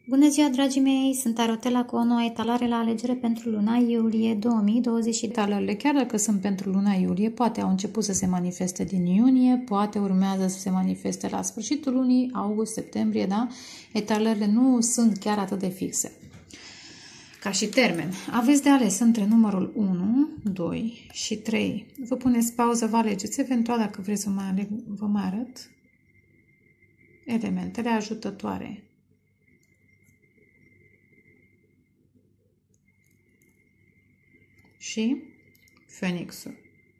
Bună ziua, dragii mei! Sunt Arotela cu o nouă etalare la alegere pentru luna iulie 2020. Etalările, chiar dacă sunt pentru luna iulie, poate au început să se manifeste din iunie, poate urmează să se manifeste la sfârșitul lunii, august, septembrie, da? Etalările nu sunt chiar atât de fixe. Ca și termen, aveți de ales între numărul 1, 2 și 3. Vă puneți pauză, vă alegeți, eventual dacă vreți să vă mai arăt elementele ajutătoare. Și Phoenixul.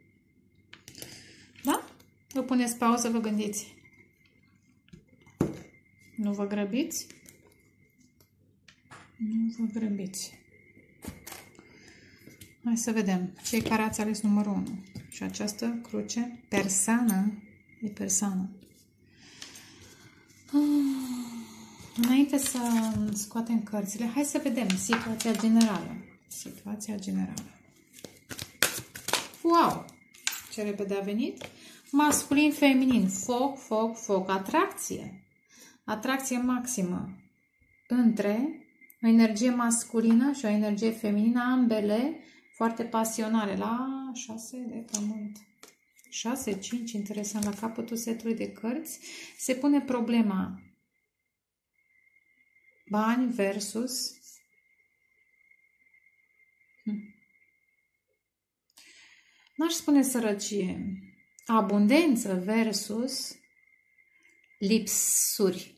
Da? Vă puneți pauză, vă gândiți. Nu vă grăbiți? Nu vă grăbiți. Hai să vedem. Cei care ați ales numărul 1. Și această cruce, persană, e persană. Înainte să scoatem cărțile, hai să vedem situația generală. Situația generală. Wow! Ce repede a venit. Masculin, feminin, foc, foc, foc, atracție. Atracție maximă între o energie masculină și o energie feminină, ambele foarte pasionale. La 6 de pământ. 6, 5, interesant, la capătul setului de cărți se pune problema bani versus n-aș spune sărăcie, abundență versus lipsuri,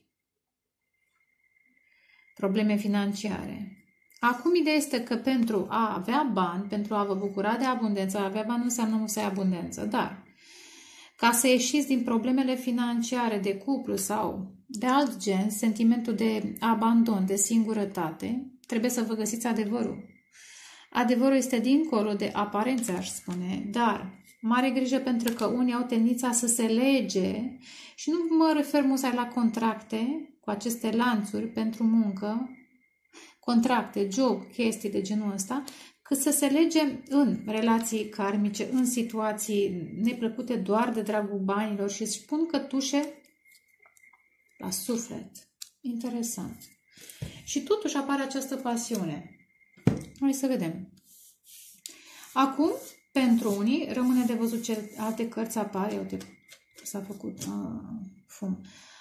probleme financiare. Acum ideea este că pentru a avea bani, pentru a vă bucura de abundență, a avea bani nu înseamnă nu să ai abundență, dar ca să ieșiți din problemele financiare de cuplu sau de alt gen, sentimentul de abandon, de singurătate, trebuie să vă găsiți adevărul. Adevărul este dincolo de aparențe, aș spune, dar mare grijă pentru că unii au tendința să se lege și nu mă refer musai la contracte cu aceste lanțuri pentru muncă, contracte, job, chestii de genul ăsta, cât să se lege în relații karmice, în situații neplăcute doar de dragul banilor și își pun cătușe la suflet. Interesant. Și totuși apare această pasiune. Hai să vedem. Acum, pentru unii, rămâne de văzut ce alte cărți apare. Uite, s-a făcut fum.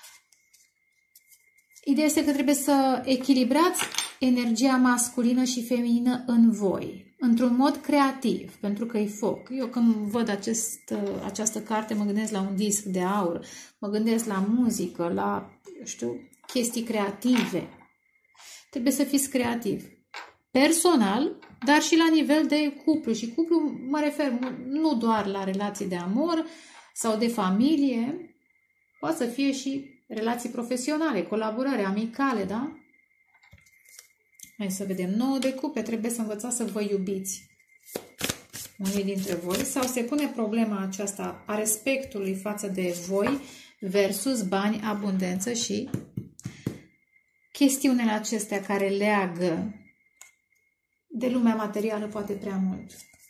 Ideea este că trebuie să echilibrați energia masculină și feminină în voi, într-un mod creativ, pentru că e foc. Eu când văd această carte mă gândesc la un disc de aur, mă gândesc la muzică, la, știu, chestii creative. Trebuie să fiți creativi. Personal, dar și la nivel de cuplu. Și cuplu mă refer nu doar la relații de amor sau de familie, poate să fie și relații profesionale, colaborări amicale, da? Hai să vedem. 9 de cupe, trebuie să învățați să vă iubiți unii dintre voi sau se pune problema aceasta a respectului față de voi versus bani, abundență și chestiunile acestea care leagă de lumea materială poate prea mult.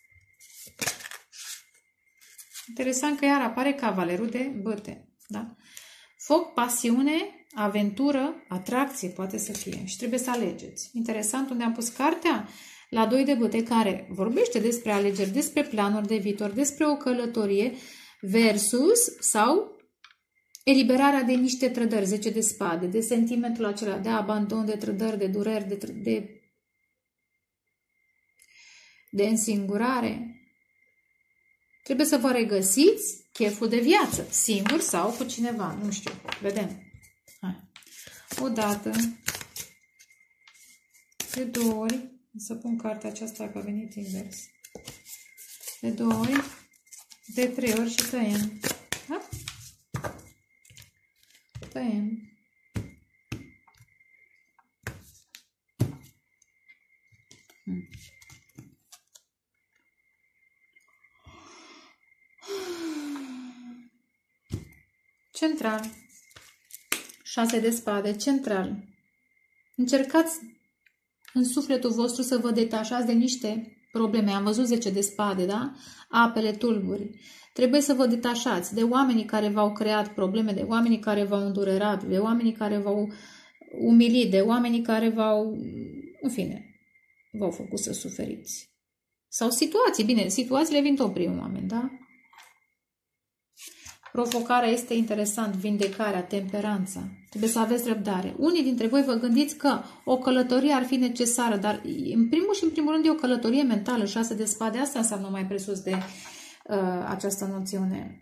Interesant că iar apare cavalerul de băte. Da? Foc, pasiune, aventură, atracție poate să fie. Și trebuie să alegeți. Interesant unde am pus cartea la 2 de băte care vorbește despre alegeri, despre planuri de viitor, despre o călătorie versus sau eliberarea de niște trădări, 10 de spade, de sentimentul acela de abandon, de trădări, de dureri, de însingurare. Trebuie să vă regăsiți cheful de viață, singur sau cu cineva, nu știu, vedem. Hai. O dată, de 2 ori, să pun cartea aceasta că a venit invers, de 2 ori, de 3 ori și tăiem. Da? Tăiem. Central. 6 de spade. Central. Încercați în sufletul vostru să vă detașați de niște probleme. Am văzut 10 de spade, da? Apele tulburi. Trebuie să vă detașați de oamenii care v-au creat probleme, de oamenii care v-au îndurerat, de oamenii care v-au umilit de oamenii care în fine, v-au făcut să suferiți. Sau situații, bine, situațiile vin tot primul moment, da? Provocarea este interesant, vindecarea, temperanța. Trebuie să aveți răbdare. Unii dintre voi vă gândiți că o călătorie ar fi necesară, dar în primul rând e o călătorie mentală. 6 de spade, asta înseamnă mai presus de această noțiune.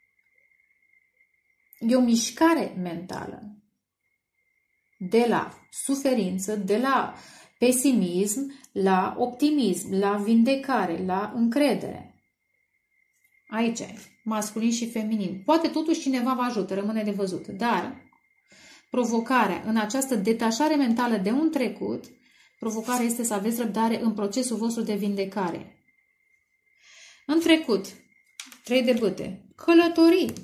E o mișcare mentală. De la suferință, de la pesimism, la optimism, la vindecare, la încredere. Aici e, masculin și feminin. Poate totuși cineva vă ajută, rămâne de văzut, dar provocarea în această detașare mentală de un trecut, provocarea este să aveți răbdare în procesul vostru de vindecare. În trecut, 3 de bâte, călătorii.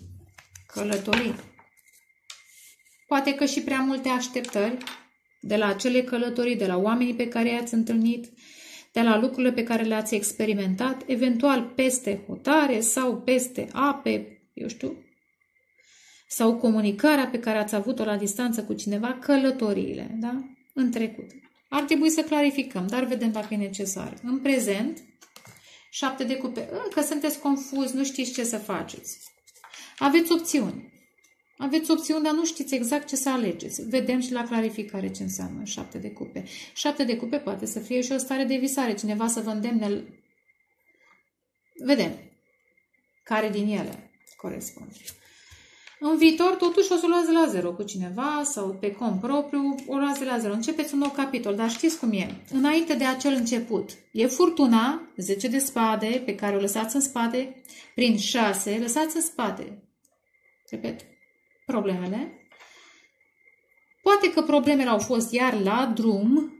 Poate că și prea multe așteptări de la acele călătorii, de la oamenii pe care i-ați întâlnit, de la lucrurile pe care le-ați experimentat, eventual peste hotare sau peste ape, eu știu, sau comunicarea pe care ați avut-o la distanță cu cineva, călătoriile, da? În trecut. Ar trebui să clarificăm, dar vedem dacă e necesar. În prezent, 7 de cupe. Încă sunteți confuzi, nu știți ce să faceți. Aveți opțiuni. Aveți opțiuni, dar nu știți exact ce să alegeți. Vedem și la clarificare ce înseamnă 7 de cupe. 7 de cupe poate să fie și o stare de visare. Cineva să vă îndemne. Vedem care din ele corespunde. În viitor, totuși, o să luați de la 0 cu cineva sau pe cont propriu, o luați de la 0. Începeți un nou capitol, dar știți cum e. Înainte de acel început, e furtuna, 10 de spade, pe care o lăsați în spate, prin 6, lăsați în spate. Repet, problemele. Poate că problemele au fost iar la drum.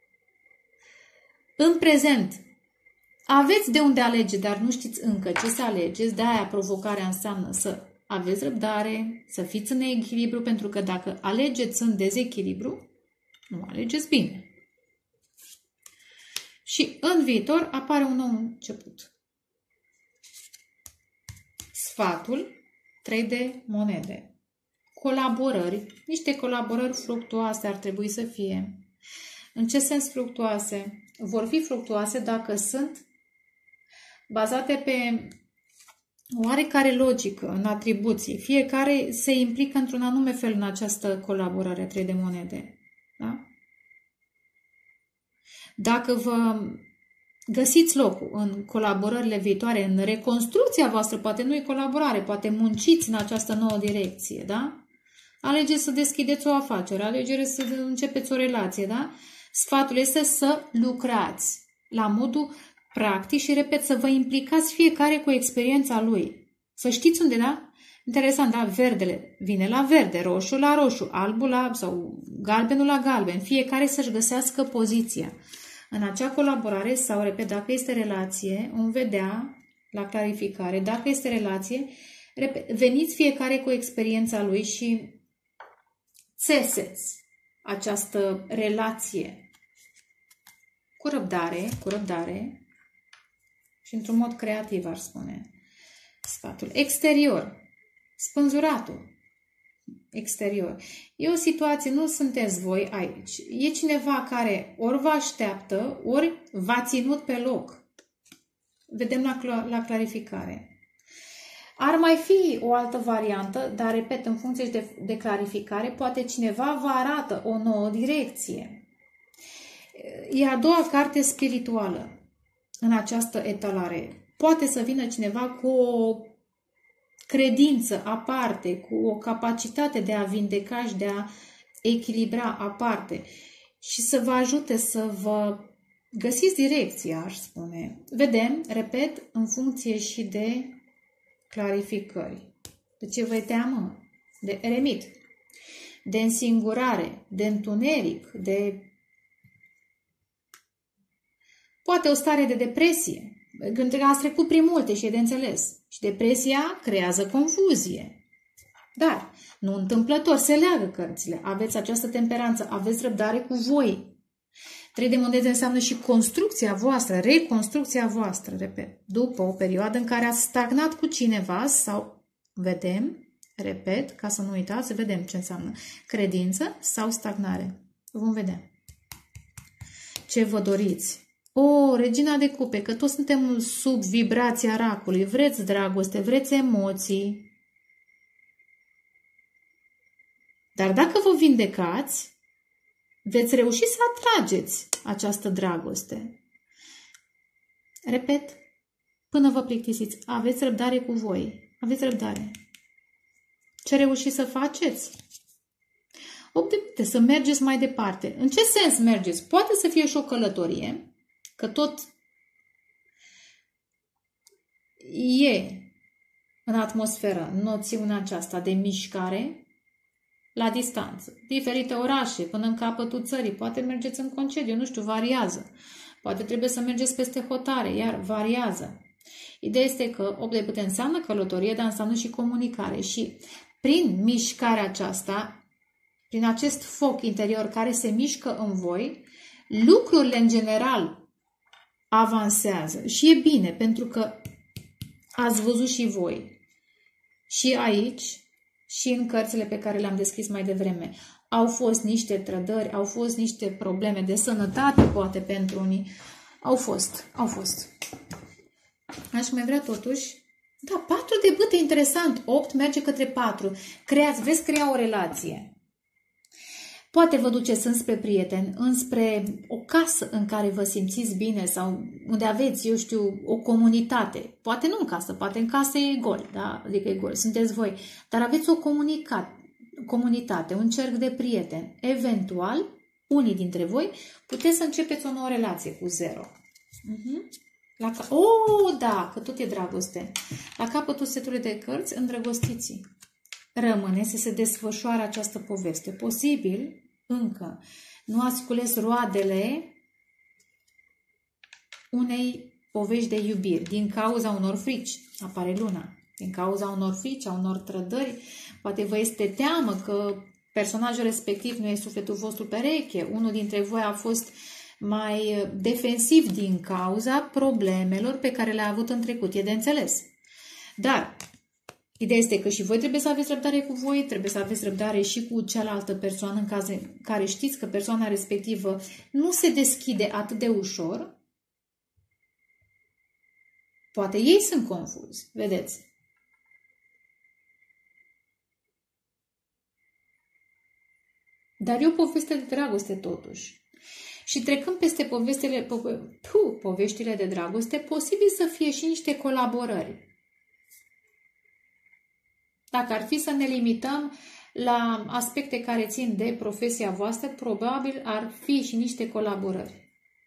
În prezent, aveți de unde alege, dar nu știți încă ce să alegeți. De-aia provocarea înseamnă să aveți răbdare, să fiți în echilibru, pentru că dacă alegeți în dezechilibru, nu alegeți bine. Și în viitor apare un nou început. Sfatul, 3 de monede. Colaborări, niște colaborări fructuoase ar trebui să fie. În ce sens fructuoase? Vor fi fructuoase dacă sunt bazate pe oarecare logică, în atribuții. Fiecare se implică într-un anume fel în această colaborare, 3 de monede. Da? Dacă vă găsiți locul în colaborările viitoare, în reconstrucția voastră, poate nu e colaborare, poate munciți în această nouă direcție, da? Alegeți să deschideți o afacere, alegeți să începeți o relație, da? Sfatul este să lucrați la modul practic și, repet, să vă implicați fiecare cu experiența lui. Să știți unde, da? Interesant, da? Verdele vine la verde, roșu la roșu, albul la, sau galbenul la galben. Fiecare să-și găsească poziția. În acea colaborare sau, repet, dacă este relație, vom vedea la clarificare, dacă este relație, repet, veniți fiecare cu experiența lui și țeseți această relație cu răbdare și într-un mod creativ, ar spune sfatul. Exterior, spânzuratul. Exterior. E o situație, nu sunteți voi aici. E cineva care ori vă așteaptă, ori v-a ținut pe loc. Vedem la clarificare. Ar mai fi o altă variantă, dar, repet, în funcție de clarificare, poate cineva vă arată o nouă direcție. E a doua carte spirituală în această etalare. Poate să vină cineva cu o credință aparte, cu o capacitate de a vindeca și de a echilibra aparte și să vă ajute să vă găsiți direcția, aș spune. Vedem, repet, în funcție și de clarificări. De ce vă teamă? De eremit, de însingurare, de întuneric, de poate o stare de depresie. Când ați trecut prin multe și e de înțeles. Și depresia creează confuzie. Dar, nu întâmplător, se leagă cărțile. Aveți această temperanță, aveți răbdare cu voi. 3 de monede înseamnă și construcția voastră, reconstrucția voastră, repet. După o perioadă în care ați stagnat cu cineva sau, vedem, Repet, ca să nu uitați, să vedem ce înseamnă credință sau stagnare. Vom vedea. Ce vă doriți? O, regina de cupe, că toți suntem sub vibrația racului. Vreți dragoste, vreți emoții. Dar dacă vă vindecați, veți reuși să atrageți această dragoste. Repet, până vă plictisiți, aveți răbdare cu voi. Aveți răbdare. Ce reușiți să faceți? 8 de puncte, să mergeți mai departe. În ce sens mergeți? Poate să fie și o călătorie, că tot e în atmosferă noțiunea aceasta de mișcare la distanță. Diferite orașe, până în capătul țării. Poate mergeți în concediu, nu știu, variază. Poate trebuie să mergeți peste hotare, iar variază. Ideea este că 8 de putere înseamnă călătorie, dar înseamnă și comunicare. Și prin mișcarea aceasta, prin acest foc interior care se mișcă în voi, lucrurile în general avansează. Și e bine, pentru că ați văzut și voi, și aici, și în cărțile pe care le-am descris mai devreme. Au fost niște trădări, au fost niște probleme de sănătate, poate pentru unii. Au fost. Aș mai vrea totuși. Da, 4 de bâte, interesant. 8 merge către 4. Veți crea o relație. Poate vă duceți înspre prieteni, înspre o casă în care vă simțiți bine sau unde aveți, eu știu, o comunitate. Poate nu în casă, poate în casă e gol, da? Adică e gol, sunteți voi. Dar aveți o comunitate, un cerc de prieteni. Eventual, unii dintre voi puteți să începeți o nouă relație cu 0. Da, că tot e dragoste. La capătul setului de cărți, îndrăgostiții. Rămâne să se desfășoare această poveste. Posibil, încă, nu ați cules roadele unei povești de iubiri. Din cauza unor frici, apare luna. Din cauza unor frici, a unor trădări, poate vă este teamă că personajul respectiv nu e sufletul vostru pereche. Unul dintre voi a fost mai defensiv din cauza problemelor pe care le-a avut în trecut. E de înțeles. Dar ideea este că și voi trebuie să aveți răbdare cu voi, trebuie să aveți răbdare și cu cealaltă persoană în caz în care știți că persoana respectivă nu se deschide atât de ușor. Poate ei sunt confuzi, vedeți? Dar e o poveste de dragoste totuși. Și trecând peste poveștile de dragoste, posibil să fie și niște colaborări. Dacă ar fi să ne limităm la aspecte care țin de profesia voastră, probabil ar fi și niște colaborări.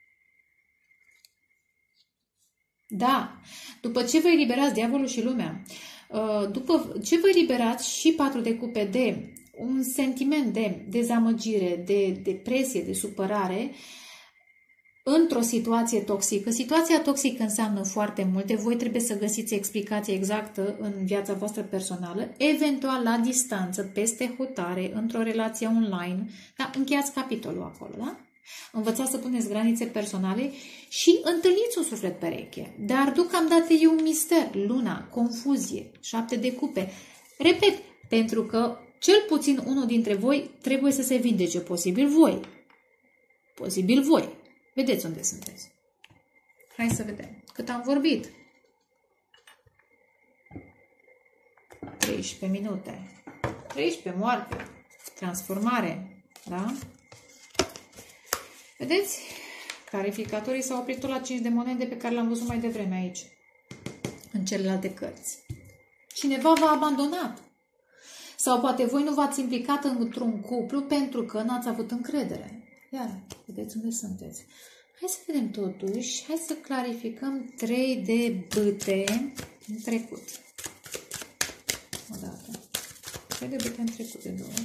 Da, după ce vă eliberați diavolul și lumea, după ce vă eliberați și 4 de cupe de un sentiment de dezamăgire, de depresie, de supărare, într-o situație toxică. Situația toxică înseamnă foarte multe. Voi trebuie să găsiți explicația exactă în viața voastră personală, eventual la distanță, peste hotare, într-o relație online. Da? Încheiați capitolul acolo, da? Învățați să puneți granițe personale și întâlniți un suflet pereche. Dar deocamdată e un mister. Luna, confuzie, 7 de cupe. Repet, pentru că cel puțin unul dintre voi trebuie să se vindece. Posibil voi. Posibil voi. Vedeți unde sunteți. Hai să vedem. Cât am vorbit? 13 minute. 13, moarte. Transformare. Da? Vedeți? Clarificatorii s-au oprit tot la 5 de monede pe care l-am văzut mai devreme aici. În celelalte cărți. Cineva v-a abandonat. Sau poate voi nu v-ați implicat într-un cuplu pentru că n-ați avut încredere. Iar, vedeți unde sunteți. Hai să vedem totuși, hai să clarificăm 3 de bâte în trecut. Odată. 3 de bâte în trecut de 2.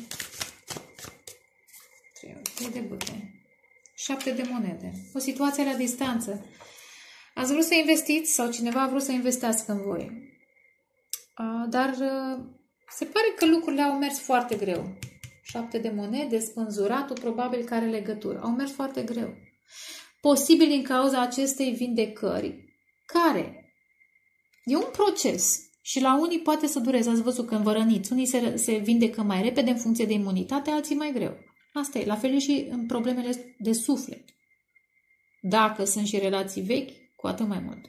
3 de bâte. 7 de monede. O situație la distanță. Ați vrut să investiți sau cineva a vrut să investească în voi. Dar se pare că lucrurile au mers foarte greu. 7 de monede, spânzuratul, probabil că are legătură. Au mers foarte greu. Posibil din cauza acestei vindecări, care e un proces. Și la unii poate să dureze. Ați văzut când vă răniți. Unii se vindecă mai repede în funcție de imunitate, alții mai greu. Asta e. La fel și în problemele de suflet. Dacă sunt și relații vechi, cu atât mai mult.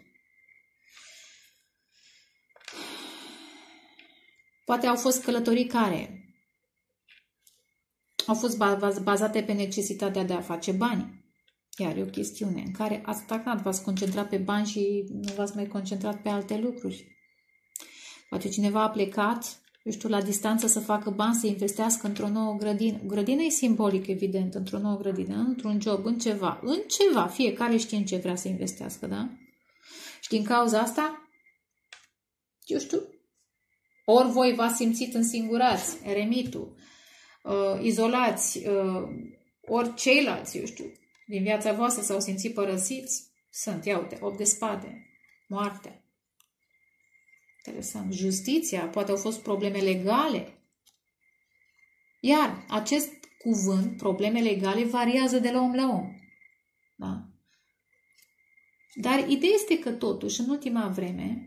Poate au fost călătorii care au fost bazate pe necesitatea de a face bani. Iar e o chestiune în care ați stagnat, v-ați concentrat pe bani și nu v-ați mai concentrat pe alte lucruri. Poate cineva a plecat, eu știu, la distanță să facă bani, să investească într-o nouă grădină. Grădină e simbolic, evident, într-o nouă grădină, într-un job, în ceva. Fiecare știe în ce vrea să investească, da? Și din cauza asta, eu știu, ori voi v-ați simțit însingurați, eremitul, izolați, ori ceilalți, eu știu, din viața voastră s-au simțit părăsiți, sunt, ia uite, 8 de spade, moarte. Interesant. Justiția, poate au fost probleme legale. Iar acest cuvânt, probleme legale, variază de la om la om. Da? Dar ideea este că totuși, în ultima vreme,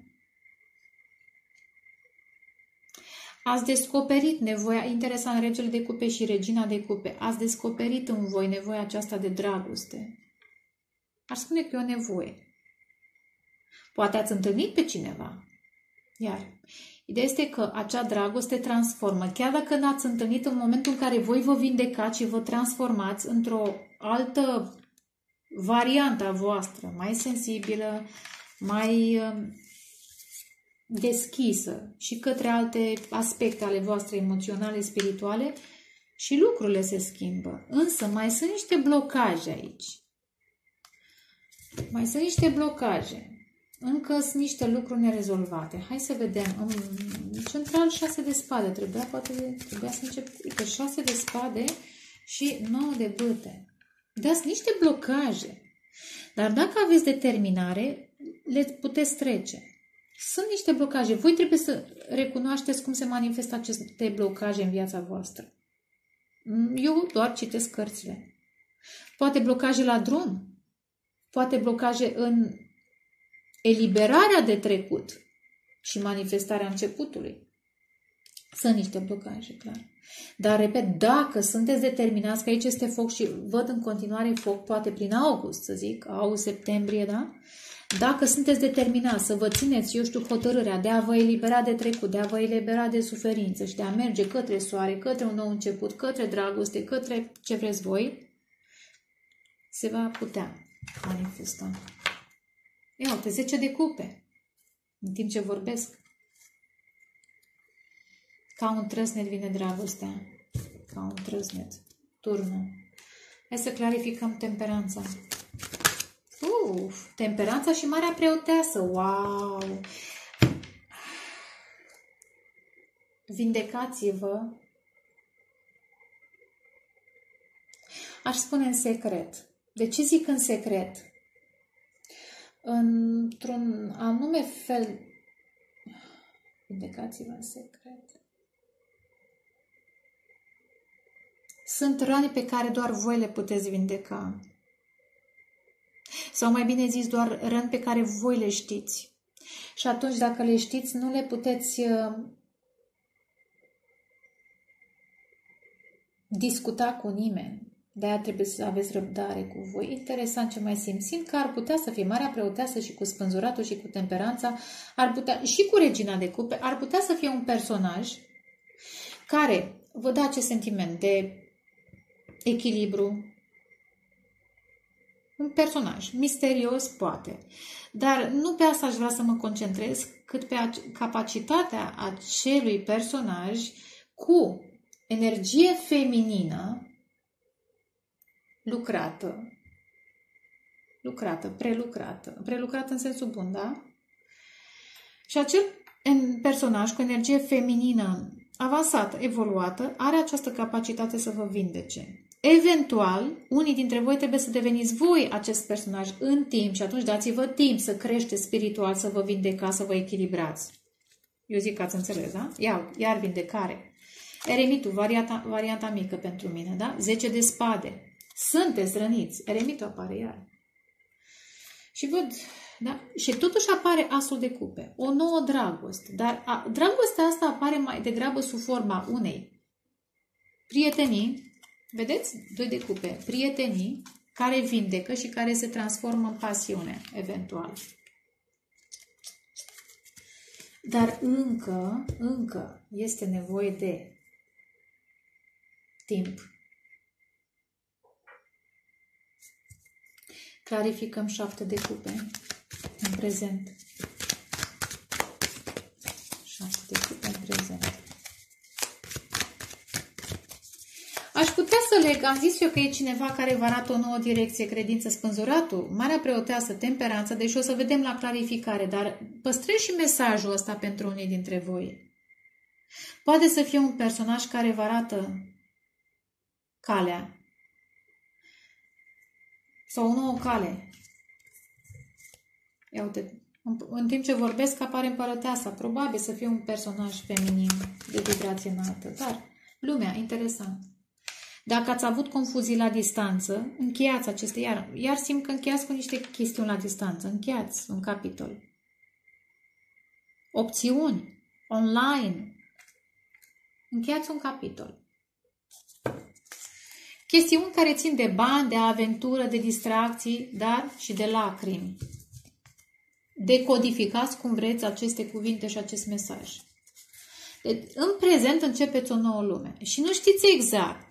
ați descoperit nevoia, interesant, regele de cupe și regina de cupe, ați descoperit în voi nevoia aceasta de dragoste. Aș spune că e o nevoie. Poate ați întâlnit pe cineva. Iar ideea este că acea dragoste transformă. Chiar dacă n-ați întâlnit în momentul în care voi vă vindecați și vă transformați într-o altă variantă a voastră, mai sensibilă, mai deschisă și către alte aspecte ale voastre emoționale, spirituale, și lucrurile se schimbă. Însă mai sunt niște blocaje aici. Mai sunt niște blocaje. Încă sunt niște lucruri nerezolvate. Hai să vedem. Central 6 de spade. Trebuia să încep. Uite, 6 de spade și 9 de bâte. Dar sunt niște blocaje. Dar dacă aveți determinare, le puteți trece. Sunt niște blocaje. Voi trebuie să recunoașteți cum se manifestă aceste blocaje în viața voastră. Eu doar citesc cărțile. Poate blocaje la drum. Poate blocaje în eliberarea de trecut și manifestarea începutului. Sunt niște blocaje, clar. Dar, repet, dacă sunteți determinați, că aici este foc și văd în continuare foc, poate prin august, să zic, august, septembrie, da? Dacă sunteți determinați să vă țineți, eu știu, hotărârea de a vă elibera de trecut, de a vă elibera de suferință și de a merge către soare, către un nou început, către dragoste, către ce vreți voi, se va putea manifesta. Ia uite, 10 de cupe, în timp ce vorbesc. Ca un trăsnet vine dragostea. Ca un trăsnet. Turnul. Hai să clarificăm temperanța. Temperanța și Marea Preoteasă. Wow! Vindecați-vă. Aș spune în secret. De ce zic în secret? Într-un anume fel. Vindecați-vă în secret. Sunt răni pe care doar voi le puteți vindeca. Sau mai bine zis, doar răni pe care voi le știți. Și atunci, dacă le știți, nu le puteți discuta cu nimeni. De-aia trebuie să aveți răbdare cu voi. Interesant ce mai simt că ar putea să fie Marea Preoteasă și cu spânzuratul și cu temperanța, ar putea, și cu Regina de Cupe, ar putea să fie un personaj care vă dă acest sentiment de echilibru. Un personaj misterios, poate. Dar nu pe asta aș vrea să mă concentrez, cât pe capacitatea acelui personaj cu energie feminină prelucrată în sensul bun, da? Și acel personaj cu energie feminină avansată, evoluată, are această capacitate să vă vindece. Eventual, unii dintre voi trebuie să deveniți voi acest personaj în timp și atunci dați-vă timp să creșteți spiritual, să vă vindecați, să vă echilibrați. Eu zic că ați înțeles, da? Iar vindecare. Eremitul, varianta mică pentru mine, da? 10 de spade. Sunteți răniți. Eremitul apare iar. Și văd Da? Și totuși apare asul de cupe, o nouă dragoste. Dar dragostea asta apare mai degrabă sub forma unei prietenii, vedeți? 2 de cupe, prietenii care vindecă și care se transformă în pasiune, eventual. Dar încă este nevoie de timp. Clarificăm 7 de cupe în prezent. 7 de cupe în prezent. Aș putea să leg, am zis eu că e cineva care vă arată o nouă direcție, credință, spânzuratul, Marea Preoteasă, temperanță, deci o să vedem la clarificare, dar păstrez și mesajul ăsta pentru unii dintre voi. Poate să fie un personaj care vă arată calea sau o nouă cale. Ia uite, în timp ce vorbesc apare împărăteasa, probabil să fie un personaj feminin de vibrație înaltă, dar lumea, interesant. Dacă ați avut confuzii la distanță, încheiați aceste, iar simt că încheiați cu niște chestiuni la distanță, încheiați un capitol. Opțiuni, online, încheiați un capitol. Chestiuni care țin de bani, de aventură, de distracții, dar și de lacrimi. Decodificați cum vreți aceste cuvinte și acest mesaj. Deci, în prezent începeți o nouă lume și nu știți exact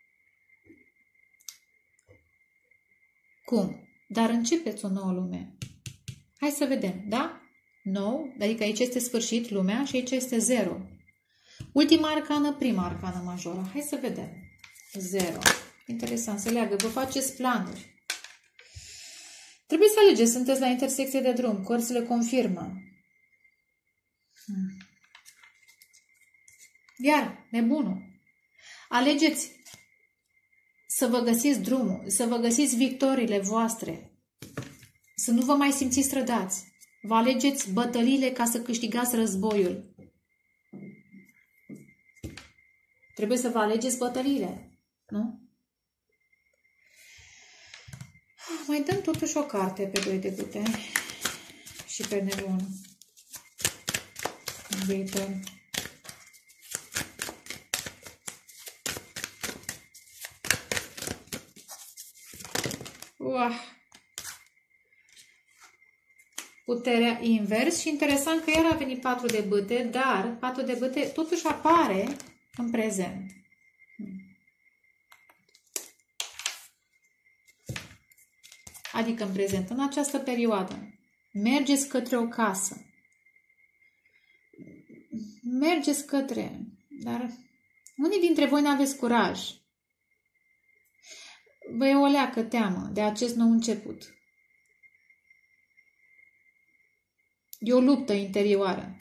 cum, dar începeți o nouă lume. Hai să vedem, da? Nou, adică aici este sfârșit lumea și aici este 0. Ultima arcană, prima arcană majoră. Hai să vedem. 0. Interesant, se leagă. Vă faceți planuri. Trebuie să alegeți. Sunteți la intersecție de drum. Cărțile confirmă. Iar, nebunul. Alegeți să vă găsiți drumul, să vă găsiți victoriile voastre, să nu vă mai simțiți trădați. Vă alegeți bătăliile ca să câștigați războiul. Trebuie să vă alegeți bătăliile, nu? Mai dăm totuși o carte pe 2 de puteri și pe nebun. În viitor. Puterea invers și interesant că iar a venit 4 de bâte, dar 4 de bâte totuși apare în prezent. Adică în prezent, în această perioadă. Mergeți către o casă. Mergeți către, dar unii dintre voi n-aveți curaj. Vă e o leacă teamă de acest nou început. E o luptă interioară.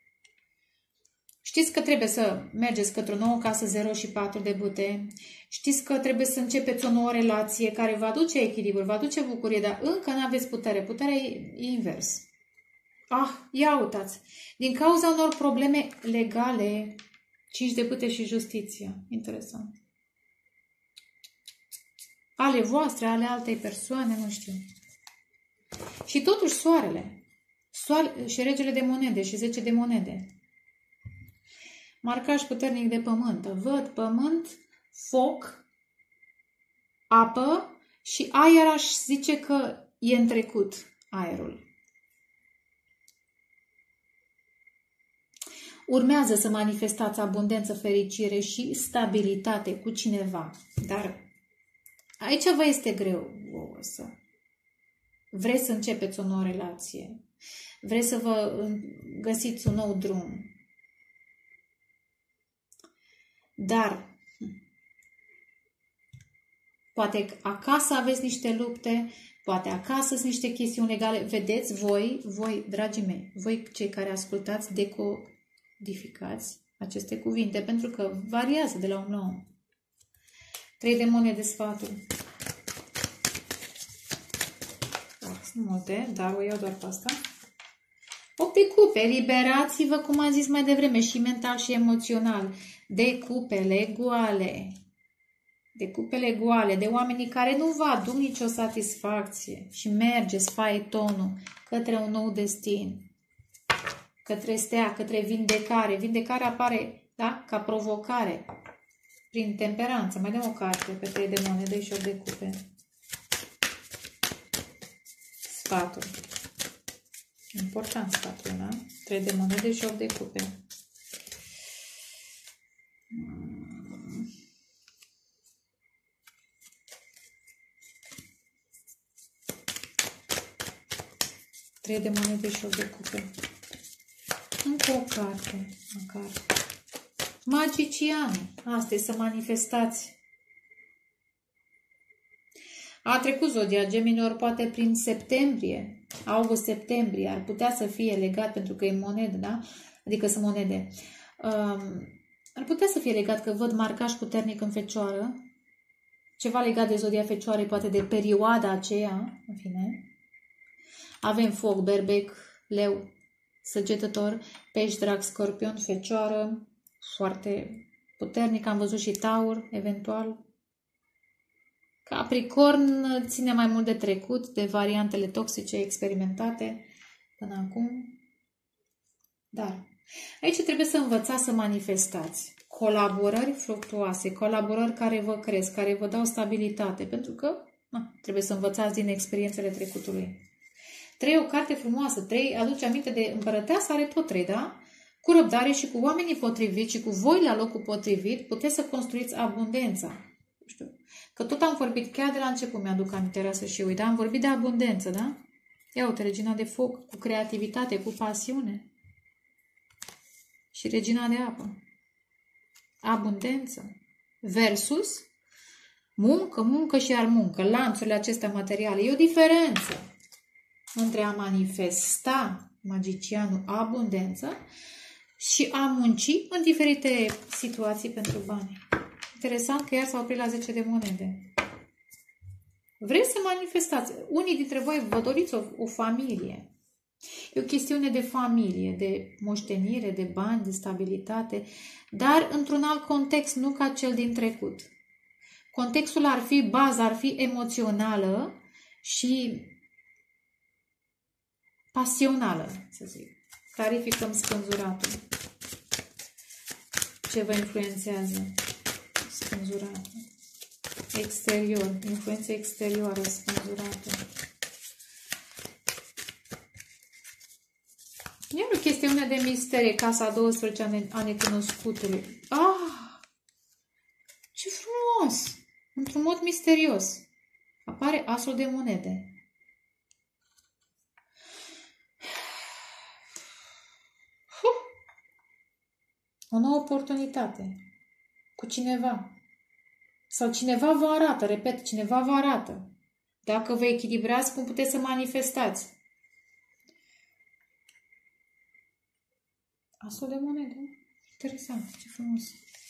Știți că trebuie să mergeți către o nouă casă 0 și 4 de bâte. Știți că trebuie să începeți o nouă relație care va aduce echilibru, va aduce bucurie, dar încă nu aveți putere. Puterea e invers. Ia uitați. Din cauza unor probleme legale, 5 de bâte și justiția. Interesant. Ale voastre, ale altei persoane, nu știu. Și totuși soarele. Și regele de monede și 10 de monede. Marcaj puternic de pământ. Văd pământ, foc, apă și aer, aș zice că e în trecut aerul. Urmează să manifestați abundență, fericire și stabilitate cu cineva. Dar aici vă este greu să vreți să începeți o nouă relație. Vreți să vă găsiți un nou drum. Dar poate acasă aveți niște lupte, poate acasă sunt niște chestiuni legale. Vedeți, voi, dragii mei, voi cei care ascultați, decodificați aceste cuvinte, pentru că variază de la un la om. 3 de monede sfaturi. Sunt multe, dar o iau doar pe asta. 8 de cupe, liberați-vă, cum am zis mai devreme, și mental și emoțional, de cupele goale. de cupele goale, de oamenii care nu vă aduc nicio satisfacție și mergeți faetonul către un nou destin, către stea, către vindecare. Vindecarea apare, da, ca provocare, prin temperanță. Mai dăm o carte pe 3 de monede și 8 de cupe. Sfatul. Important sfatul, da? 3 de monede și 8 de cupe. Trei de monede și 8 de cupe. Încă o carte, măcar. Magician. Asta e să manifestați. A trecut zodia Geminilor, poate prin septembrie, august-septembrie, ar putea să fie legat, pentru că e monedă, da? Adică sunt monede. Ar putea să fie legat, că văd marcaj puternic în Fecioară. Ceva legat de zodia Fecioarei, poate de perioada aceea, în fine. Avem foc, berbec, leu, săgetător, pești, drac, scorpion, Fecioară, foarte puternic. Am văzut și taur, eventual. Capricorn ține mai mult de trecut, de variantele toxice experimentate până acum. Dar aici trebuie să învățați să manifestați colaborări fructuoase, colaborări care vă cresc, care vă dau stabilitate, pentru că trebuie să învățați din experiențele trecutului. 3, o carte frumoasă. 3, aduce aminte de împărăteasă, are tot 3, da? Cu răbdare și cu oamenii potriviți și cu voi la locul potrivit, puteți să construiți abundența. Știu. Că tot am vorbit, chiar de la început mi-aduc aminte să și eu, dar am vorbit de abundență, da? Ia uite, regina de foc, cu creativitate, cu pasiune. Și regina de apă. Abundență. Versus muncă, muncă și iar muncă. Lanțurile acestea materiale. E o diferență între a manifesta, magicianul, abundență și a munci în diferite situații pentru bani. Interesant că iar s-a oprit la 10 de monede. Vreți să manifestați. Unii dintre voi vă doriți o familie. E o chestiune de familie, de moștenire, de bani, de stabilitate, dar într-un alt context, nu ca cel din trecut. Contextul ar fi, baza ar fi emoțională și pasională, să zic. Clarificăm spânzuratul. Ce vă influențează? Spânzuratul. Exterior. Influență exterioară, spânzuratul. Iar o chestiune de misterie, casa 12 a necunoscutului. Ah! Ce frumos! Într-un mod misterios. Apare asul de monede. O nouă oportunitate cu cineva. Sau cineva vă arată, repet, cineva vă arată. Dacă vă echilibrați, cum puteți să manifestați. Asul de monede. Interesant, ce frumos.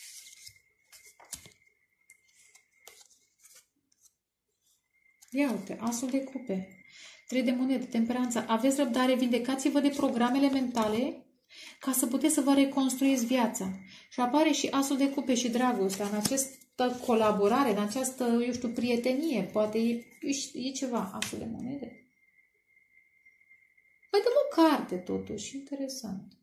Ia uite, asul de cupe. 3 de monede, temperanța. Aveți răbdare, vindecați-vă de programele mentale ca să puteți să vă reconstruiți viața. Și apare și asul de cupe și dragostea în această colaborare, în această, eu știu, prietenie. Poate e ceva, asul de monede. Mai dăm o carte, totuși. Interesant.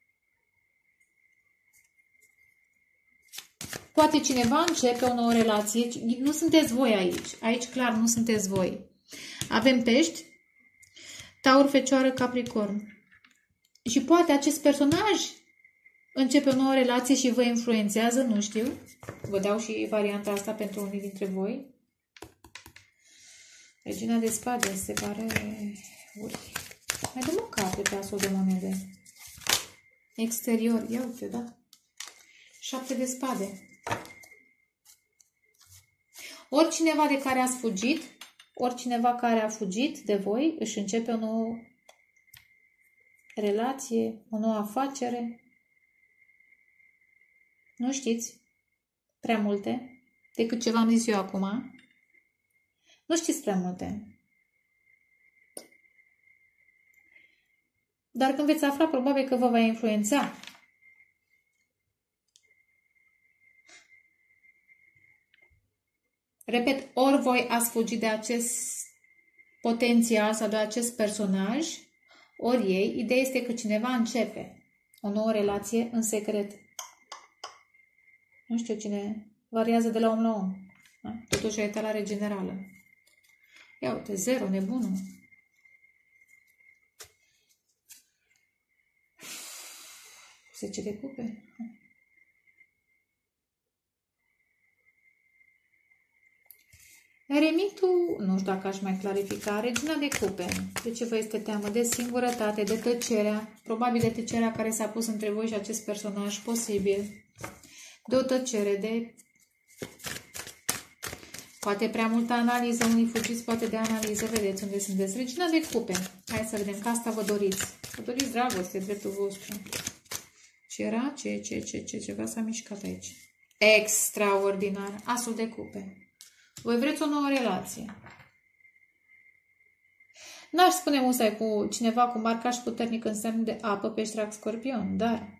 Poate cineva începe o nouă relație. Nu sunteți voi aici. Aici, clar, nu sunteți voi. Avem pești, taur, fecioară, capricorn. Și poate acest personaj începe o nouă relație și vă influențează, nu știu. Vă dau și varianta asta pentru unii dintre voi. Regina de spade, se pare... Mai dăm o carte pe asul de monede. Exterior, ia uite, da? 7 de spade. Oricineva de care ați fugit, oricineva care a fugit de voi, își începe o nouă relație, o nouă afacere. Nu știți prea multe decât ce v-am zis eu acum. Nu știți prea multe. Dar când veți afla, probabil că vă va influența. Repet, ori voi ați fugit de acest potențial sau de acest personaj, ori ei. Ideea este că cineva începe o nouă relație în secret. Nu știu cine, variază de la om la om. Da? Totuși o etalare generală. Ia uite, 0, nebunul. 10 de cupe. Eremitul, nu știu dacă aș mai clarifica, regina de cupe. De ce vă este teamă? De singurătate, de tăcerea, probabil de tăcerea care s-a pus între voi și acest personaj, posibil. De o tăcere, de poate prea multă analiză, unii fugiți poate de analiză, vedeți unde sunteți. Regina de cupe. Hai să vedem că asta vă doriți. Vă doriți dragoste, dreptul vostru. Ce era? Ceva s-a mișcat aici. Extraordinar. Asul de cupe. Voi vreți o nouă relație. N-aș spune musai cu cineva cu marcaj puternic în semn de apă, pești, rac, scorpion, dar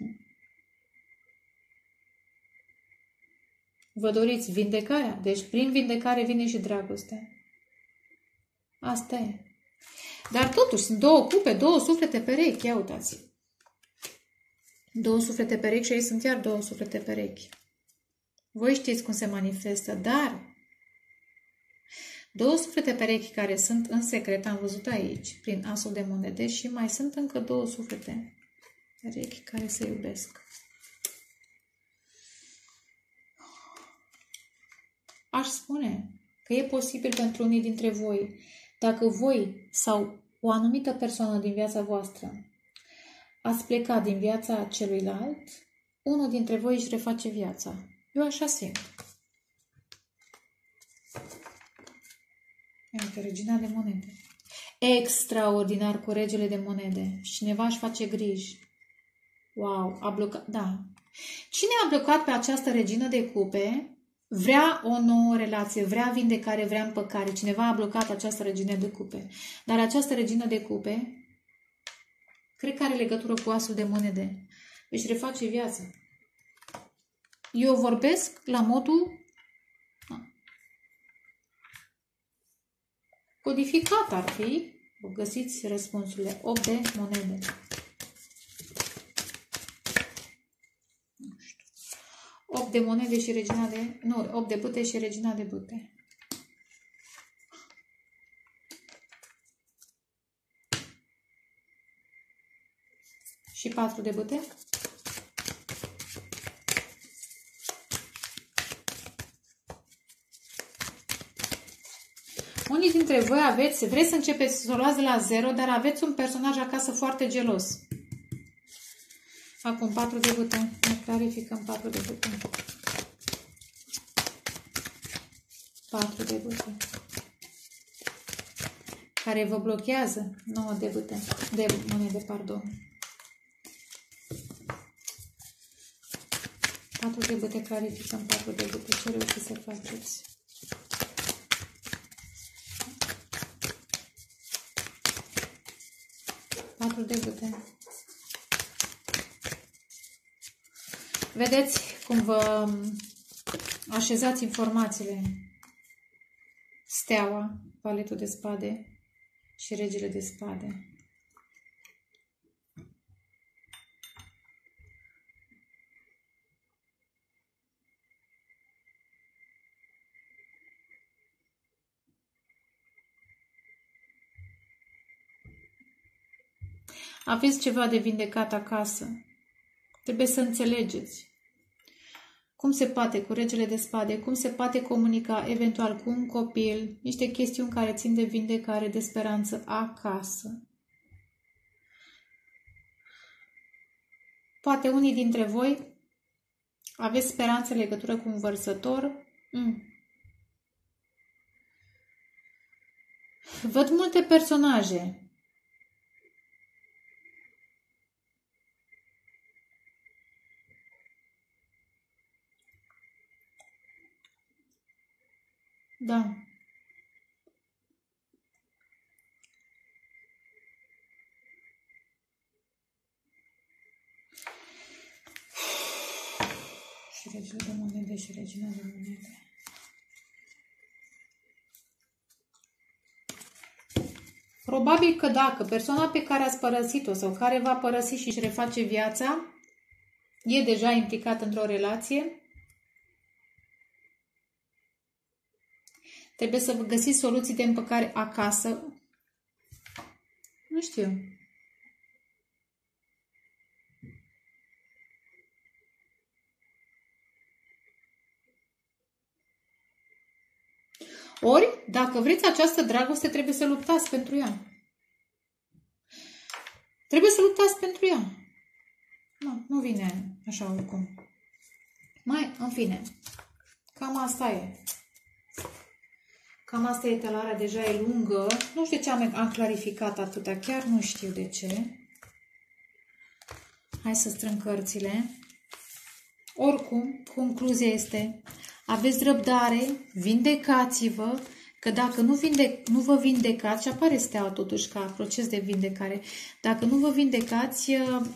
vă doriți vindecarea. Deci prin vindecare vine și dragostea. Asta e. Dar totuși sunt două cupe, două suflete perechi. Ia uitați. Două suflete perechi și ei sunt chiar două suflete perechi. Voi știți cum se manifestă, dar două suflete perechi care sunt în secret, am văzut aici, prin asul de monede, și mai sunt încă două suflete perechi care se iubesc. Aș spune că e posibil pentru unii dintre voi, dacă voi sau o anumită persoană din viața voastră ați plecat din viața celuilalt, unul dintre voi își reface viața. Eu așa simt. Iată, regina de monede. Extraordinar cu regele de monede. Și cineva își face griji. Wow, a blocat. Da. Cine a blocat pe această regină de cupe vrea o nouă relație, vrea vindecare, vrea împăcare. Cineva a blocat această regină de cupe. Dar această regină de cupe cred că are legătură cu asul de monede. Își reface viața. Eu vorbesc la modul codificat ar fi. Vă găsiți răspunsurile. 8 de monede. 8 de monede și regina de... Nu, 8 de bâte și regina de bâte. Și 4 de bâte. Unii dintre voi vreți să începeți să o luați de la 0, dar aveți un personaj acasă foarte gelos. Acum 4 de bâte. Ne clarificăm 4 de bâte. 4 de bâte. Care vă blochează 9 de bâte. De monede, pardon. 4 de bâte, clarificăm 4 de bâte. Ce reușiți să faceți? De bâte. Vedeți cum vă așezați informațiile. Steaua, paletul de spade și regele de spade. Aveți ceva de vindecat acasă. Trebuie să înțelegeți cum se poate cu regele de spade, cum se poate comunica eventual cu un copil, niște chestiuni care țin de vindecare, de speranță acasă. Poate unii dintre voi aveți speranță în legătură cu un vărsător. Văd multe personaje. Da. Și regele de monede și regina de monede. Probabil că dacă persoana pe care ați părăsit-o sau care va părăsi și își reface viața e deja implicat într-o relație, trebuie să găsiți soluții de împăcare acasă. Nu știu. Ori, dacă vreți această dragoste, trebuie să luptați pentru ea. Trebuie să luptați pentru ea. Nu vine așa oricum. În fine, cam asta e. Cam asta e telarea, deja e lungă. Nu știu de ce am clarificat atâta, chiar nu știu de ce. Hai să strâng cărțile. Oricum, concluzia este, aveți răbdare, vindecați-vă, că dacă nu vă vindecați, și apare steaua totuși ca proces de vindecare, dacă nu vă vindecați,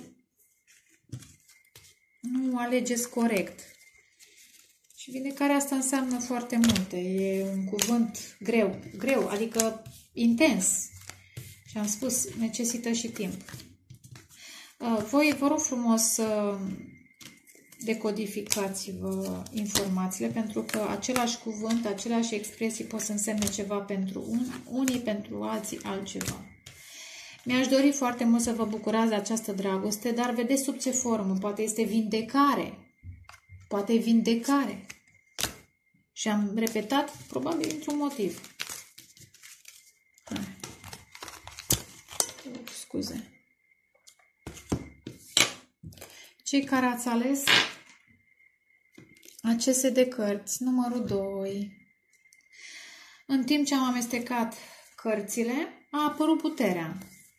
nu alegeți corect. Și vindecarea asta înseamnă foarte multe. E un cuvânt greu, adică intens. Și am spus, necesită și timp. Voi vă rog frumos să decodificați-vă informațiile, pentru că același cuvânt, aceleași expresii pot să însemne ceva pentru unii, pentru alții altceva. Mi-aș dori foarte mult să vă bucurați de această dragoste, dar vedeți sub ce formă. Poate este vindecare. Poate vindecare. Și am repetat, probabil, într-un motiv. Scuze. Cei care ați ales aceste de cărți, numărul 2. În timp ce am amestecat cărțile, a apărut puterea.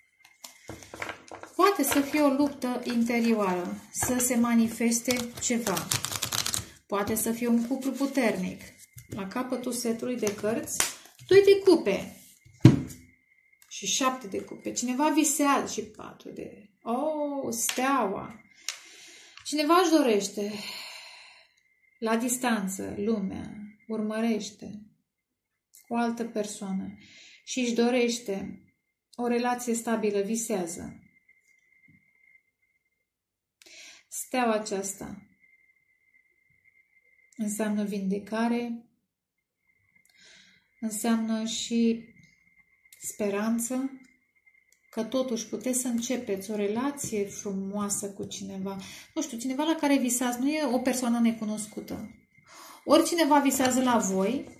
Poate să fie o luptă interioară, să se manifeste ceva. Poate să fie un cuplu puternic. La capătul setului de cărți, 2 de cupe și 7 de cupe. Cineva visează și 4 de... steaua! Cineva își dorește la distanță, lumea, urmărește o altă persoană și își dorește o relație stabilă, visează. Steaua aceasta înseamnă vindecare, înseamnă și speranță, că totuși puteți să începeți o relație frumoasă cu cineva. Nu știu, cineva la care visați nu e o persoană necunoscută. Ori cineva visează la voi,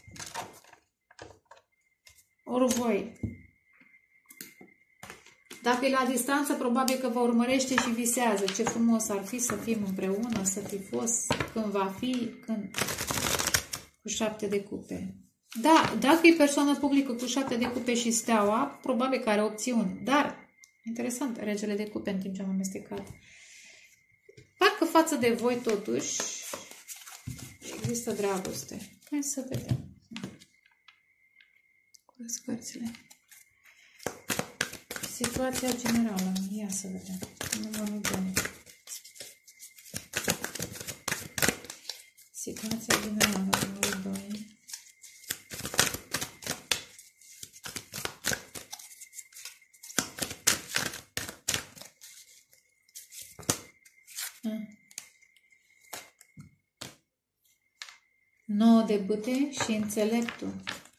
ori voi. Dacă e la distanță, probabil că vă urmărește și visează. Ce frumos ar fi să fim împreună, să fi fost, când va fi, când... Cu 7 de cupe. Da, dacă e persoană publică cu 7 de cupe și steaua, probabil că are opțiuni. Dar, interesant, regele de cupe în timp ce am amestecat. Parcă față de voi, totuși, există dragoste. Hai să vedem. Curăț cărțile. Situația generală. Ia să vedem. Numărul 2. Situația generală. Numărul 2. Nouă de bâte și înțeleptul.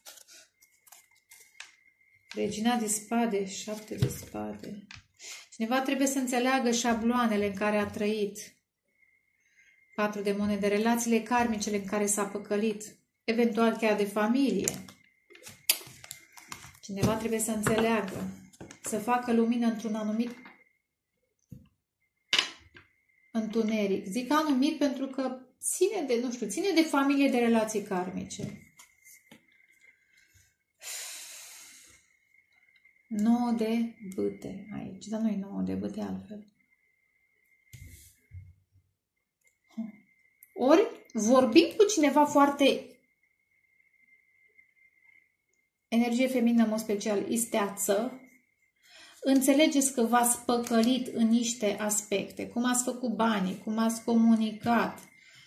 Regina de spade, 7 de spade. Cineva trebuie să înțeleagă șabloanele în care a trăit. 4 de monede, relațiile karmicele în care s-a păcălit. Eventual chiar de familie. Cineva trebuie să înțeleagă, să facă lumină într-un anumit întuneric. Zic anumit pentru că ține de, nu știu, ține de familie, de relații karmice. 9 de bâte aici, dar nu e 9 de bâte altfel. Ori vorbim cu cineva foarte energie feminină, în mod special isteață, înțelegeți că v-ați păcălit în niște aspecte, cum ați făcut banii, cum ați comunicat,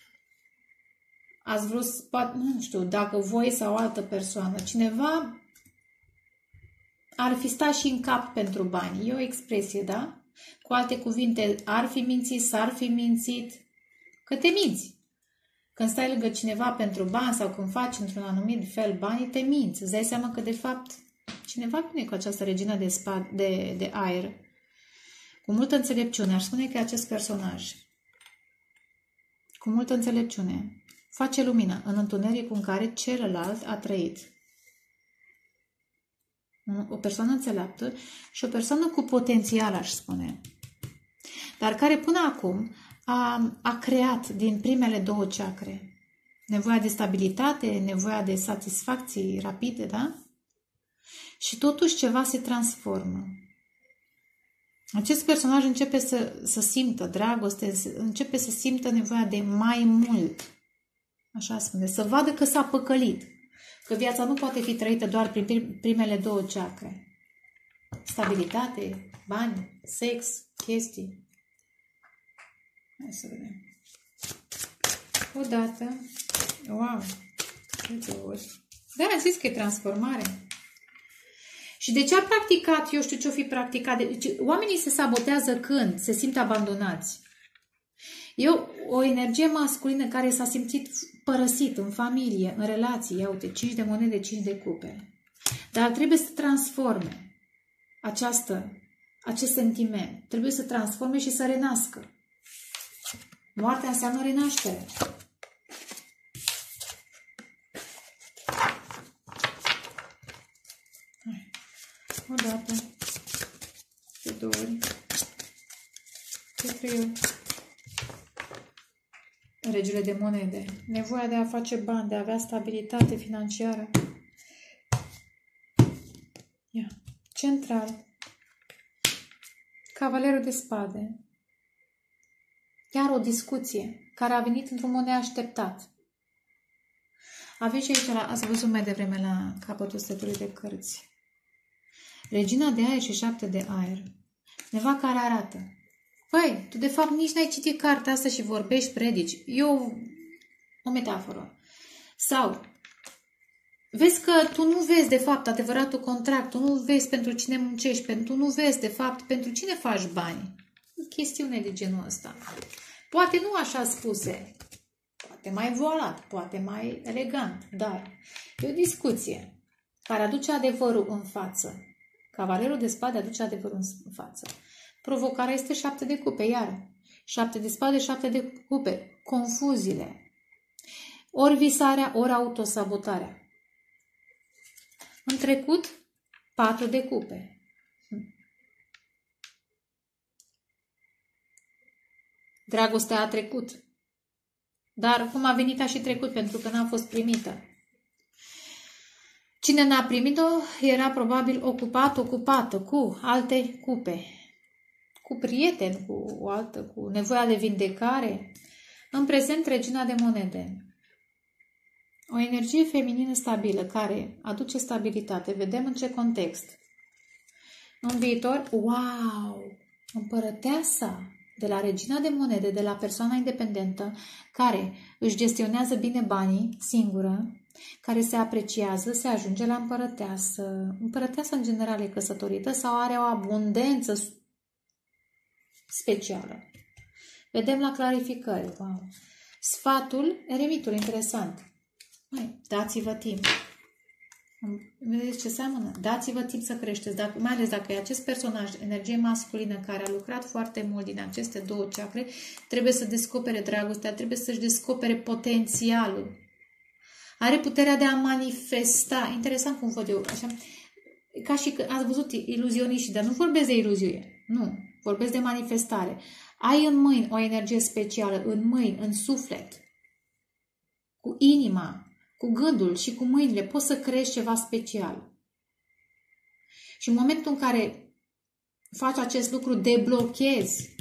ați vrut, nu știu, dacă voi sau altă persoană, cineva ar fi stat și în cap pentru bani. E o expresie, da? Cu alte cuvinte, ar fi mințit, s-ar fi mințit, că te minți. Când stai lângă cineva pentru bani sau când faci într-un anumit fel bani, te minți. Îți dai seama că, de fapt, cineva vine cu această regină de aer, cu multă înțelepciune. Aș spune că e acest personaj. Cu multă înțelepciune. Face lumină în întunericul în care celălalt a trăit. O persoană înțeleaptă și o persoană cu potențial, aș spune. Dar care până acum a creat din primele două chakre nevoia de stabilitate, nevoia de satisfacții rapide, da? Și totuși ceva se transformă. Acest personaj începe să simtă dragoste, începe să simtă nevoia de mai mult. Așa spune, să vadă că s-a păcălit. Că viața nu poate fi trăită doar prin primele două chakre. Stabilitate, bani, sex, chestii. Hai să vedem. Odată. Wow! De ori. Da, am zis că e transformare. Și de ce a practicat? Eu știu ce-o fi practicat. Deci, oamenii se sabotează când se simt abandonați. E o energie masculină care s-a simțit părăsit în familie, în relații. Ia uite, 5 de monede, 5 de cupe. Dar trebuie să transforme acest sentiment. Trebuie să transforme și să renască. Moartea înseamnă renaștere. O dată, de 2 ori, de 3 ori. Regele de monede. Nevoia de a face bani, de a avea stabilitate financiară. Ia. Central. Cavalerul de spade. Iar o discuție care a venit într-un mod neașteptat. Aveți și aici, ați văzut mai devreme la capătul setului de cărți. Regina de aer și 7 de aer. Neva care arată. Păi, tu de fapt nici n-ai citit cartea asta și vorbești, predici. E o metaforă. Sau, vezi că tu nu vezi de fapt adevăratul contract, tu nu vezi pentru cine muncești, tu nu vezi de fapt pentru cine faci bani. E chestiune de genul ăsta. Poate nu așa spuse, poate mai voalat, poate mai elegant, dar e o discuție care aduce adevărul în față. Cavalerul de spade aduce adevărul în față. Provocarea este 7 de cupe, iar 7 de spade, 7 de cupe. Confuziile. Ori visarea, ori autosabotarea. În trecut, 4 de cupe. Dragostea a trecut. Dar cum a venit a și trecut, pentru că n-a fost primită. Cine n-a primit-o era probabil ocupată cu alte cupe. Cu prieteni, cu nevoia de vindecare. În prezent, regina de monede. O energie feminină stabilă, care aduce stabilitate. Vedem în ce context. În viitor, wow! Împărăteasa de la regina de monede, de la persoana independentă, care își gestionează bine banii singură, care se apreciază, se ajunge la împărăteasă. Împărăteasa în general e căsătorită sau are o abundență specială. Vedem la clarificări. Wow. Sfatul, eremitul, interesant. Dați-vă timp. Vedeți ce seamănă? Dați-vă timp să creșteți, mai ales dacă e acest personaj, energie masculină, care a lucrat foarte mult din aceste două chakre, trebuie să descopere dragostea, trebuie să-și descopere potențialul. Are puterea de a manifesta. Interesant cum văd eu. Așa, ca și că ați văzut iluzioniști, dar nu vorbesc de iluzie. Nu. Vorbesc de manifestare. Ai în mâini o energie specială, în mâini, în suflet, cu inima, cu gândul și cu mâinile, poți să creezi ceva special. Și în momentul în care faci acest lucru, deblochezi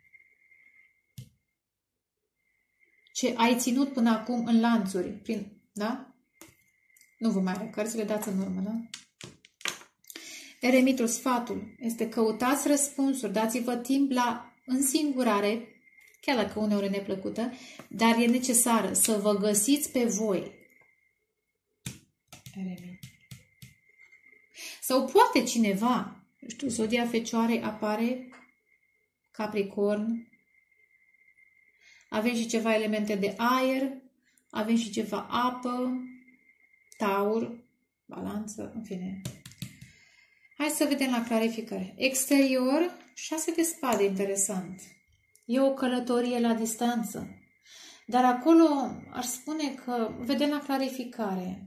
ce ai ținut până acum în lanțuri. Da? Nu vă mai arăt cărțile, dați în urmă, da? Eremitul, sfatul, este căutați răspunsuri, dați-vă timp la însingurare, chiar dacă uneori e neplăcută, dar e necesară să vă găsiți pe voi. Eremit. Sau poate cineva, știu, zodia Fecioare apare Capricorn, avem și ceva elemente de aer, avem și ceva apă, Taur, Balanță, în fine. Hai să vedem la clarificare. Exterior, 6 de spade, interesant. E o călătorie la distanță. Dar acolo aș spune că, vedem la clarificare,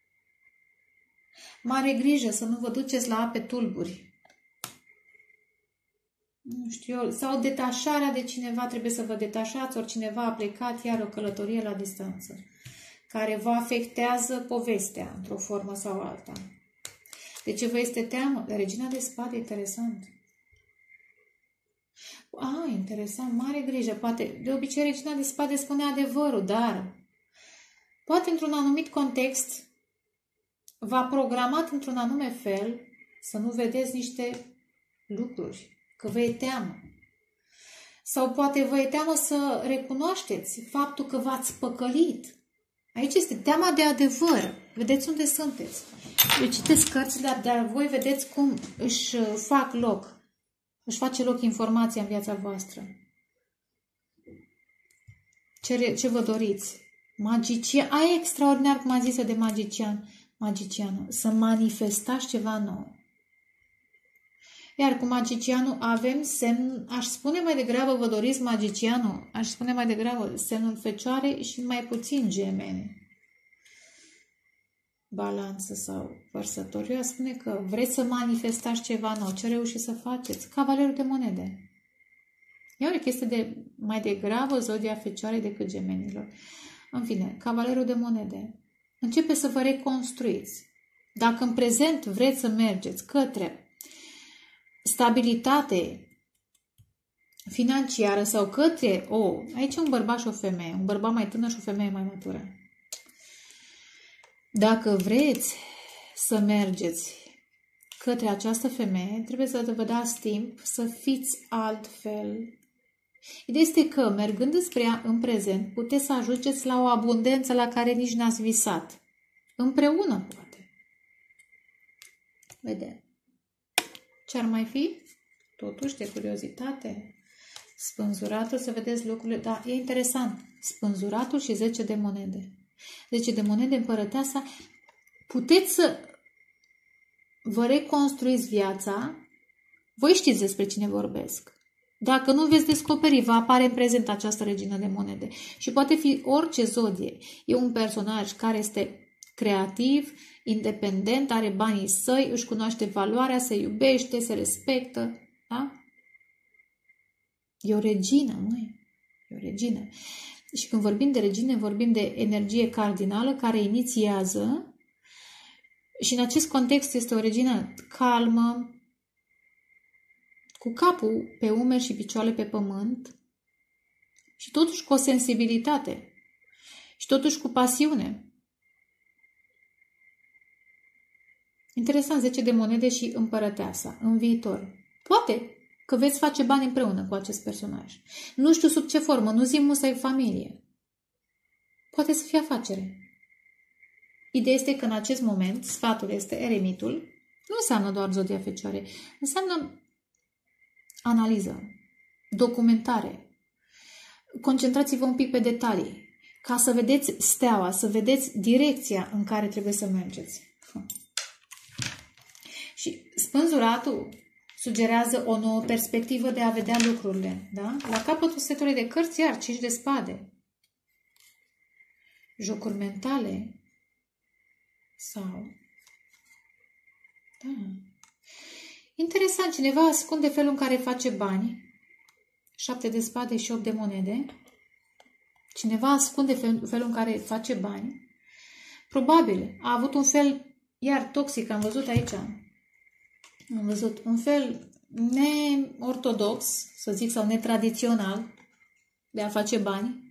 mare grijă să nu vă duceți la ape tulburi. Nu știu eu, sau detașarea de cineva, trebuie să vă detașați, ori cineva a plecat, iar o călătorie la distanță, care vă afectează povestea, într-o formă sau alta. De ce vă este teamă? Regina de spade, interesant. Interesant, mare grijă. Poate, de obicei, regina de spade spune adevărul, dar poate într-un anumit context v-a programat într-un anume fel să nu vedeți niște lucruri, că vă e teamă. Sau poate vă e teamă să recunoașteți faptul că v-ați păcălit. Aici este teama de adevăr. Vedeți unde sunteți. Eu citesc cărțile, dar voi vedeți cum își fac loc. Își face loc informația în viața voastră. Ce vă doriți? Magician. E extraordinar cum a zis de magicianul. Să manifestați ceva nou. Iar cu magicianul avem semn, aș spune mai degrabă, vă doriți magicianul, aș spune mai degrabă semnul Fecioare și mai puțin Gemeni. Balanță sau Vărsător. Eu aș spune că vreți să manifestați ceva nou. Ce reușiți să faceți? Cavalerul de monede. E o chestie de mai degrabă zodia Fecioare decât Gemenilor. În fine, Cavalerul de monede. Începe să vă reconstruiți. Dacă în prezent vreți să mergeți către stabilitate financiară sau către aici un bărbat și o femeie, un bărbat mai tânăr și o femeie mai matură. Dacă vreți să mergeți către această femeie, trebuie să vă dați timp să fiți altfel. Ideea este că, mergând spre ea în prezent, puteți să ajungeți la o abundență la care nici n-ați visat. Împreună, poate. Vedem. Ce-ar mai fi? Totuși, de curiozitate. Spânzuratul, să vedeți lucrurile. Da, e interesant. Spânzuratul și 10 de monede. 10 de monede, împărăteasa. Puteți să vă reconstruiți viața. Voi știți despre cine vorbesc. Dacă nu veți descoperi, va apare în prezent această regină de monede. Și poate fi orice zodie. E un personaj care este creativ, independent, are banii săi, își cunoaște valoarea, se iubește, se respectă. Da? E o regină, măi. E o regină. Și când vorbim de regine, vorbim de energie cardinală care inițiază și în acest context este o regină calmă, cu capul pe umeri și picioarele pe pământ și totuși cu o sensibilitate și totuși cu pasiune. Interesant, 10 de monede și împărăteasa în viitor. Poate că veți face bani împreună cu acest personaj. Nu știu sub ce formă, nu zic musai familie. Poate să fie afacere. Ideea este că în acest moment sfatul este eremitul. Nu înseamnă doar zodia Fecioare. Înseamnă analiză, documentare. Concentrați-vă un pic pe detalii ca să vedeți steaua, să vedeți direcția în care trebuie să mergeți. Și spânzuratul sugerează o nouă perspectivă de a vedea lucrurile. Da? La capătul setului de cărți, iar 5 de spade. Jocuri mentale sau... Da. Interesant, cineva ascunde felul în care face bani. 7 de spade și 8 de monede. Cineva ascunde felul în care face bani. Probabil a avut un fel, iar toxic, am văzut aici. Am văzut un fel neortodox, să zic, sau netradițional de a face bani.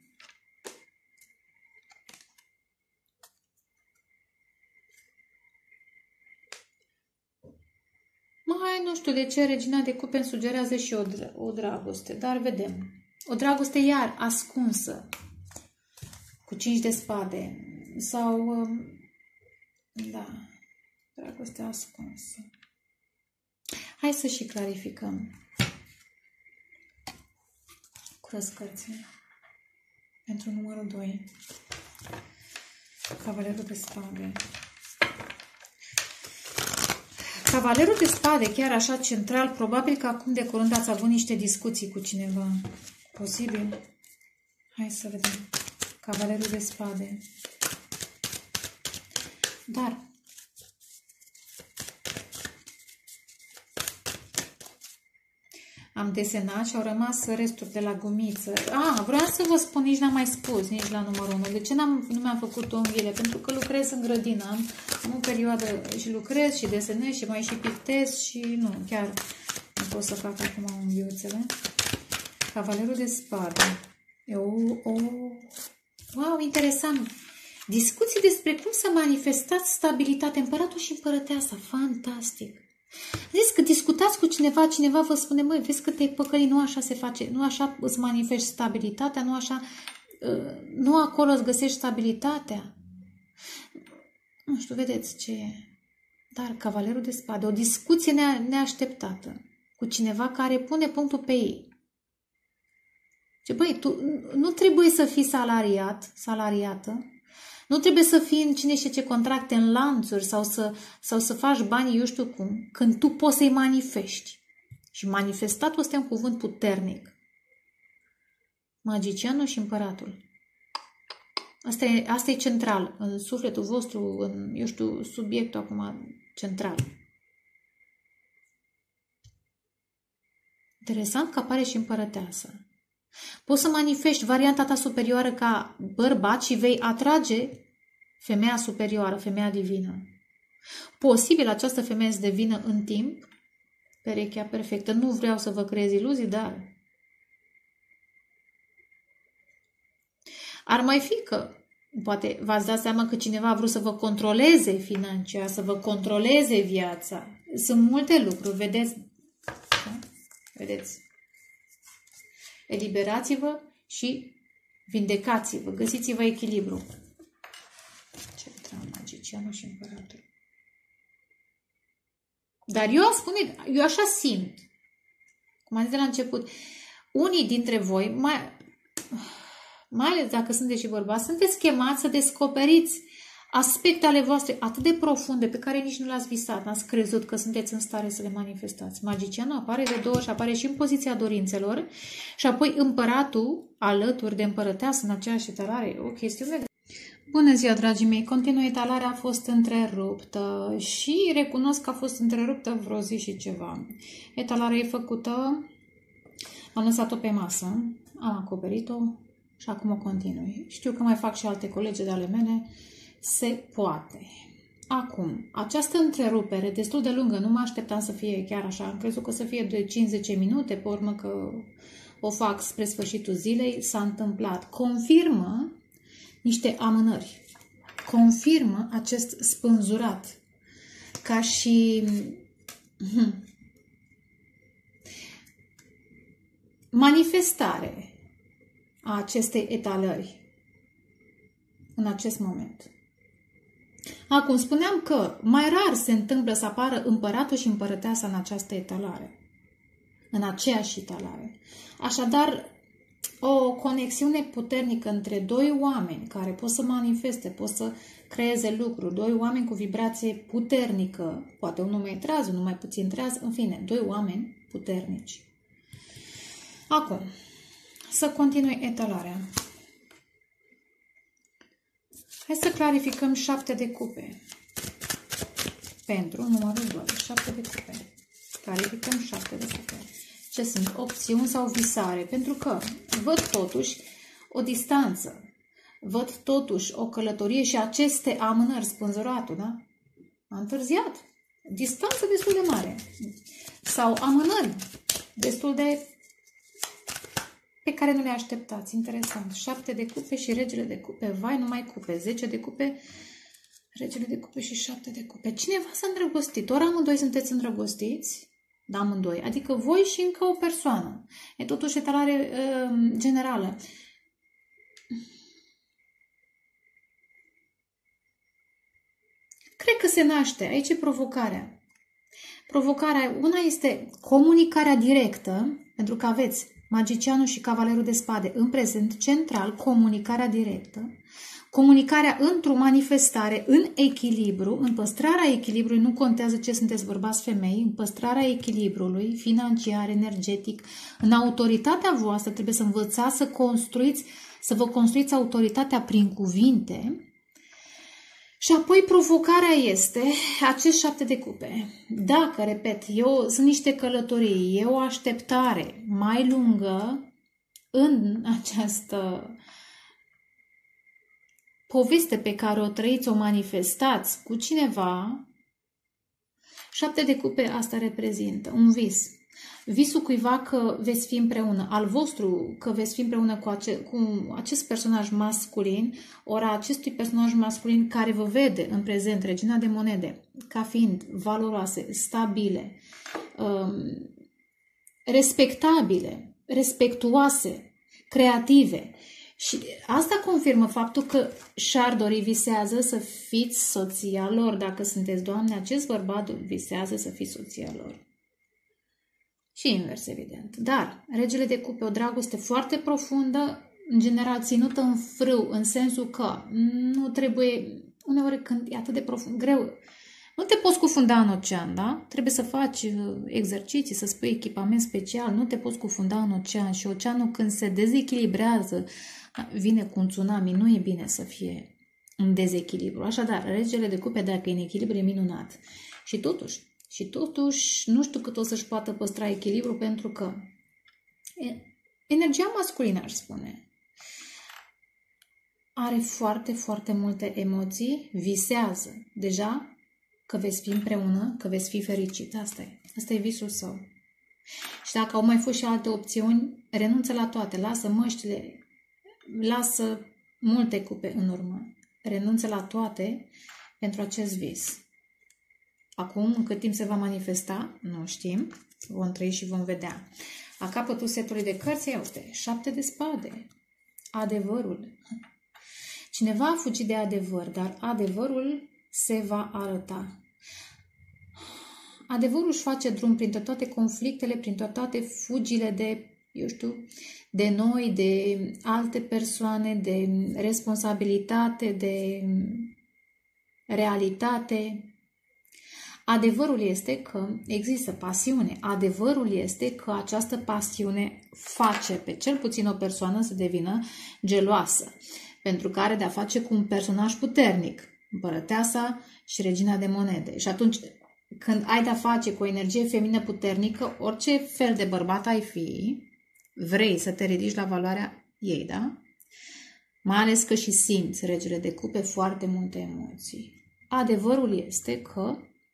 Nu știu de ce regina de cupe îmi sugerează și o dragoste, dar vedem. O dragoste iar ascunsă, cu 5 de spade, sau, da, Dragostea ascunsă. Hai să și clarificăm cu răscărțile. Pentru numărul 2. Cavalerul de spade. Cavalerul de spade, chiar așa central, probabil că acum de curând ați avut niște discuții cu cineva. Posibil? Hai să vedem. Cavalerul de spade. Dar am desenat și au rămas resturi de la gumiță. Vreau să vă spun, nici n-am mai spus, nici la numărul 1. De ce nu mi-am făcut unghiile? Pentru că lucrez în grădină. Am o perioadă și lucrez și desenez și mai și pictez și nu, chiar nu pot să fac acum unghiuțele. Cavalerul de spade. Wow, interesant. Discuții despre cum să manifestați stabilitate. Împăratul și împărăteasa. Fantastic. Zici că discutați cu cineva, cineva vă spune, măi, vezi că te-ai păcălit, nu așa se face, nu așa îți manifesti stabilitatea, nu așa, nu acolo îți găsești stabilitatea. Nu știu, vedeți ce e. Dar cavalerul de spade, o discuție neașteptată cu cineva care pune punctul pe ei. Ce, băi, tu nu trebuie să fii salariată, nu trebuie să fii în cine știe ce contracte în lanțuri sau să faci banii eu știu cum, când tu poți să-i manifesti. Și manifestatul este un cuvânt puternic. Magicianul și împăratul. Asta e central în sufletul vostru, în, eu știu, subiectul acum central. Interesant că apare și împărăteasa. Poți să manifesti varianta ta superioară ca bărbat și vei atrage femeia superioară, femeia divină. Posibil această femeie să devină în timp perechea perfectă. Nu vreau să vă creez iluzii, dar ar mai fi că poate v-ați dat seama că cineva a vrut să vă controleze financiar, să vă controleze viața. Sunt multe lucruri, vedeți? Da? Vedeți? Eliberați-vă și vindecați-vă. Găsiți-vă echilibru. Central, magicianul și împăratul. Dar eu așa simt. Cum am zis de la început, unii dintre voi, mai ales dacă sunteți și bărbați, sunteți chemați să descoperiți aspecte ale voastre atât de profunde pe care nici nu le-ați visat, n-ați crezut că sunteți în stare să le manifestați. Magicianul apare de 2 ori și apare și în poziția dorințelor și apoi împăratul alături de împărăteasă în aceeași etalare. O chestiune de... Bună ziua, dragii mei! Continuu, etalarea a fost întreruptă și recunosc că a fost întreruptă vreo zi și ceva. Etalarea e făcută, am lăsat-o pe masă, am acoperit-o și acum o continui. Știu că mai fac și alte colegi de ale mele. Se poate. Acum, această întrerupere destul de lungă, nu mă așteptam să fie chiar așa, am crezut că o să fie de 5-10 minute, pe urmă că o fac spre sfârșitul zilei, s-a întâmplat. Confirmă niște amânări. Confirmă acest spânzurat. Ca și manifestare a acestei etalări în acest moment. Acum, spuneam că mai rar se întâmplă să apară împăratul și împărăteasa în această etalare. În aceeași etalare. Așadar, o conexiune puternică între doi oameni care pot să manifeste, pot să creeze lucruri, doi oameni cu vibrație puternică, poate unul mai treaz, unul mai puțin treaz, în fine, doi oameni puternici. Acum, să continui etalarea. Hai să clarificăm 7 de cupe. Pentru numărul 2, 7 de cupe. Clarificăm 7 de cupe. Ce sunt? Opțiuni sau visare? Pentru că văd totuși o distanță. Văd totuși o călătorie și aceste amânări, spânzuratul, da? A întârziat. Distanță destul de mare. Sau amânări destul de... pe care nu le așteptați. Interesant. 7 de cupe și regele de cupe. Vai, numai cupe. 10 de cupe, regele de cupe și 7 de cupe. Cineva s-a îndrăgostit. Ori amândoi sunteți îndrăgostiți, da, amândoi. Adică voi și încă o persoană. E totuși etalare generală. cred că se naște. Aici e provocarea. Provocarea, una este comunicarea directă, pentru că aveți magicianul și cavalerul de spade în prezent central, comunicarea directă, comunicarea într-o manifestare în echilibru, în păstrarea echilibrului, nu contează ce sunteți bărbați, femei, în păstrarea echilibrului financiar, energetic, în autoritatea voastră trebuie să învățați să construiți, să vă construiți autoritatea prin cuvinte. Și apoi provocarea este acest 7 de cupe. Dacă, repet, sunt niște călătorii, e o așteptare mai lungă în această poveste pe care o trăiți, o manifestați cu cineva, 7 de cupe asta reprezintă un vis. Visul cuiva că veți fi împreună, al vostru că veți fi împreună cu acest personaj masculin, ori acestui personaj masculin care vă vede în prezent, regina de monede, ca fiind valoroase, stabile, respectabile, respectuoase, creative. Și asta confirmă faptul că și-ar dori, visează să fiți soția lor. Dacă sunteți doamne, acest bărbat visează să fiți soția lor. Și invers, evident. Dar regele de cupe, o dragoste foarte profundă, în general ținută în frâu, în sensul că nu trebuie, uneori când e atât de profund, greu, nu te poți cufunda în ocean, da? Trebuie să faci exerciții, să spui echipament special, nu te poți cufunda în ocean și oceanul când se dezechilibrează, vine cu un tsunami, nu e bine să fie în dezechilibru. Așadar, regele de cupe, dacă e în echilibru, e minunat. Și totuși, nu știu cât o să-și poată păstra echilibru, pentru că energia masculină, aș spune, are foarte, foarte multe emoții, visează deja că veți fi împreună, că veți fi fericit. Asta e visul său. Și dacă au mai fost și alte opțiuni, renunță la toate, lasă măștile, lasă multe cupe în urmă, renunță la toate pentru acest vis. Acum, în cât timp se va manifesta, nu știm, vom trăi și vom vedea. La capătul setului de cărți, ia uite, 7 de spade, adevărul. Cineva a fugit de adevăr, dar adevărul se va arăta. Adevărul își face drum printre toate conflictele, printre toate fugile de, de noi, de alte persoane, de responsabilitate, de realitate. Adevărul este că există pasiune. Adevărul este că această pasiune face pe cel puțin o persoană să devină geloasă, pentru că are de-a face cu un personaj puternic, împărăteasa și regina de monede. Și atunci, când ai de-a face cu o energie feminină puternică, orice fel de bărbat ai fi, vrei să te ridici la valoarea ei, da? Mai ales că și simți, regele de cupe, foarte multe emoții. Adevărul este că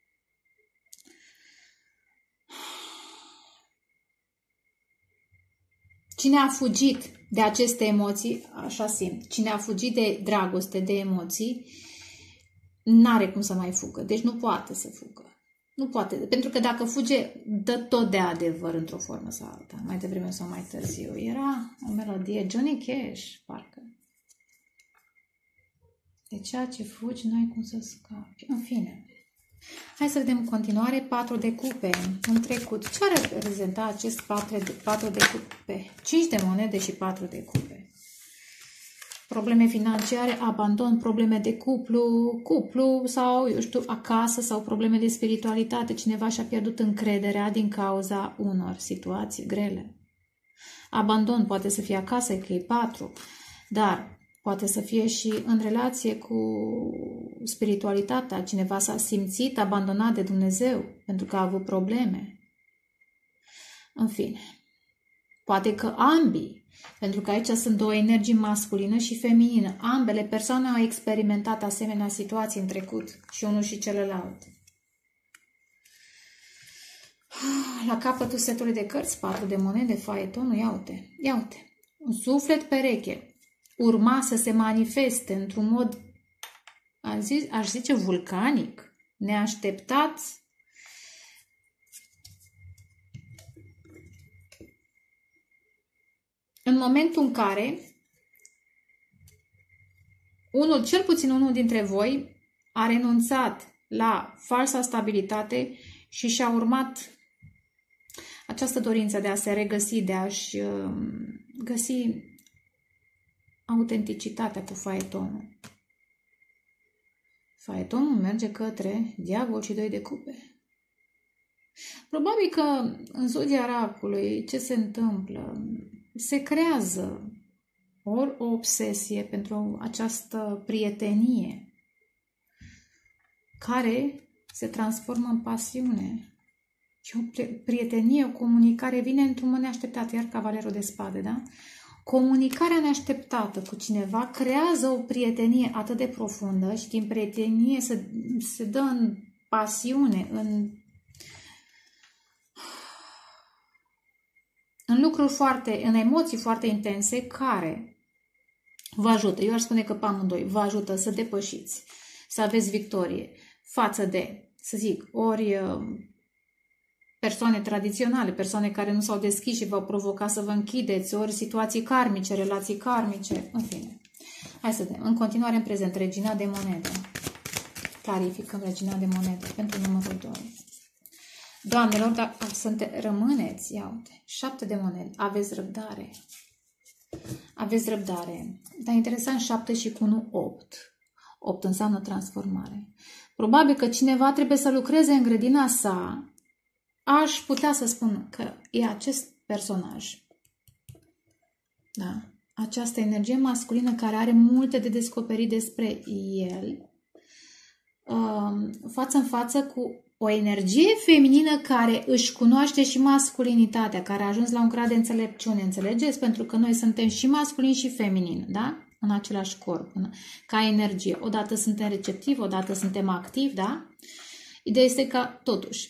cine a fugit de aceste emoții, așa simt, cine a fugit de dragoste, de emoții, n-are cum să mai fugă. Deci nu poate să fugă. Nu poate. Pentru că dacă fuge, dă tot de adevăr într-o formă sau alta. Mai devreme sau mai târziu. Era o melodie, Johnny Cash, parcă. De ceea ce fugi, n-ai cum să scapi. În fine. Hai să vedem în continuare 4 de cupe în trecut. Ce ar reprezenta acest 4 de cupe? 5 de monede și 4 de cupe. Probleme financiare, abandon, probleme de cuplu sau, acasă sau probleme de spiritualitate. Cineva și-a pierdut încrederea din cauza unor situații grele. Abandon poate să fie acasă, că e 4, dar poate să fie și în relație cu spiritualitatea. Cineva s-a simțit abandonat de Dumnezeu pentru că a avut probleme. În fine, poate că ambii, pentru că aici sunt două energii masculină și feminină. Ambele persoane au experimentat asemenea situații în trecut, și unul și celălalt. La capătul setului de cărți, 4 de monede, faetonul, ia uite. Un suflet pereche urma să se manifeste într-un mod, aș zice, vulcanic, neașteptat, în momentul în care cel puțin unul dintre voi a renunțat la falsa stabilitate și și-a urmat această dorință de a se regăsi, de a-și găsi autenticitatea cu faetonul. Faetonul merge către diavol și 2 de cupe. Probabil că în zodia racului ce se întâmplă? Se creează ori o obsesie pentru această prietenie care se transformă în pasiune. Și o prietenie, o comunicare vine într-un mod neașteptat, iar cavalerul de spade, da? Comunicarea neașteptată cu cineva creează o prietenie atât de profundă și din prietenie se dă în pasiune, în lucruri în emoții foarte intense care vă ajută. Eu aș spune că pe amândoi vă ajută să depășiți, să aveți victorie față de, să zic, ori persoane tradiționale, persoane care nu s-au deschis și v-au provocat să vă închideți, ori situații karmice, relații karmice, în fine. Hai să vedem. În continuare, în prezent, Regina de Monede. Clarificăm Regina de Monede pentru numărul 2. Doamnelor, dacă rămâneți, ia uite, 7 de monede, aveți răbdare. Aveți răbdare. Dar interesant, 7 și cu 1, 8. 8 înseamnă transformare. Probabil că cineva trebuie să lucreze în grădina sa. Aș putea să spun că e acest personaj. Da? Această energie masculină care are multe de descoperit despre el, față în față cu o energie feminină care își cunoaște și masculinitatea, care a ajuns la un grad de înțelepciune. Înțelegeți? Pentru că noi suntem și masculini și feminini, da? În același corp, ca energie. Odată suntem receptivi, odată suntem activi, da? Ideea este că, totuși,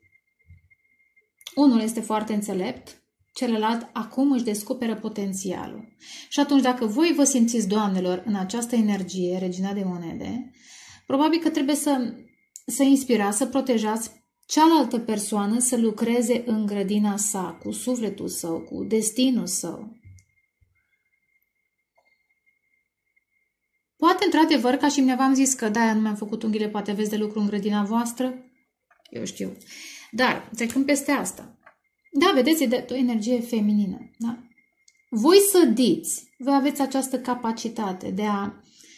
unul este foarte înțelept, celălalt acum își descoperă potențialul. Și atunci, dacă voi vă simțiți, doamnelor, în această energie, Regina de Monede, probabil că trebuie să inspirați, să protejați cealaltă persoană să lucreze în grădina sa, cu sufletul său, cu destinul său. Poate, într-adevăr, ca și mine v-am zis că de-aia nu mi-am făcut unghiile, poate aveți de lucru în grădina voastră. Eu știu. Dar, trecând peste asta, da, vedeți, e de o energie feminină. Da? Voi sădiți, voi aveți această capacitate de a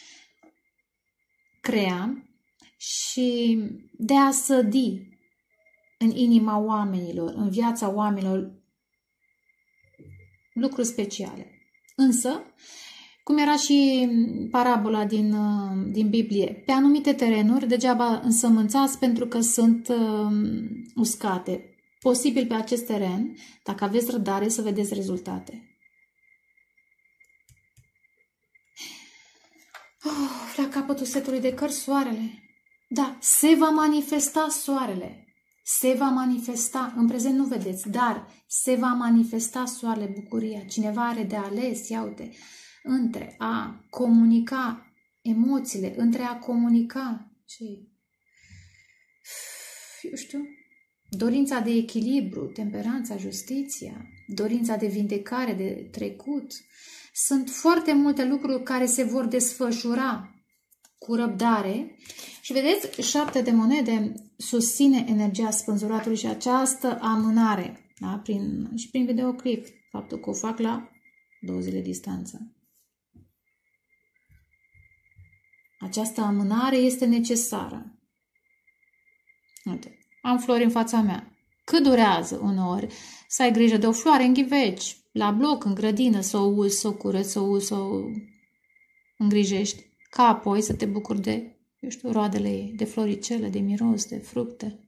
crea și de a sădi în inima oamenilor, în viața oamenilor, lucruri speciale. Însă, cum era și parabola din Biblie, pe anumite terenuri degeaba însămânțați pentru că sunt uscate. Posibil pe acest teren, dacă aveți răbdare, să vedeți rezultate. La capătul setului de cărți, soarele. Da, se va manifesta soarele. Se va manifesta, în prezent nu vedeți, dar se va manifesta soarele, bucuria. Cineva are de ales, ia uite, între a comunica emoțiile, între a comunica, eu știu, dorința de echilibru, temperanța, justiția, dorința de vindecare, de trecut. Sunt foarte multe lucruri care se vor desfășura cu răbdare și vedeți, 7 de monede susține energia spânzuratului și această amânare, da? Și prin videoclip, faptul că o fac la 2 zile distanță. Această amânare este necesară. Uite, am flori în fața mea. Cât durează uneori să ai grijă de o floare în ghiveci, la bloc, în grădină, să o uzi, să o cureți, să o uzi, să o îngrijești, ca apoi să te bucuri de, eu știu, roadele ei, de floricele, de miros, de fructe.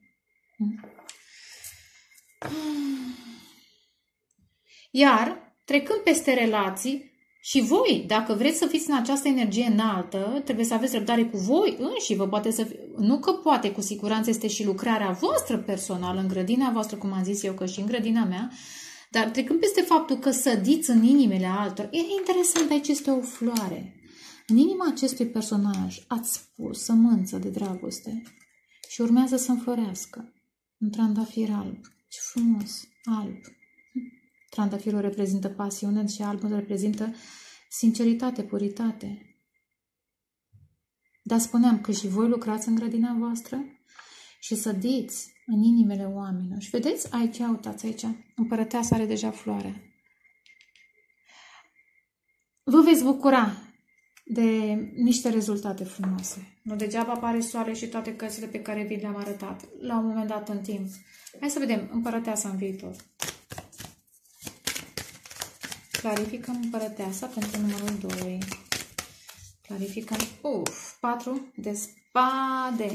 Iar, trecând peste relații, și voi, dacă vreți să fiți în această energie înaltă, trebuie să aveți răbdare cu voi înși vă. Poate să nu că poate, cu siguranță este și lucrarea voastră personală în grădina voastră, cum am zis eu, că și în grădina mea, dar trecând peste faptul că sădiți în inimile altor, e interesant, aici este o floare. În inima acestui personaj ați pus sămânță de dragoste și urmează să înflorească un trandafir alb. Ce frumos, alb. Trandafirul reprezintă pasiune și albul reprezintă sinceritate, puritate. Dar spuneam că și voi lucrați în grădina voastră și sădiți în inimile oamenilor. Și vedeți, aici, uitați aici, împărăteasa are deja floare. Vă veți bucura de niște rezultate frumoase. Nu degeaba apare soare și toate cărțile pe care vi le-am arătat la un moment dat în timp. Hai să vedem împărăteasa în viitor. Clarificăm împărăteasa pentru numărul 2. Clarificăm, 4 de spade.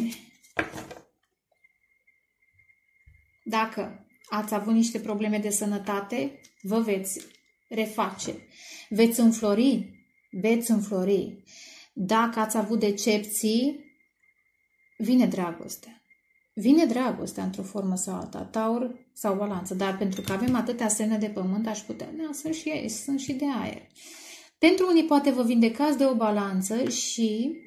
Dacă ați avut niște probleme de sănătate, vă veți reface. Veți înflori. Dacă ați avut decepții, vine dragostea. Vine dragostea într-o formă sau alta, Taur sau Balanță. Dar pentru că avem atâtea semne de pământ, aș putea, sunt și de aer. Pentru unii poate vă vindecați de o Balanță și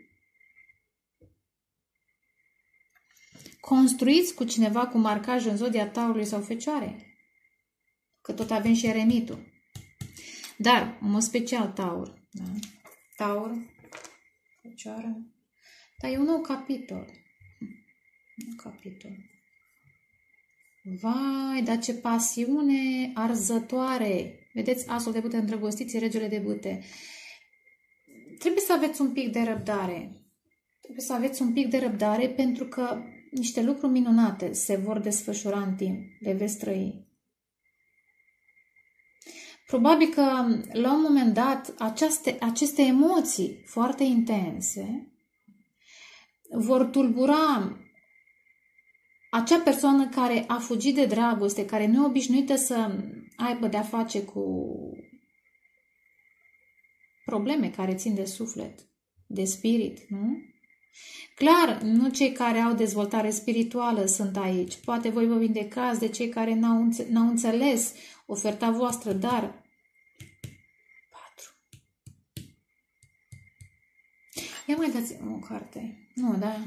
construiți cu cineva cu marcaj în zodia Taurului sau Fecioare. Că tot avem și eremitul. Dar, în mod special, Taur. Da? Taur, Fecioară. Dar e un nou capitol. Vai, dar ce pasiune arzătoare! Vedeți, asul de bâte îndrăgostiți, regele de bâte. Trebuie să aveți un pic de răbdare. Pentru că niște lucruri minunate se vor desfășura în timp. Le veți trăi. Probabil că la un moment dat aceste emoții foarte intense vor tulbura acea persoană care a fugit de dragoste, care nu e obișnuită să aibă de-a face cu probleme care țin de suflet, de spirit, nu? Clar, nu cei care au dezvoltare spirituală sunt aici. Poate voi vă vindecați de cei care n-au înțeles oferta voastră, dar 4. Ia mai dați o carte. Nu, da.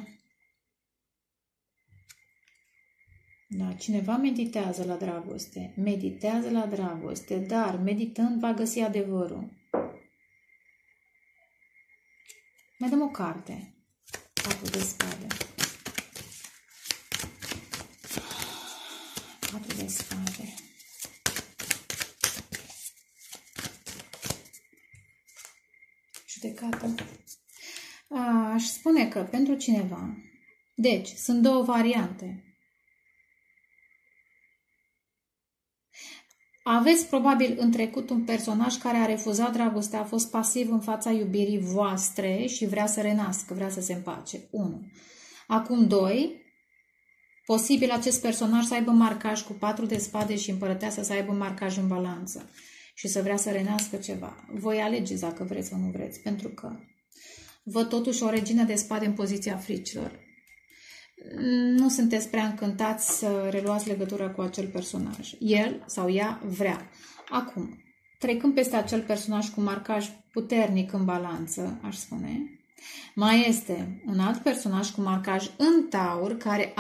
Da, cineva meditează la dragoste, dar meditând va găsi adevărul. Mai dăm o carte. 4 de spade. 4 de spade. Judecată. Aș spune că pentru cineva, deci, sunt două variante. Aveți probabil în trecut un personaj care a refuzat dragostea, a fost pasiv în fața iubirii voastre și vrea să renască, vrea să se împace. 1. Acum 2. Posibil acest personaj să aibă marcaj cu 4 de spade și împărăteasa să aibă marcaj în Balanță și să vrea să renască ceva. Voi alegeți dacă vreți sau nu vreți, pentru că văd totuși o regină de spade în poziția fricilor. Nu sunteți prea încântați să reluați legătura cu acel personaj. El sau ea vrea. Acum, trecând peste acel personaj cu marcaj puternic în Balanță, aș spune, mai este un alt personaj cu marcaj în Taur care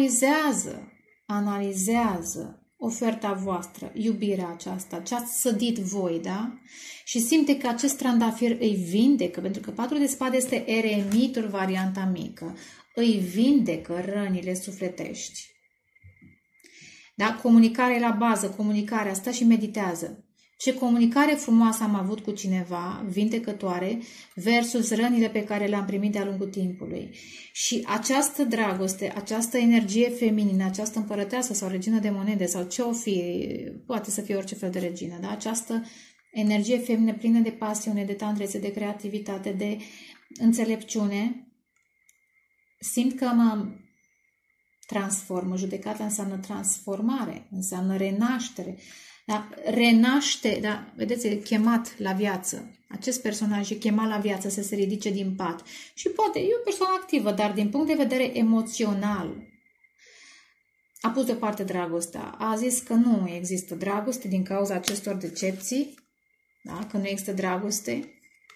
analizează oferta voastră, iubirea aceasta, ce ați sădit voi, da? Și simte că acest trandafir îi vindecă, pentru că 4 de spade este eremitul, varianta mică. Îi vindecă rănile sufletești. Da? Comunicarea e la bază, comunicarea, stă și meditează. Ce comunicare frumoasă am avut cu cineva, vindecătoare, versus rănile pe care le-am primit de-a lungul timpului. Și această dragoste, această energie feminină, această împărăteasă sau regină de monede sau ce o fi, poate să fie orice fel de regină, da? Această energie feminină plină de pasiune, de tandrețe, de creativitate, de înțelepciune, simt că mă transformă. Judecata înseamnă transformare, înseamnă renaștere. Da? Renaște, da? Vedeți, e chemat la viață. Acest personaj e chemat la viață să se ridice din pat. Și poate, e o persoană activă, dar din punct de vedere emoțional a pus deoparte dragostea. A zis că nu există dragoste din cauza acestor decepții, da? Că nu există dragoste.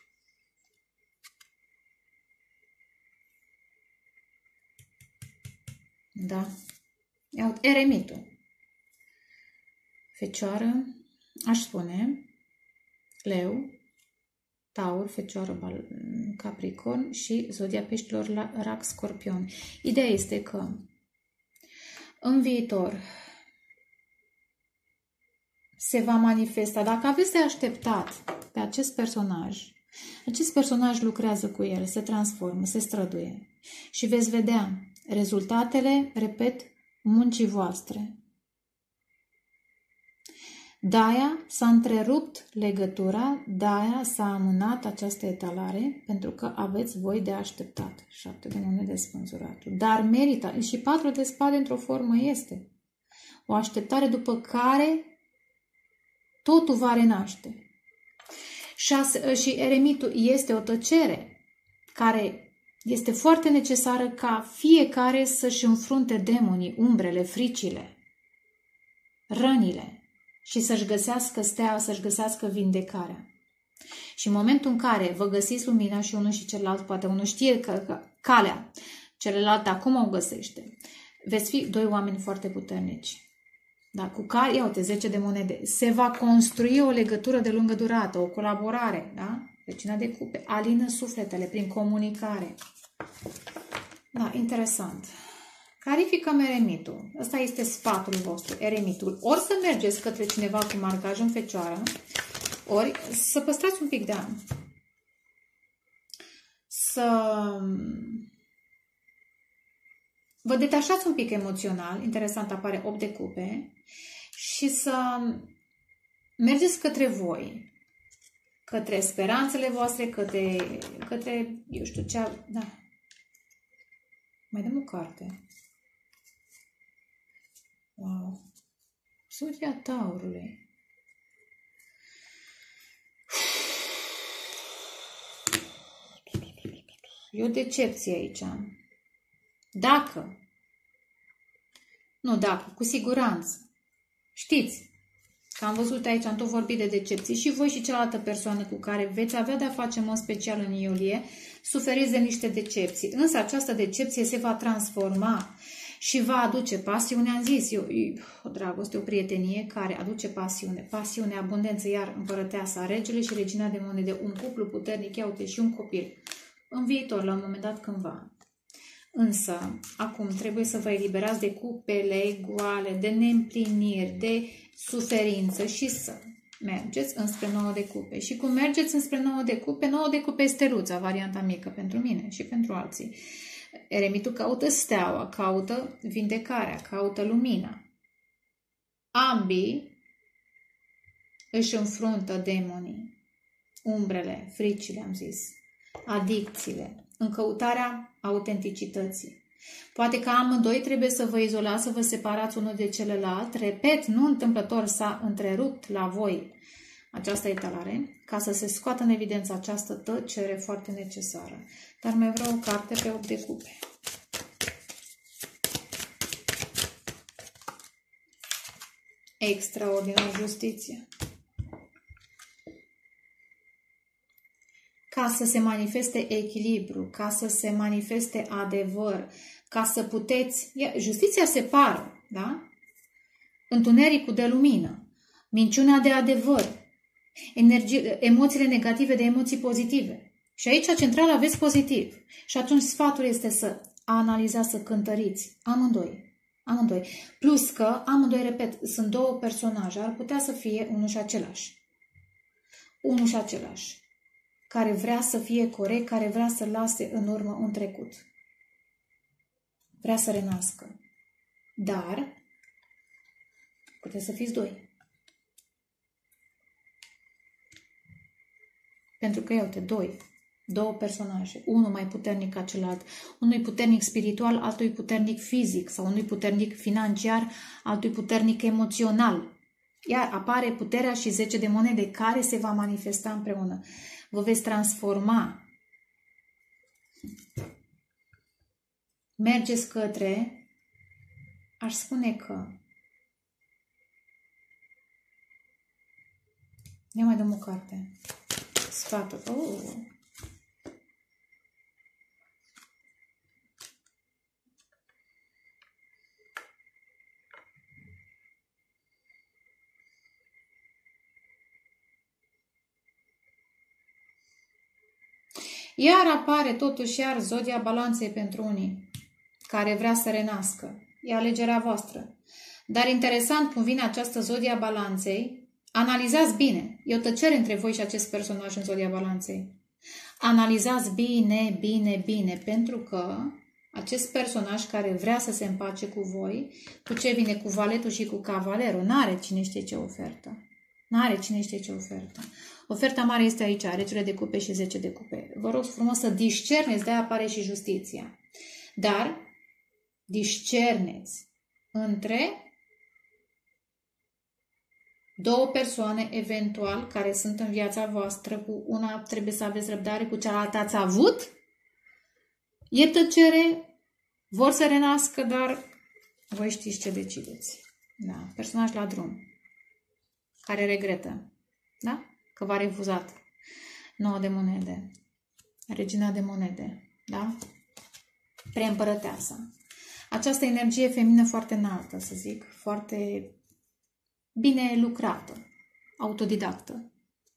Da. Iau, eremitul. Fecioară, aș spune, leu, Taur, Fecioară, Capricorn și zodia peștilor, Rac, Scorpion. Ideea este că în viitor se va manifesta. Dacă aveți de așteptat pe acest personaj lucrează cu el, se transformă, se străduie și veți vedea rezultatele, repet, muncii voastre. De-aia s-a întrerupt legătura, de-aia s-a amânat această etalare, pentru că aveți voi de așteptat. 7 de monede spânzuratul. Dar merită. Și 4 de spade într-o formă este. O așteptare după care totul va renaște. 6, și eremitul este o tăcere care este foarte necesară ca fiecare să-și înfrunte demonii, umbrele, fricile, rănile și să-și găsească steaua, să-și găsească vindecarea. Și în momentul în care vă găsiți lumina și unul și celălalt, poate unul știe calea, celălalt acum o găsește, veți fi doi oameni foarte puternici. Da, cu care, ia uite, 10 de monede, se va construi o legătură de lungă durată, o colaborare, da? Regina de cupe, alină sufletele prin comunicare. Da, interesant. Clarificăm eremitul. Ăsta este sfatul vostru, eremitul. Ori să mergeți către cineva cu marcaj în Fecioară, ori să păstrați un pic de an. Să vă detașați un pic emoțional, interesant, apare 8 de cupe, și să mergeți către voi, către speranțele voastre, către eu știu ce, da. Mai dăm o carte. Wow. Zodia Taurului. E o decepție aici. Dacă, cu siguranță. Știți că am văzut aici, am tot vorbit de decepții și voi și cealaltă persoană cu care veți avea de-a face în mod special în iulie, suferiți de niște decepții. Însă această decepție se va transforma și va aduce pasiune. Am zis, o dragoste, o prietenie care aduce pasiune, abundență, iar împărăteasa, regele și regina de monede, un cuplu puternic, ia uite, și un copil. În viitor, la un moment dat, cândva. Însă, acum trebuie să vă eliberați de cupele goale, de neîmpliniri, de suferință și să mergeți înspre 9 de cupe. Și cum mergeți înspre 9 de cupe este steluța, varianta mică pentru mine și pentru alții. Eremitul caută steaua, caută vindecarea, caută lumina. Ambii își înfruntă demonii, umbrele, fricile, am zis, adicțiile, în căutarea autenticității. Poate că amândoi trebuie să vă izolați, să vă separați unul de celălalt. Repet, nu întâmplător s-a întrerupt la voi această etalare, ca să se scoată în evidență această tăcere foarte necesară. Dar mai vreau o carte pe 8 de cupe. Extraordinar, justiție. Ca să se manifeste echilibru, ca să se manifeste adevăr, ca să puteți... Justiția separă, da? Întunericul de lumină, minciuna de adevăr, emoțiile negative de emoții pozitive. Și aici central aveți pozitiv. Și atunci sfatul este să analizați, să cântăriți amândoi. Plus că amândoi, repet, sunt două personaje, ar putea să fie unul și același. Care vrea să fie corect, care vrea să lase în urmă un trecut. Vrea să renască. Dar puteți să fiți doi. Pentru că, iată, două personaje. Unul mai puternic ca celălalt. Unul puternic spiritual, altul puternic fizic. Sau unul puternic financiar, altul puternic emoțional. Iar apare puterea și 10 de monede care se va manifesta împreună. Vă veți transforma. Mergeți către, aș spune că, ia mai dăm o carte. Sfatul. Iar apare totuși iar zodia balanței pentru unii care vrea să renască. E alegerea voastră. Dar interesant cum vine această zodia balanței, analizați bine. E o tăcere între voi și acest personaj în zodia balanței. Analizați bine, bine, bine, pentru că acest personaj care vrea să se împace cu voi, cu ce vine? Cu valetul și cu cavalerul. N-are cine știe ce ofertă. N-are cine știe ce ofertă. Oferta mare este aici, regele de cupe și 10 de cupe. Vă rog frumos să discerneți, de-aia apare și justiția. Dar discerneți între două persoane, eventual, care sunt în viața voastră. Cu una trebuie să aveți răbdare, cu cealaltă ați avut. E tăcere, vor să renască, dar voi știți ce decideți. Da, personaj la drum, care regretă, da? Că v-a refuzat. 9 de monede, regina de monede, da? Preîmpărăteasa. Această energie feminină foarte înaltă, să zic, foarte bine lucrată, autodidactă.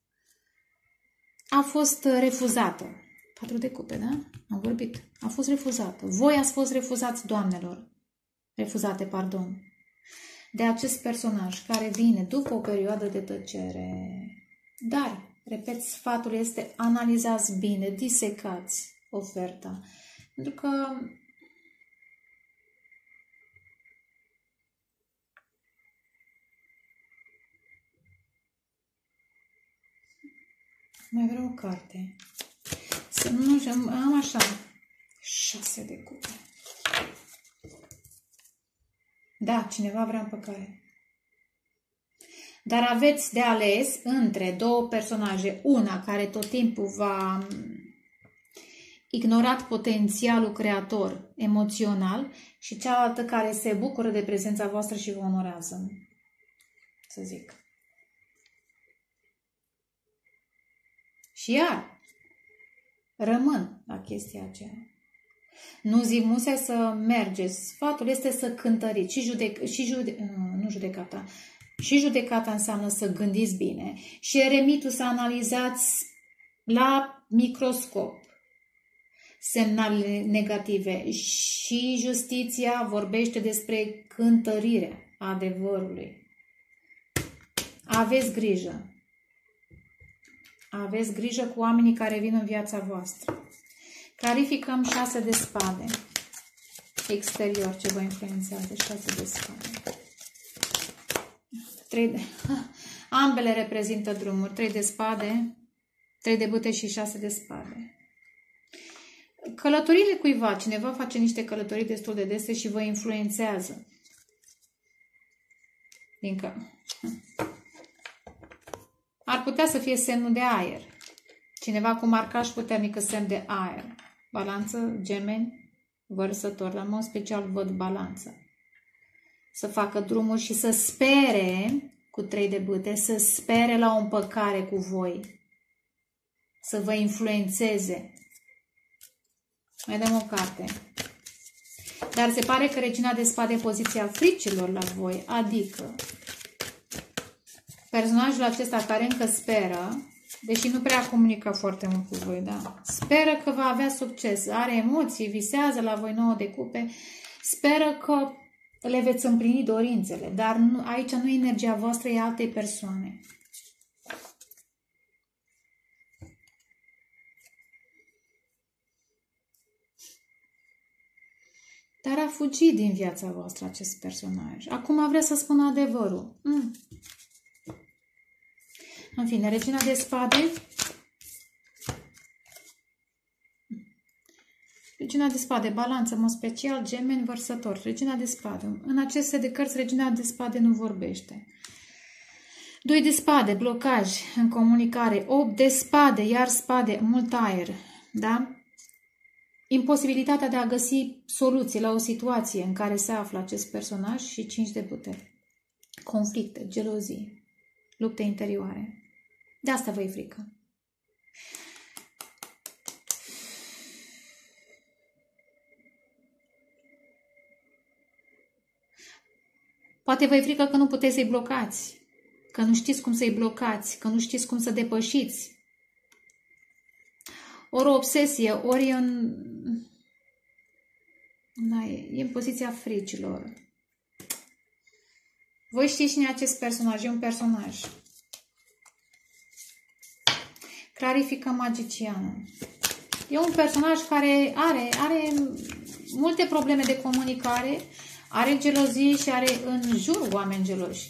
A fost refuzată. 4 de cupe, da? Am vorbit. A fost refuzată. Voi ați fost refuzați, doamnelor. Refuzate, pardon. De acest personaj care vine după o perioadă de tăcere. Dar, repet, sfatul este analizați bine, disecați oferta. Pentru că mai vreau o carte. Să nu am așa. 6 de cupe. Da, cineva vrea împăcare. Dar aveți de ales între două personaje. Una care tot timpul v-a ignorat potențialul creator emoțional și cealaltă care se bucură de prezența voastră și vă onorează. Să zic. Și iar rămân la chestia aceea. Nu zic musai să mergeți. Sfatul este să cântăriți. Și judecata înseamnă să gândiți bine. Și eremitul să analizați la microscop semnalele negative. Și justiția vorbește despre cântărirea adevărului. Aveți grijă. Aveți grijă cu oamenii care vin în viața voastră. Clarificăm 6 de spade. Exterior, ce vă influențează? 6 de spade. Ambele reprezintă drumuri. 3 de spade, 3 de bâte și 6 de spade. Călătorile cuiva. Cineva face niște călătorii destul de dese și vă influențează. Fiindcă ar putea să fie semnul de aer. Cineva cu marcaj puternic, semn de aer. Balanță, Gemeni, Vărsător. La mod special văd Balanță. Să facă drumuri și să spere, cu 3 de bâte, să spere la o împăcare cu voi. Să vă influențeze. Mai dăm o carte. Dar se pare că regina de spade poziția fricilor la voi. Adică personajul acesta care încă speră, deși nu prea comunică foarte mult cu voi, da? Speră că va avea succes, are emoții, visează la voi 9 de cupe, speră că le veți împlini dorințele, dar nu, aici nu e energia voastră, e altei persoane. Dar a fugit din viața voastră acest personaj. Acum vrea să spună adevărul. În fine, regina de spade. Regina de spade, Balanță, în mod special, Gemeni, Vărsător. Regina de spade. În acest set de cărți, regina de spade nu vorbește. 2 de spade, blocaj în comunicare. 8 de spade, iar spade, mult aer. Da? Imposibilitatea de a găsi soluții la o situație în care se află acest personaj și 5 de puteri. Conflicte, gelozii, lupte interioare. De asta vă-i frică. Poate vă-i frică că nu puteți să-i blocați, că nu știți cum să-i blocați, că nu știți cum să depășiți ori o obsesie, ori e în poziția fricilor. Voi știți cine e acest personaj? E un personaj. Clarifică magicianul. E un personaj care are multe probleme de comunicare, are gelozie și are în jur oameni geloși.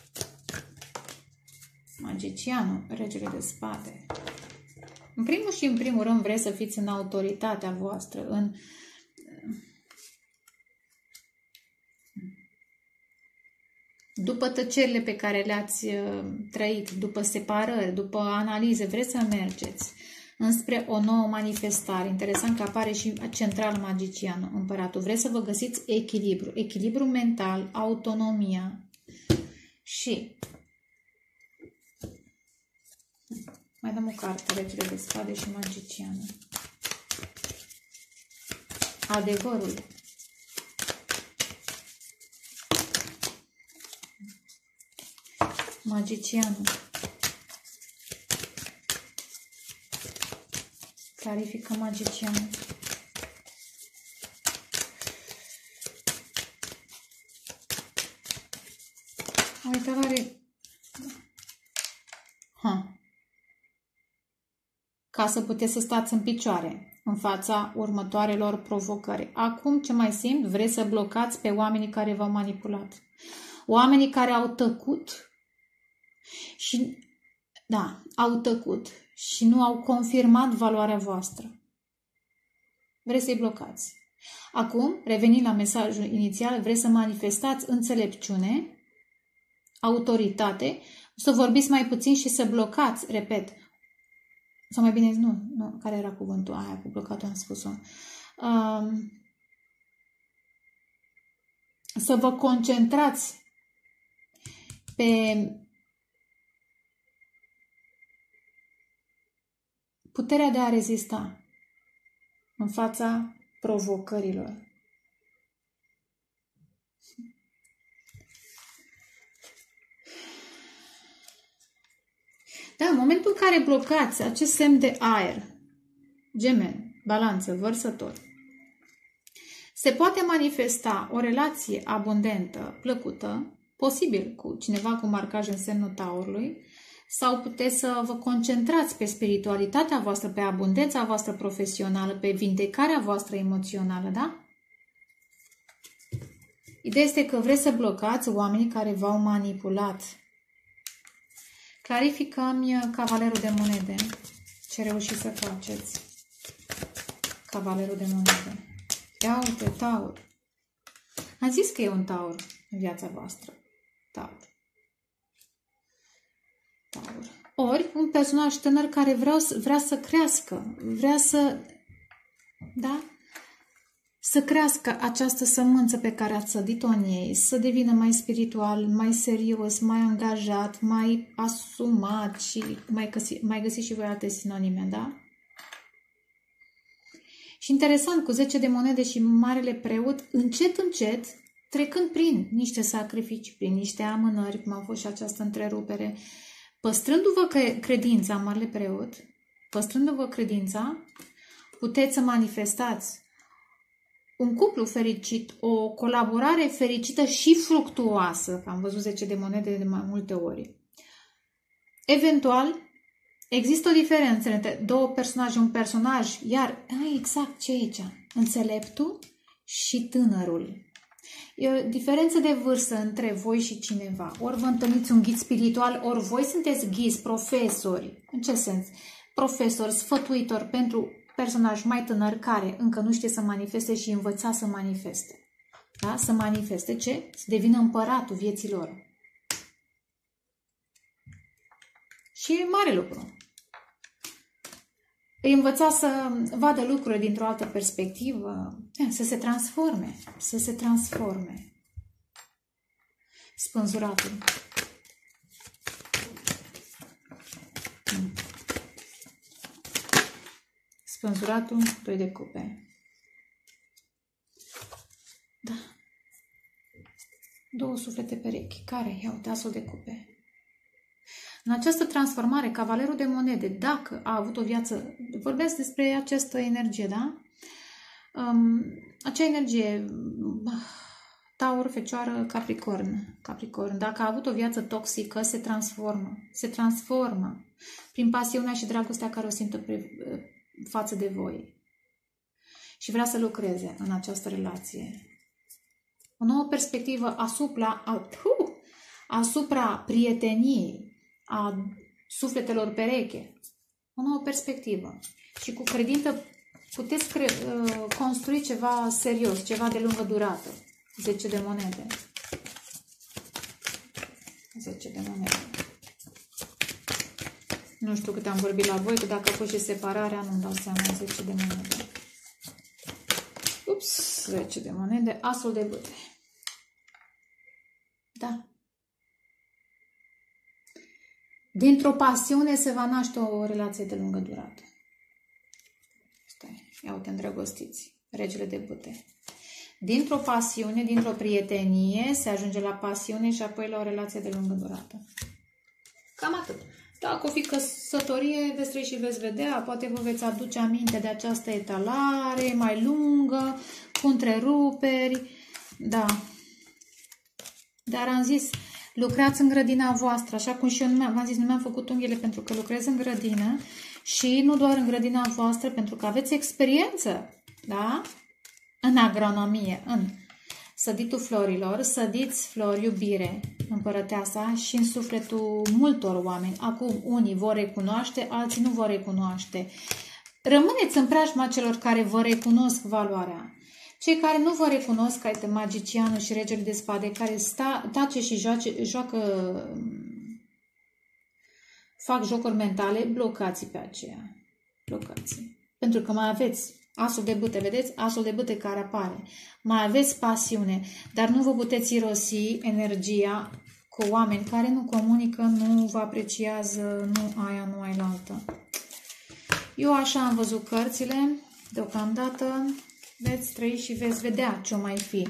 Magicianul, regele de spade. În primul și în primul rând vreți să fiți în autoritatea voastră, după tăcerile pe care le-ați trăit, după separări, după analize, vreți să mergeți înspre o nouă manifestare. Interesant că apare și central magicianul, împăratul. Vreți să vă găsiți echilibru. Echilibru mental, autonomia și... Mai dăm o carte, regele de spade și magicianul. Adevărul. Magicianul. Clarifică magicianul. Uite, are... Ca să puteți să stați în picioare în fața următoarelor provocări. Acum, ce mai simt? Vreți să blocați pe oamenii care v-au manipulat. Oamenii care au tăcut și, au tăcut și nu au confirmat valoarea voastră. Vreți să-i blocați. Acum, revenind la mesajul inițial, vreți să manifestați înțelepciune, autoritate, să vorbiți mai puțin și să blocați, repet, sau mai bine, nu, care era cuvântul aia cu blocatul, am spus-o. Să vă concentrați pe puterea de a rezista în fața provocărilor. Da, în momentul în care blocați acest semn de aer, Gemeni, Balanță, Vărsător, se poate manifesta o relație abundentă, plăcută, posibil cu cineva cu marcaj în semnul Taurului, sau puteți să vă concentrați pe spiritualitatea voastră, pe abundența voastră profesională, pe vindecarea voastră emoțională, da? Ideea este că vreți să blocați oamenii care v-au manipulat. Clarificăm cavalerul de monede. Ce reușiți să faceți? Cavalerul de monede. Ia uite, Taur. Am zis că e un Taur în viața voastră. Taur. Ori un personaj tânăr care vrea să crească, vrea să, să crească această sămânță pe care ați sădit-o în ei, să devină mai spiritual, mai serios, mai angajat, mai asumat și mai găsiți și voi alte sinonime, da? Și interesant, cu 10 de monede și Marele Preot, încet, încet, trecând prin niște sacrificii, prin niște amânări, cum a fost și această întrerupere, păstrându-vă credința, Marele Preot, păstrându-vă credința, puteți să manifestați un cuplu fericit, o colaborare fericită și fructuoasă, că am văzut 10 de monede de mai multe ori. Eventual, există o diferență între două personaje, un personaj, iar, exact ce e aici, înțeleptul și tânărul. E o diferență de vârstă între voi și cineva. Ori vă întâlniți un ghid spiritual, ori voi sunteți ghizi, profesori. În ce sens? Profesori, sfătuitori pentru personaj mai tânăr care încă nu știe să manifeste și învăța să manifeste. Da? Să manifeste ce? Să devină împăratul vieților. Și e mare lucru. Îi învăța să vadă lucrurile dintr-o altă perspectivă, să se transforme, să se transforme. Spânzuratul. Spânzuratul, 2 de cupe. Da. 2 suflete perechi. Care? Ia uite, asul de cupe. În această transformare, cavalerul de monede, dacă a avut o viață, vorbesc despre această energie, da? Acea energie, Taur, Fecioară, Capricorn, dacă a avut o viață toxică, se transformă prin pasiunea și dragostea care o simtă față de voi. Și vrea să lucreze în această relație. O nouă perspectivă asupra prieteniei, a sufletelor pereche. O nouă perspectivă. Și cu credință puteți construi ceva serios, ceva de lungă durată. 10 de monede. 10 de monede. Nu știu cât am vorbit la voi, că dacă a fost și separarea, nu-mi dau seama. 10 de monede. Ups, 10 de monede. Asul de bâte. Da. Dintr-o pasiune se va naște o relație de lungă durată. Stai, ia uite, îndrăgostiți. Regele de bâte. Dintr-o pasiune, dintr-o prietenie, se ajunge la pasiune și apoi la o relație de lungă durată. Cam atât. Dacă o fi căsătorie, veți trăi și veți vedea, poate vă veți aduce aminte de această etalare mai lungă, cu întreruperi, da. Dar am zis, lucrați în grădina voastră, așa cum și eu v-am zis, nu mi-am făcut unghiile pentru că lucrez în grădină și nu doar în grădina voastră, pentru că aveți experiență, da? În agronomie, în săditul florilor, sădiți flori, iubire, împărăteasa și în sufletul multor oameni. Acum unii vor recunoaște, alții nu vor recunoaște. Rămâneți în preajma celor care vă recunosc valoarea. Cei care nu vă recunosc, ca magicianul și regele de spade, care tace și fac jocuri mentale, blocați pe aceea. Blocați. Pentru că mai aveți asul de bâte, vedeți? Asul de bâte care apare. Mai aveți pasiune, dar nu vă puteți irosi energia cu oameni care nu comunică, nu vă apreciază, nu aia, nu ai la altă. Eu așa am văzut cărțile, deocamdată veți trăi și veți vedea ce o mai fi.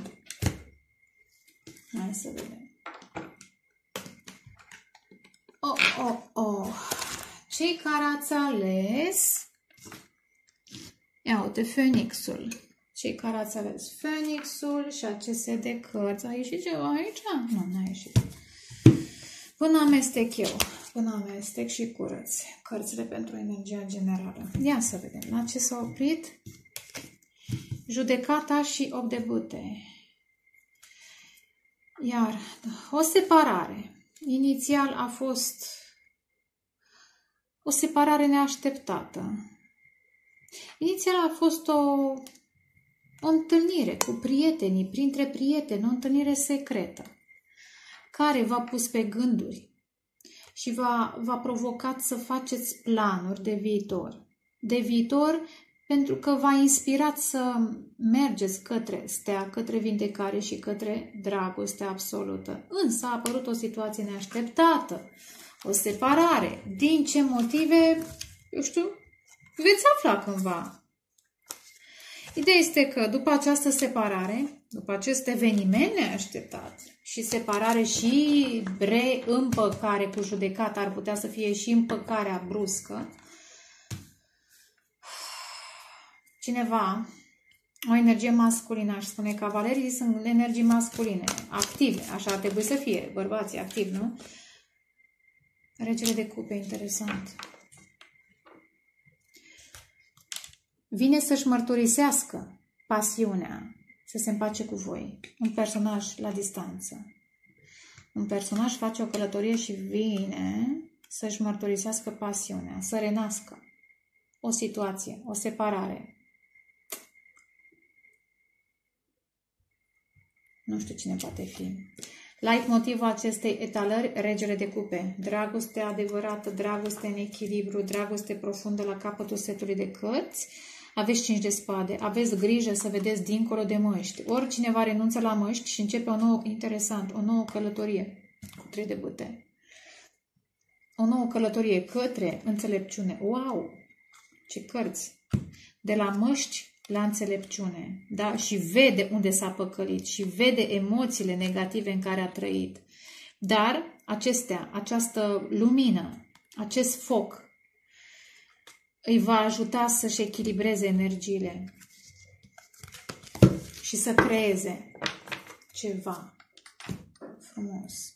Hai să vedem. Cei care ați ales... Ia uite, Phoenixul. Cei care ați ales Phoenixul și aceste de cărți. A ieșit ceva aici? Nu, n-a ieșit. Până amestec eu. Până amestec și curăț cărțile pentru energia generală. Ia să vedem la ce s-a oprit. Judecata și 8 de bâte. Iar o separare. Inițial a fost o separare neașteptată. Inițial a fost o întâlnire cu prietenii, printre prieteni, o întâlnire secretă, care v-a pus pe gânduri și v-a provocat să faceți planuri de viitor. De viitor pentru că v-a inspirat să mergeți către stea, către vindecare și către dragoste absolută. Însă a apărut o situație neașteptată, o separare. Din ce motive, eu știu, veți afla cândva. Ideea este că după această separare, după acest eveniment neașteptat și separare și reîmpăcare cu judecata, ar putea să fie și împăcarea bruscă, cineva, o energie masculină, aș spune, cavalerii sunt energii masculine, active, așa ar trebui să fie, bărbații activi, nu? Regele de cupe, interesant. Vine să-și mărturisească pasiunea, să se împace cu voi. Un personaj la distanță. Un personaj face o călătorie și vine să-și mărturisească pasiunea, să renască o situație, o separare. Nu știu cine poate fi. Like motivul acestei etalări, regele de cupe. Dragoste adevărată, dragoste în echilibru, dragoste profundă la capătul setului de cărți. Aveți 5 de spade, aveți grijă să vedeți dincolo de măști. Oricineva renunță la măști și începe o nouă, interesant, o nouă călătorie cu 3 de bâte. O nouă călătorie către înțelepciune. Wow! Ce cărți! De la măști la înțelepciune. Da? Și vede unde s-a păcălit și vede emoțiile negative în care a trăit. Dar această lumină, acest foc, îi va ajuta să-și echilibreze energiile și să creeze ceva frumos.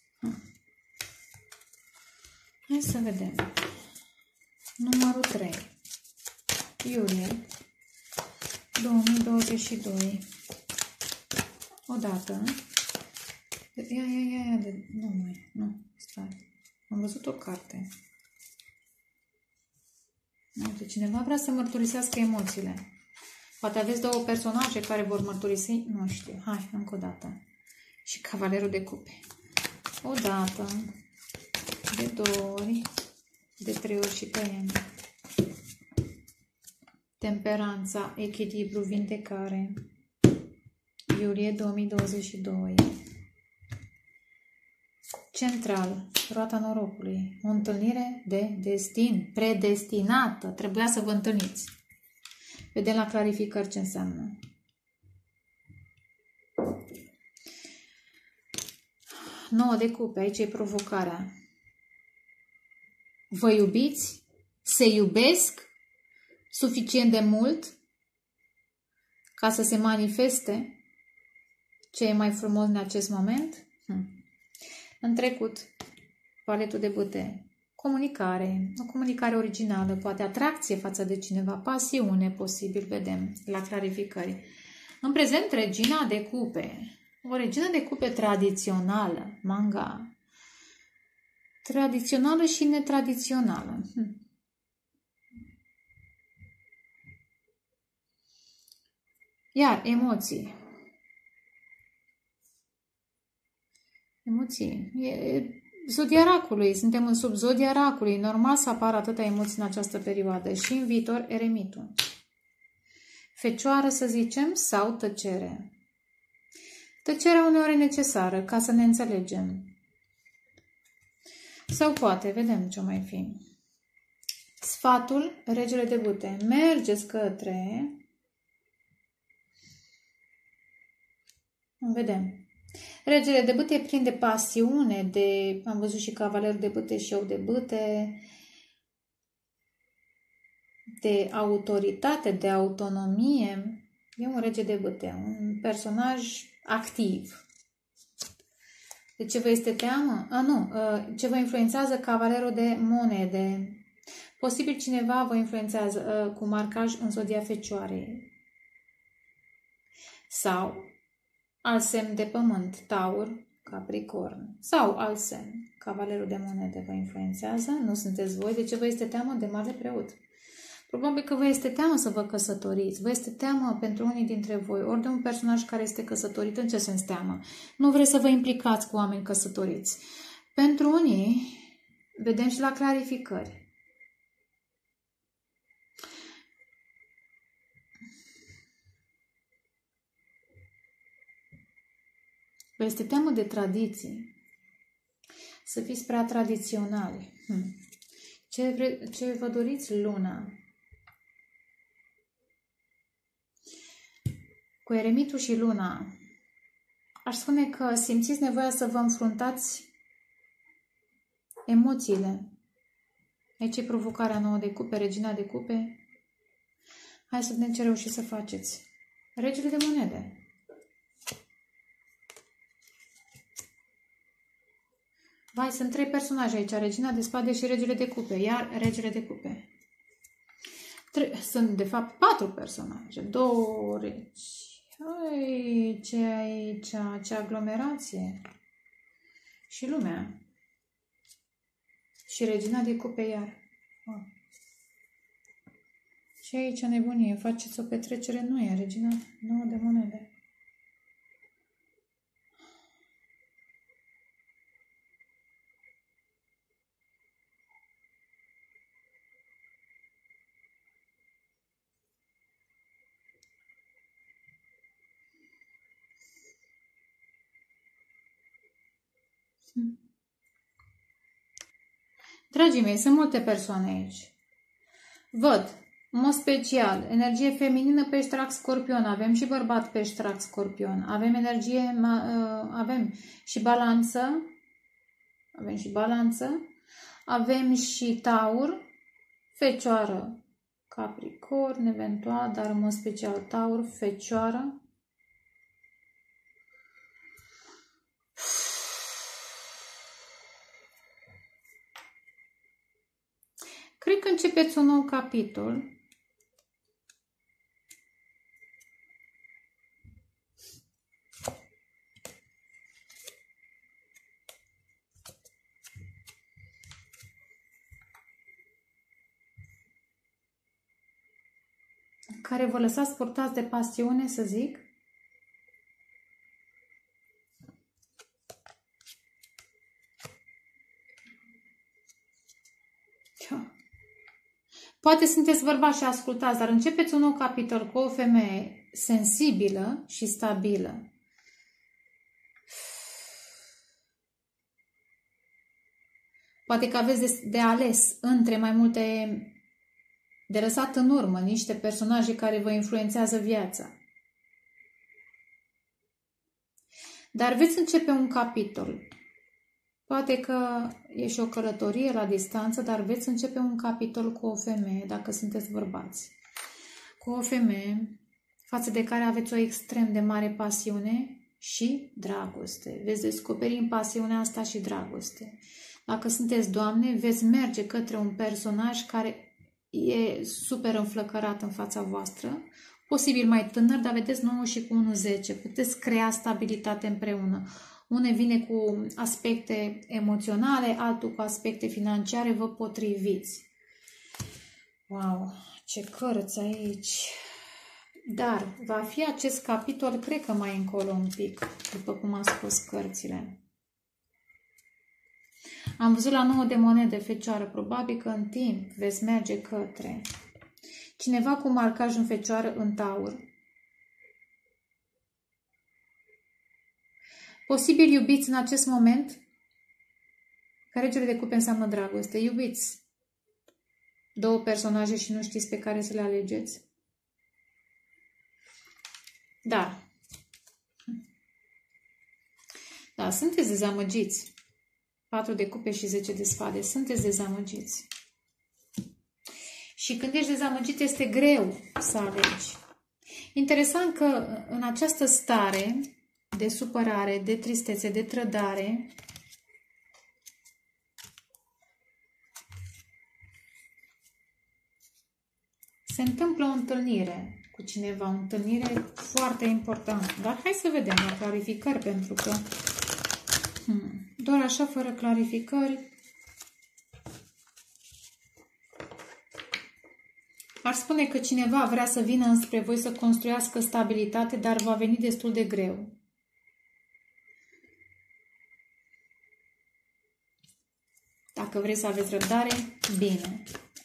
Hai să vedem. Numărul 3. Iulie 2022. Odată. Nu, stai. Am văzut o carte. Uite, cineva vrea să mărturisească emoțiile. Poate aveți două personaje care vor mărturisi. Nu știu. Hai, încă o dată. Și cavalerul de cupe. O dată, de 2 ori, de 3 ori și pe N. Temperanța, echilibru, vindecare. Iulie 2022. Central, roata norocului. O întâlnire de destin, predestinată. Trebuia să vă întâlniți. Vedem la clarificări ce înseamnă. Nouă de cupe, aici e provocarea. Vă iubiți? Se iubesc suficient de mult ca să se manifeste ce e mai frumos în acest moment? În trecut, paletul de bâte, comunicare, o comunicare originală, poate atracție față de cineva, pasiune posibil, vedem la clarificări. În prezent, regina de cupe, o regină de cupe tradițională, manga, tradițională și netradițională. Iar emoții. Emoții. Zodia racului. Suntem în sub zodia racului. Normal să apară atâtea emoții în această perioadă. Și în viitor, eremitul. Fecioară, să zicem, sau tăcere. Tăcerea uneori e necesară ca să ne înțelegem. Sau poate, vedem ce mai fi. Sfatul, regele de bâte. Mergeți către... Vedem. Regele de bâte e plin de pasiune, de... Am văzut și cavalerul de bâte și eu de bâte. De autoritate, de autonomie. E un rege de bâte, un personaj activ. De ce vă este teamă? Ce vă influențează cavalerul de monede. Posibil cineva vă influențează cu marcaj în zodia Fecioarei. Sau alt semn de pământ, Taur, Capricorn. Sau alt semn, cavalerul de monede vă influențează. Nu sunteți voi. De ce vă este teamă de mare preot? Probabil că vă este teamă să vă căsătoriți. Vă este teamă pentru unii dintre voi, ori de un personaj care este căsătorit. În ce sens teamă? Nu vreți să vă implicați cu oameni căsătoriți. Pentru unii, vedem și la clarificări. Vă este teamă de tradiții. Să fiți prea tradiționali. Ce vă doriți? Luna. Cu eremitul și luna, aș spune că simțiți nevoia să vă înfruntați emoțiile. Aici e provocarea nouă de cupe, regina de cupe. Hai să vedem ce reușiți să faceți. Regele de monede. Vai, sunt 3 personaje aici, regina de spade și regele de cupe, iar regele de cupe. Sunt, de fapt, 4 personaje, 2 regi. Ai, ce aici, ce aglomerație. Și lumea. Și regina de cupe iar. Și aici nebunie, faceți o petrecere, nu e regina nouă de monede. Dragii mei, sunt multe persoane aici. Văd, în mod special, energie feminină peșterac scorpion. Avem și bărbat peșterac scorpion. Avem energie, avem și balanță avem și Balanță, avem și Taur, Fecioară, Capricorn, eventual, dar în mod special Taur, Fecioară. Cred că începeți un nou capitol. Care vă lăsați purtați de pasiune, să zic. Poate sunteți bărbați și ascultați, dar începeți un nou capitol cu o femeie sensibilă și stabilă. Poate că aveți de ales între mai multe, de lăsat în urmă, niște personaje care vă influențează viața. Dar veți începe un capitol. Poate că e și o călătorie la distanță, dar veți începe un capitol cu o femeie, dacă sunteți bărbați. Cu o femeie față de care aveți o extrem de mare pasiune și dragoste. Veți descoperi în pasiunea asta și dragoste. Dacă sunteți doamne, veți merge către un personaj care e super înflăcărat în fața voastră, posibil mai tânăr, dar vedeți 9 și cu 1-10. Puteți crea stabilitate împreună. Une vine cu aspecte emoționale, altul cu aspecte financiare, vă potriviți. Wow, ce cărți aici! Dar va fi acest capitol, cred că mai încolo un pic, după cum am spus cărțile. Am văzut la 9 de monede, Fecioară, probabil că în timp veți merge către cineva cu marcaj în Fecioară, în Taur. Posibil iubiți în acest moment, că Regele de Cupe înseamnă dragoste. Iubiți două personaje și nu știți pe care să le alegeți. Da, sunteți dezamăgiți. 4 de cupe și 10 de spade. Sunteți dezamăgiți. Și când ești dezamăgit, este greu să alegi. Interesant că în această stare de supărare, de tristețe, de trădare, se întâmplă o întâlnire cu cineva, o întâlnire foarte importantă. Dar hai să vedem la clarificări, pentru că doar așa, fără clarificări, ar spune că cineva vrea să vină înspre voi să construiască stabilitate, dar va veni destul de greu. Dacă vreți să aveți răbdare, bine.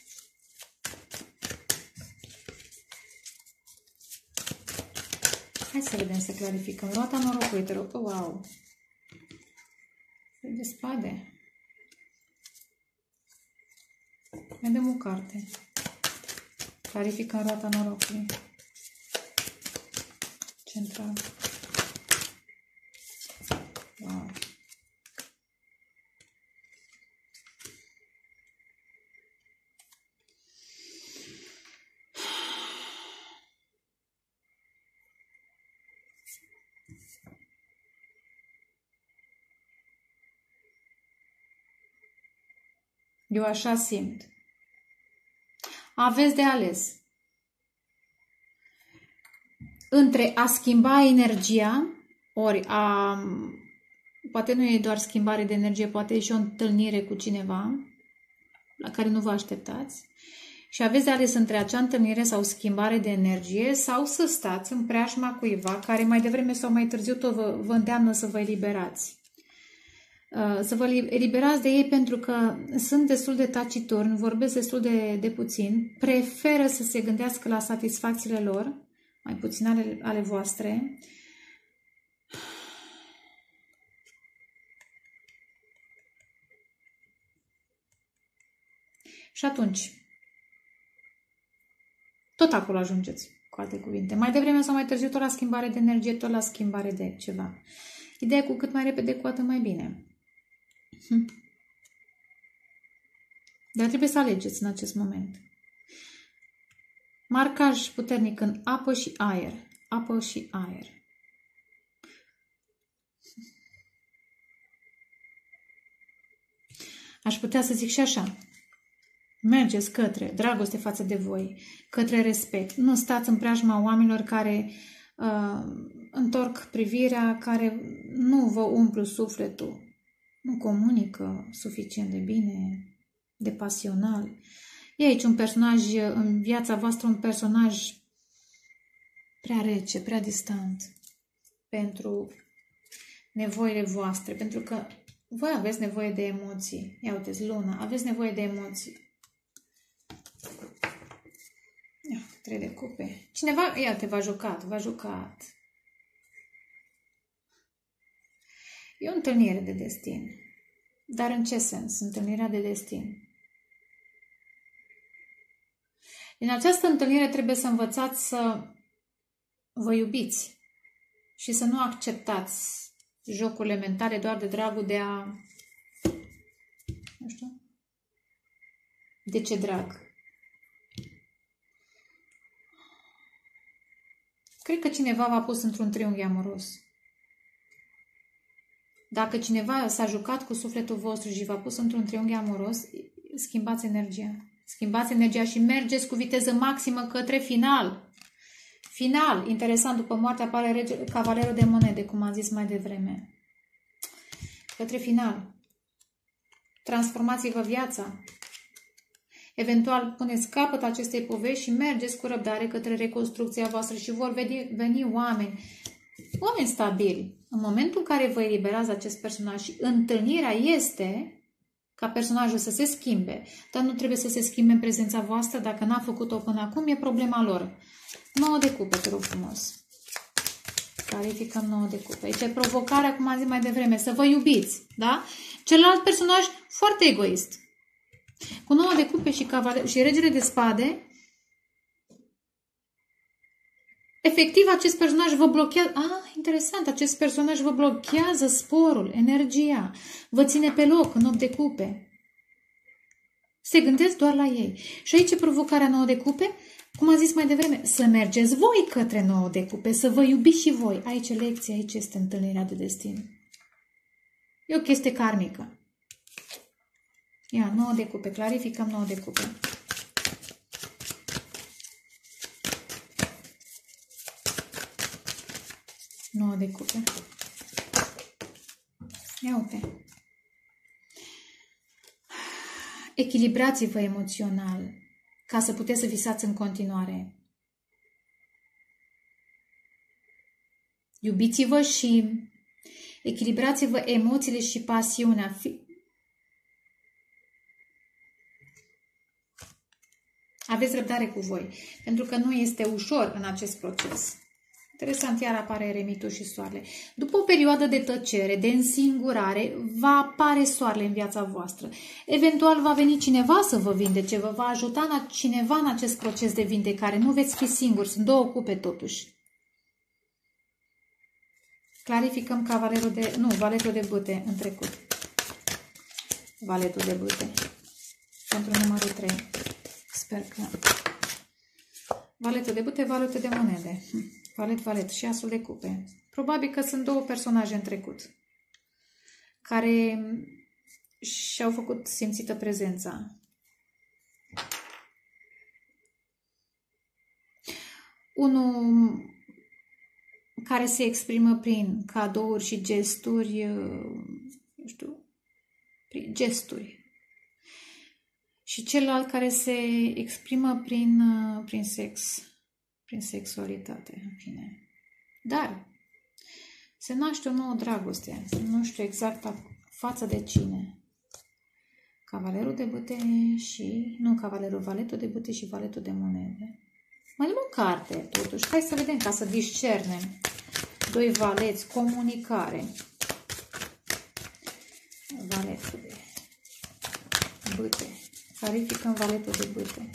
Hai să vedem, să clarificăm. Roata norocului, te rog. Wow! De spade. Mai dăm o carte. Clarificăm roata norocului. Central. Wow! Eu așa simt. Aveți de ales între a schimba energia, ori poate nu e doar schimbare de energie, poate e și o întâlnire cu cineva la care nu vă așteptați, și aveți de ales între acea întâlnire sau schimbare de energie sau să stați în preajma cuiva care mai devreme sau mai târziu tot vă îndeamnă să vă eliberați. Să vă eliberați de ei, pentru că sunt destul de taciturni, vorbesc destul de puțin, preferă să se gândească la satisfacțiile lor, mai puțin ale voastre. Și atunci, tot acolo ajungeți, cu alte cuvinte. Mai devreme sau mai târziu, tot la schimbare de energie, tot la schimbare de ceva. Ideea e cu cât mai repede, cu atât mai bine. Dar trebuie să alegeți în acest moment. Marcaj puternic în apă și aer. Apă și aer. Aș putea să zic și așa. Mergeți către dragoste față de voi, către respect. Nu stați în preajma oamenilor care întorc privirea, care nu vă umplu sufletul, nu comunică suficient de bine, de pasional. E aici un personaj în viața voastră, un personaj prea rece, prea distant pentru nevoile voastre, pentru că voi aveți nevoie de emoții. Ia uiteți, Luna, aveți nevoie de emoții. Ia, 3 de cupe. Cineva, iată, v-a jucat. E o întâlnire de destin. Dar în ce sens? Întâlnirea de destin. În această întâlnire trebuie să învățați să vă iubiți și să nu acceptați jocurile mentale doar de dragul de a... Nu știu. De ce drag? Cred că cineva v-a pus într-un triunghi amoros. Dacă cineva s-a jucat cu sufletul vostru și v-a pus într-un triunghi amoros, schimbați energia. Schimbați energia și mergeți cu viteză maximă către final. Final. Interesant, după moarte apare cavalerul de monede, cum am zis mai devreme. Către final. Transformați-vă viața. Eventual puneți capăt acestei povești și mergeți cu răbdare către reconstrucția voastră și vor veni oameni stabili. În momentul în care vă eliberați acest personaj și întâlnirea este ca personajul să se schimbe, dar nu trebuie să se schimbe în prezența voastră. Dacă n-a făcut-o până acum, e problema lor. 9 de cupe, te rog frumos. Clarificăm 9 de cupe. Aici e provocarea, cum am zis mai devreme, să vă iubiți, da? Celălalt personaj foarte egoist. Cu 9 de cupe și regele de spade, efectiv acest personaj vă blochează. Interesant, acest personaj vă blochează sporul, energia, vă ține pe loc în 8 de cupe. Se gândesc doar la ei. Și aici e provocarea 9 de cupe, cum am zis mai devreme, să mergeți voi către 9 de cupe, să vă iubiți și voi. Aici e lecția, aici este întâlnirea de destin. E o chestie karmică. Ia, 9 de cupe, clarificăm 9 de cupe. De cupe. Ia uite. Echilibrați-vă emoțional ca să puteți să visați în continuare. Iubiți-vă și echilibrați-vă emoțiile și pasiunea. Aveți răbdare cu voi, pentru că nu este ușor în acest proces. Interesant, iar apare eremitul și soarele. După o perioadă de tăcere, de însingurare, va apare soarele în viața voastră. Eventual va veni cineva să vă vindece, vă va ajuta cineva în acest proces de vindecare. Nu veți fi singuri, sunt 2 cupe totuși. Clarificăm valetul de bâte în trecut. Valetul de bâte. Pentru numărul 3. Sper că... Valetul de bâte, valetul de monede. Valet și asul de cupe. Probabil că sunt 2 personaje în trecut care și-au făcut simțită prezența. Unul care se exprimă prin cadouri și gesturi, nu știu, prin gesturi. Și celălalt care se exprimă prin sex. Prin sexualitate, în fine. Dar se naște o nouă dragoste. Nu știu exact față de cine. Cavalerul de bâte și... Nu, valetul de bâte și valetul de monede. Mai dăm o carte, totuși. Hai să vedem, ca să discernem. 2 valeți, comunicare. Valetul de bâte. Clarificăm valetul de bâte.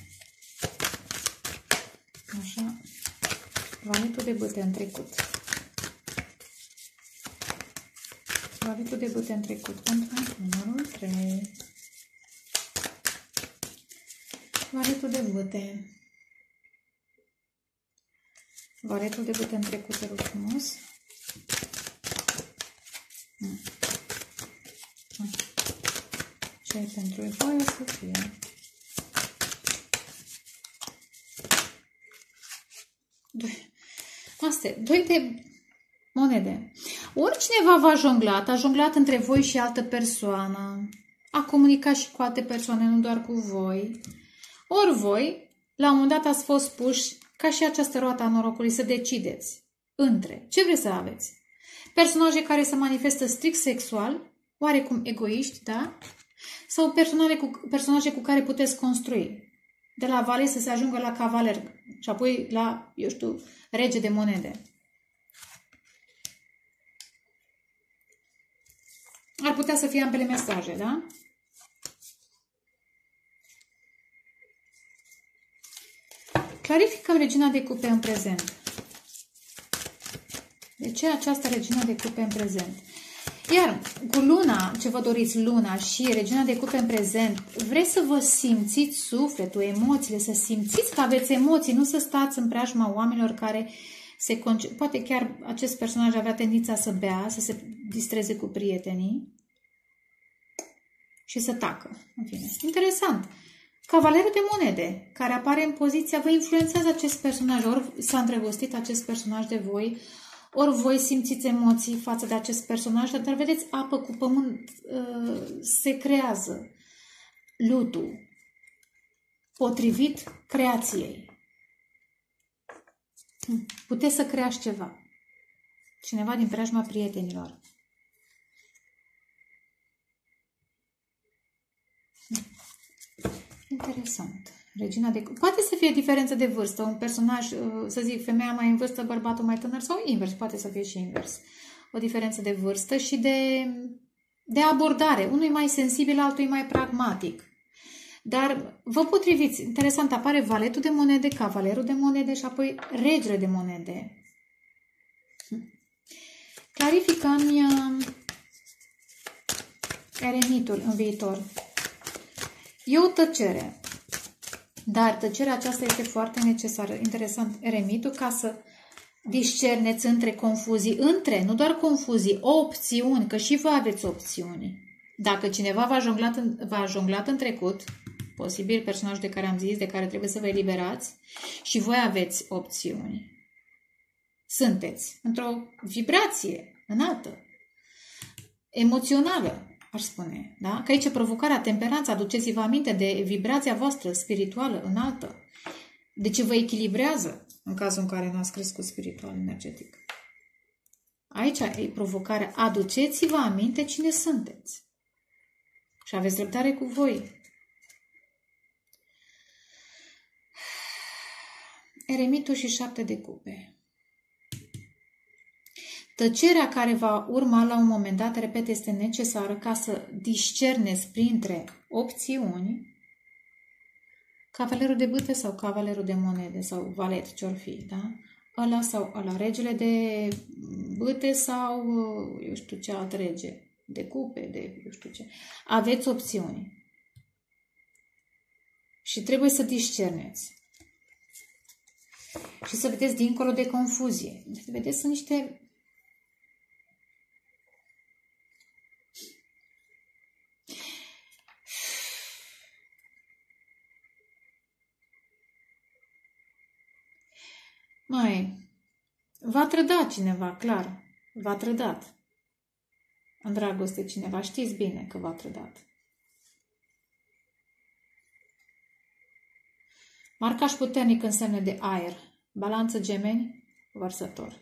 Așa. Valetul de bâte în trecut. Valetul de bâte în trecut pentru numărul 3. Valetul de bâte. Valetul de bâte în trecut, te rog frumos. Ce e pentru voi o să fie? Astea, 2 de monede. Ori cineva v-a jonglat, a jonglat între voi și altă persoană, a comunicat și cu alte persoane, nu doar cu voi, ori voi, la un moment dat ați fost puși, ca și această roată a norocului, să decideți între ce vreți să aveți. Personaje care se manifestă strict sexual, oarecum egoiști, da? Sau personaje cu care puteți construi. De la valet să se ajungă la cavaler și apoi la, eu știu, rege de monede. Ar putea să fie ambele mesaje, da? Clarificăm regina de cupe în prezent. De ce această regina de cupe în prezent? Iar cu luna, ce vă doriți, luna și regina de cupe în prezent, vreți să vă simțiți sufletul, emoțiile, să simțiți că aveți emoții, nu să stați în preajma oamenilor care se poate chiar acest personaj avea tendința să bea, să se distreze cu prietenii și să tacă. În fine, interesant. Cavalerul de monede, care apare în poziția, vă influențează acest personaj, ori s-a îndrăgostit acest personaj de voi, ori voi simțiți emoții față de acest personaj, dar vedeți, apă cu pământ se creează lutul potrivit creației. Puteți să creați ceva. Cineva din preajma prietenilor. Interesant. Regina de... Poate să fie diferență de vârstă. Un personaj, să zic, femeia mai în vârstă, bărbatul mai tânăr sau invers. Poate să fie și invers. O diferență de vârstă și de abordare. Unul e mai sensibil, altul e mai pragmatic. Dar vă potriviți. Interesant, apare valetul de monede, cavalerul de monede și apoi regele de monede. Clarificăm eremitul în viitor. E o tăcere. Dar tăcerea aceasta este foarte necesară. Interesant, eremitul, ca să discerneți între confuzii, nu doar confuzii, opțiuni, că și voi aveți opțiuni. Dacă cineva v-a jonglat în trecut, posibil personajul de care am zis, de care trebuie să vă eliberați, și voi aveți opțiuni. Sunteți într-o vibrație înaltă, emoțională, aș spune. Da? Că aici provocarea, temperanța, aduceți-vă aminte de vibrația voastră spirituală înaltă. De ce vă echilibrează în cazul în care nu ați crescut spiritual, energetic. Aici e provocarea. Aduceți-vă aminte cine sunteți. Și aveți răbdare cu voi. Eremitul și 7 de cupe. Tăcerea care va urma la un moment dat, repet, este necesară ca să discerneți printre opțiuni cavalerul de bâte sau cavalerul de monede sau valet, ce-or fi, da? Ăla sau ăla, regele de bâte sau, eu știu ce alt rege, de cupe, de eu știu ce. Aveți opțiuni. Și trebuie să discerneți. Și să vedeți dincolo de confuzie. Vedeți, sunt niște... v-a trădat cineva, clar. V-a trădat. În dragoste cineva. Știți bine că v-a trădat. Marcaș puternic în semne de aer. Balanță, Gemeni, Vărsător.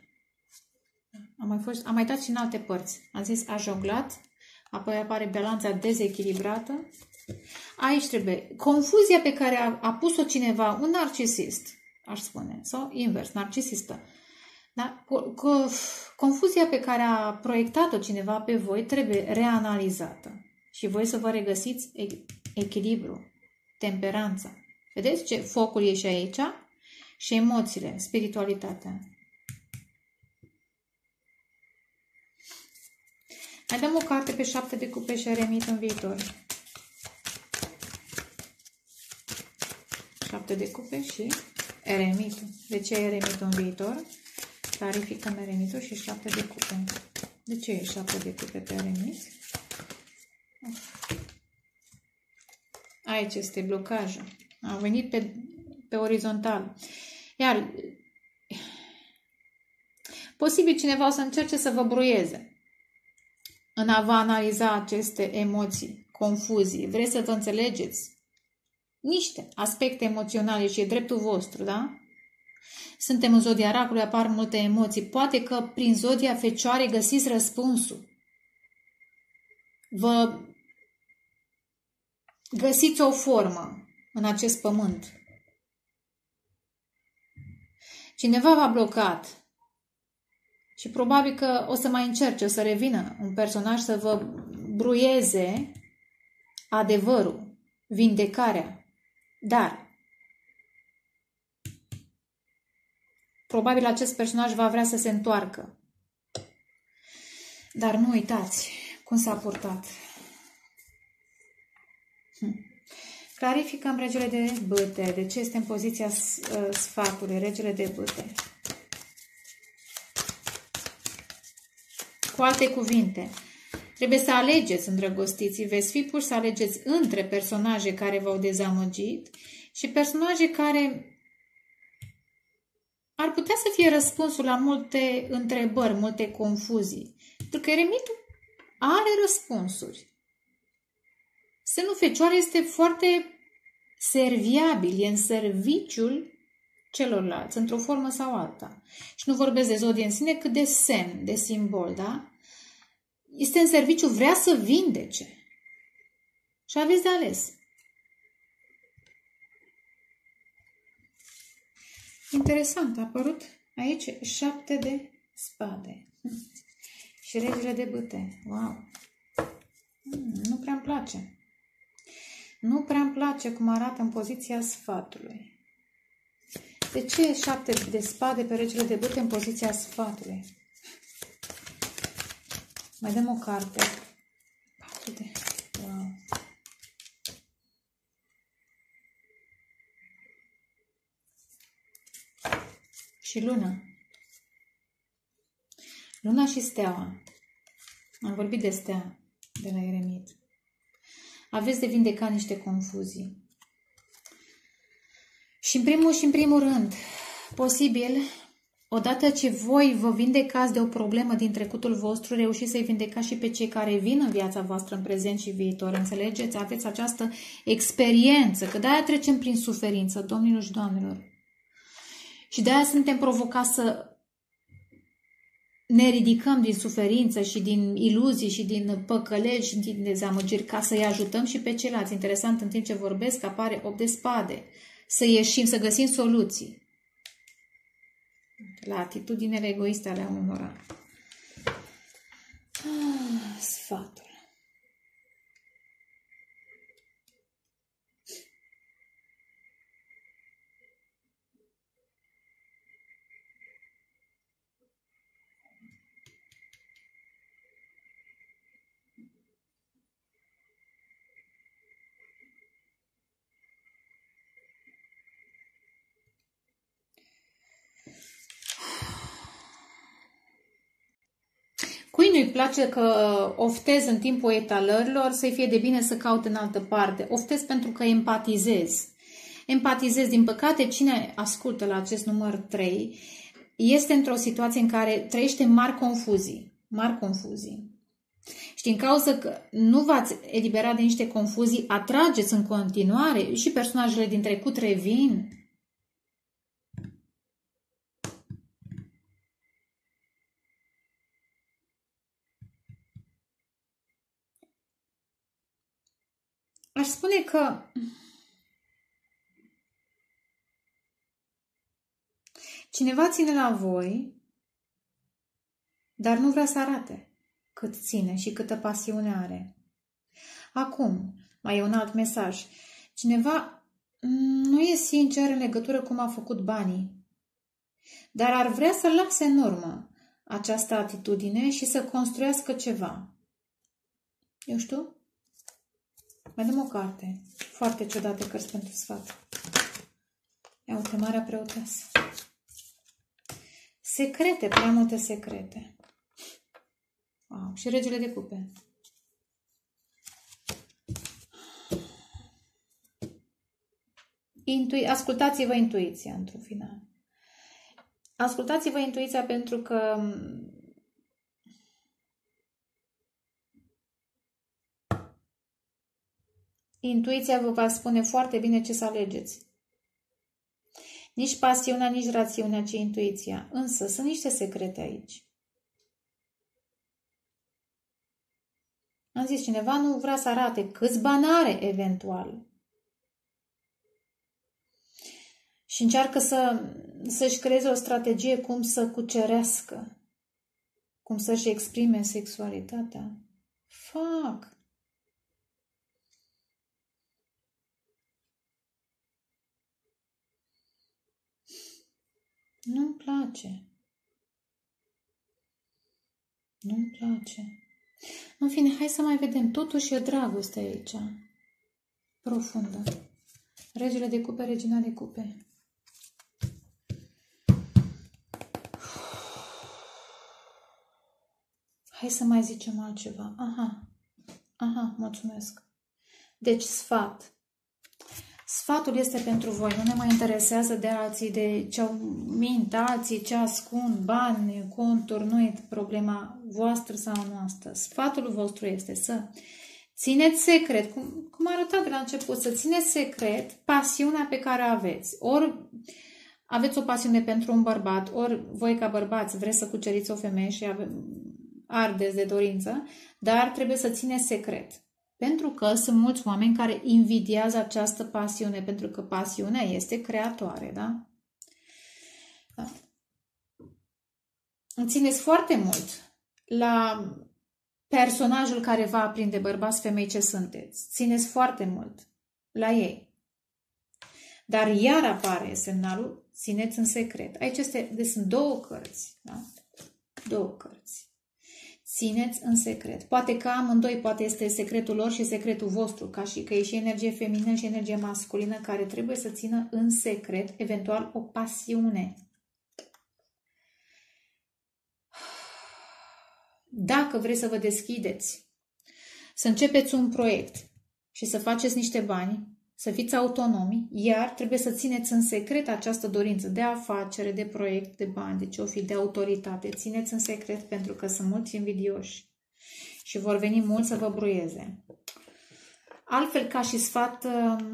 Am mai dat și în alte părți. Am zis a jonglat, apoi apare balanța dezechilibrată. Aici trebuie confuzia pe care a pus-o cineva, un narcisist, aș spune, sau invers, narcisistă. Da? Confuzia pe care a proiectat-o cineva pe voi trebuie reanalizată. Și voi să vă regăsiți echilibru, temperanța. Vedeți ce focul e și aici? Și emoțiile, spiritualitatea. Mai dăm o carte pe 7 de cupe și eremit în viitor. 7 de cupe și eremitul. De ce eremitul în viitor? Clarificăm eremitul și 7 de cupe. De ce e 7 de cupe pe eremit? Aici este blocajul. A venit pe orizontal. Iar posibil cineva o să încerce să vă bruieze în a vă analiza aceste emoții, confuzii. Vreți să vă înțelegeți niște aspecte emoționale și e dreptul vostru, da? Suntem în zodia racului, apar multe emoții. Poate că prin zodia Fecioare găsiți răspunsul. Vă găsiți o formă în acest pământ. Cineva v-a blocat și probabil că o să mai încerce, o să revină un personaj să vă bruieze adevărul, vindecarea. Dar probabil acest personaj va vrea să se întoarcă. Dar nu uitați cum s-a purtat. Clarificăm regele de bâte. De ce este în poziția sfatului? Regele de bâte. Cu alte cuvinte, trebuie să alegeți îndrăgostiții. Veți fi puși să alegeți între personaje care v-au dezamăgit și personaje care ar putea să fie răspunsul la multe întrebări, multe confuzii. Pentru că eremitul are răspunsuri. Semnul Fecioară este foarte serviabil, e în serviciul celorlalți, într-o formă sau alta. Și nu vorbesc de zodie în sine, cât de semn, de simbol, da? Este în serviciu, vrea să vindece. Și aveți de ales. Interesant, a apărut aici 7 de spade. Și regele de bâte. Wow! Nu prea îmi place. Nu prea îmi place cum arată în poziția sfatului. De ce 7 de spade pe regele de bâte în poziția sfatului? Mai dăm o carte. 4 de... Wow! Și luna. Luna și steaua. Am vorbit de stea de la eremit. Aveți de vindecat niște confuzii. Și în primul rând, posibil, odată ce voi vă vindecați de o problemă din trecutul vostru, reușiți să-i vindecați și pe cei care vin în viața voastră în prezent și viitor. Înțelegeți? Aveți această experiență, că de-aia trecem prin suferință, domnilor și doamnelor. Și de-aia suntem provocați să ne ridicăm din suferință și din iluzii și din păcăleli și din dezamăgiri ca să-i ajutăm și pe ceilalți. Interesant, în timp ce vorbesc, apare 8 de spade. Să ieșim, să găsim soluții la atitudinile egoiste ale unora. Sfatul. Cui nu-i place că oftez în timpul etalărilor, să-i fie de bine să caut în altă parte. Oftez pentru că empatizez. Empatizez. Din păcate, cine ascultă la acest număr 3 este într-o situație în care trăiește mari confuzii. Mari confuzii. Și din cauza că nu v-ați eliberat de niște confuzii, atrageți în continuare și personajele din trecut revin. Aș spune că cineva ține la voi, dar nu vrea să arate cât ține și câtă pasiune are. Acum, mai e un alt mesaj. Cineva nu e sincer în legătură cum a făcut banii, dar ar vrea să lase în urmă această atitudine și să construiască ceva. Eu știu. Mai dăm o carte. Foarte ciudate cărți pentru sfat. Ia uite, Marea Preoteasă. Secrete, prea multe secrete. Wow. Și Regele de Cupe. Ascultați-vă intuiția într-un final. Ascultați-vă intuiția pentru că intuiția vă va spune foarte bine ce să alegeți. Nici pasiunea, nici rațiunea, ci intuiția. Însă sunt niște secrete aici. Am zis, cineva nu vrea să arate câți bani are eventual. Și încearcă să-și creeze o strategie cum să cucerească, cum să-și exprime sexualitatea. Fac! Nu-mi place. Nu-mi place. În fine, hai să mai vedem. Totuși e dragoste aici. Profundă. Regele de Cupe, Regina de Cupe. Hai să mai zicem altceva. Aha, mulțumesc. Deci, sfat. Sfatul este pentru voi. Nu ne mai interesează de alții, de ce mint alții, ce ascund, bani, conturi. Nu e problema voastră sau noastră. Sfatul vostru este să țineți secret, cum arătat de la început, să țineți secret pasiunea pe care o aveți. Ori aveți o pasiune pentru un bărbat, ori voi ca bărbați vreți să cuceriți o femeie și ardeți de dorință, dar trebuie să țineți secret. Pentru că sunt mulți oameni care invidiază această pasiune, pentru că pasiunea este creatoare, da? Da. Țineți foarte mult la personajul care va aprinde, bărbați, femei, ce sunteți. Țineți foarte mult la ei. Dar iar apare semnalul, țineți în secret. Aici sunt două cărți, da? Două cărți. Țineți în secret. Poate că amândoi, poate este secretul lor și secretul vostru, ca și că e și energie feminină și energie masculină care trebuie să țină în secret, eventual, o pasiune. Dacă vreți să vă deschideți, să începeți un proiect și să faceți niște bani, să fiți autonomi, iar trebuie să țineți în secret această dorință de afacere, de proiect, de bani, de ce o fi, de autoritate. Țineți în secret pentru că sunt mulți invidioși și vor veni mulți să vă bruieze. Altfel, ca și sfat,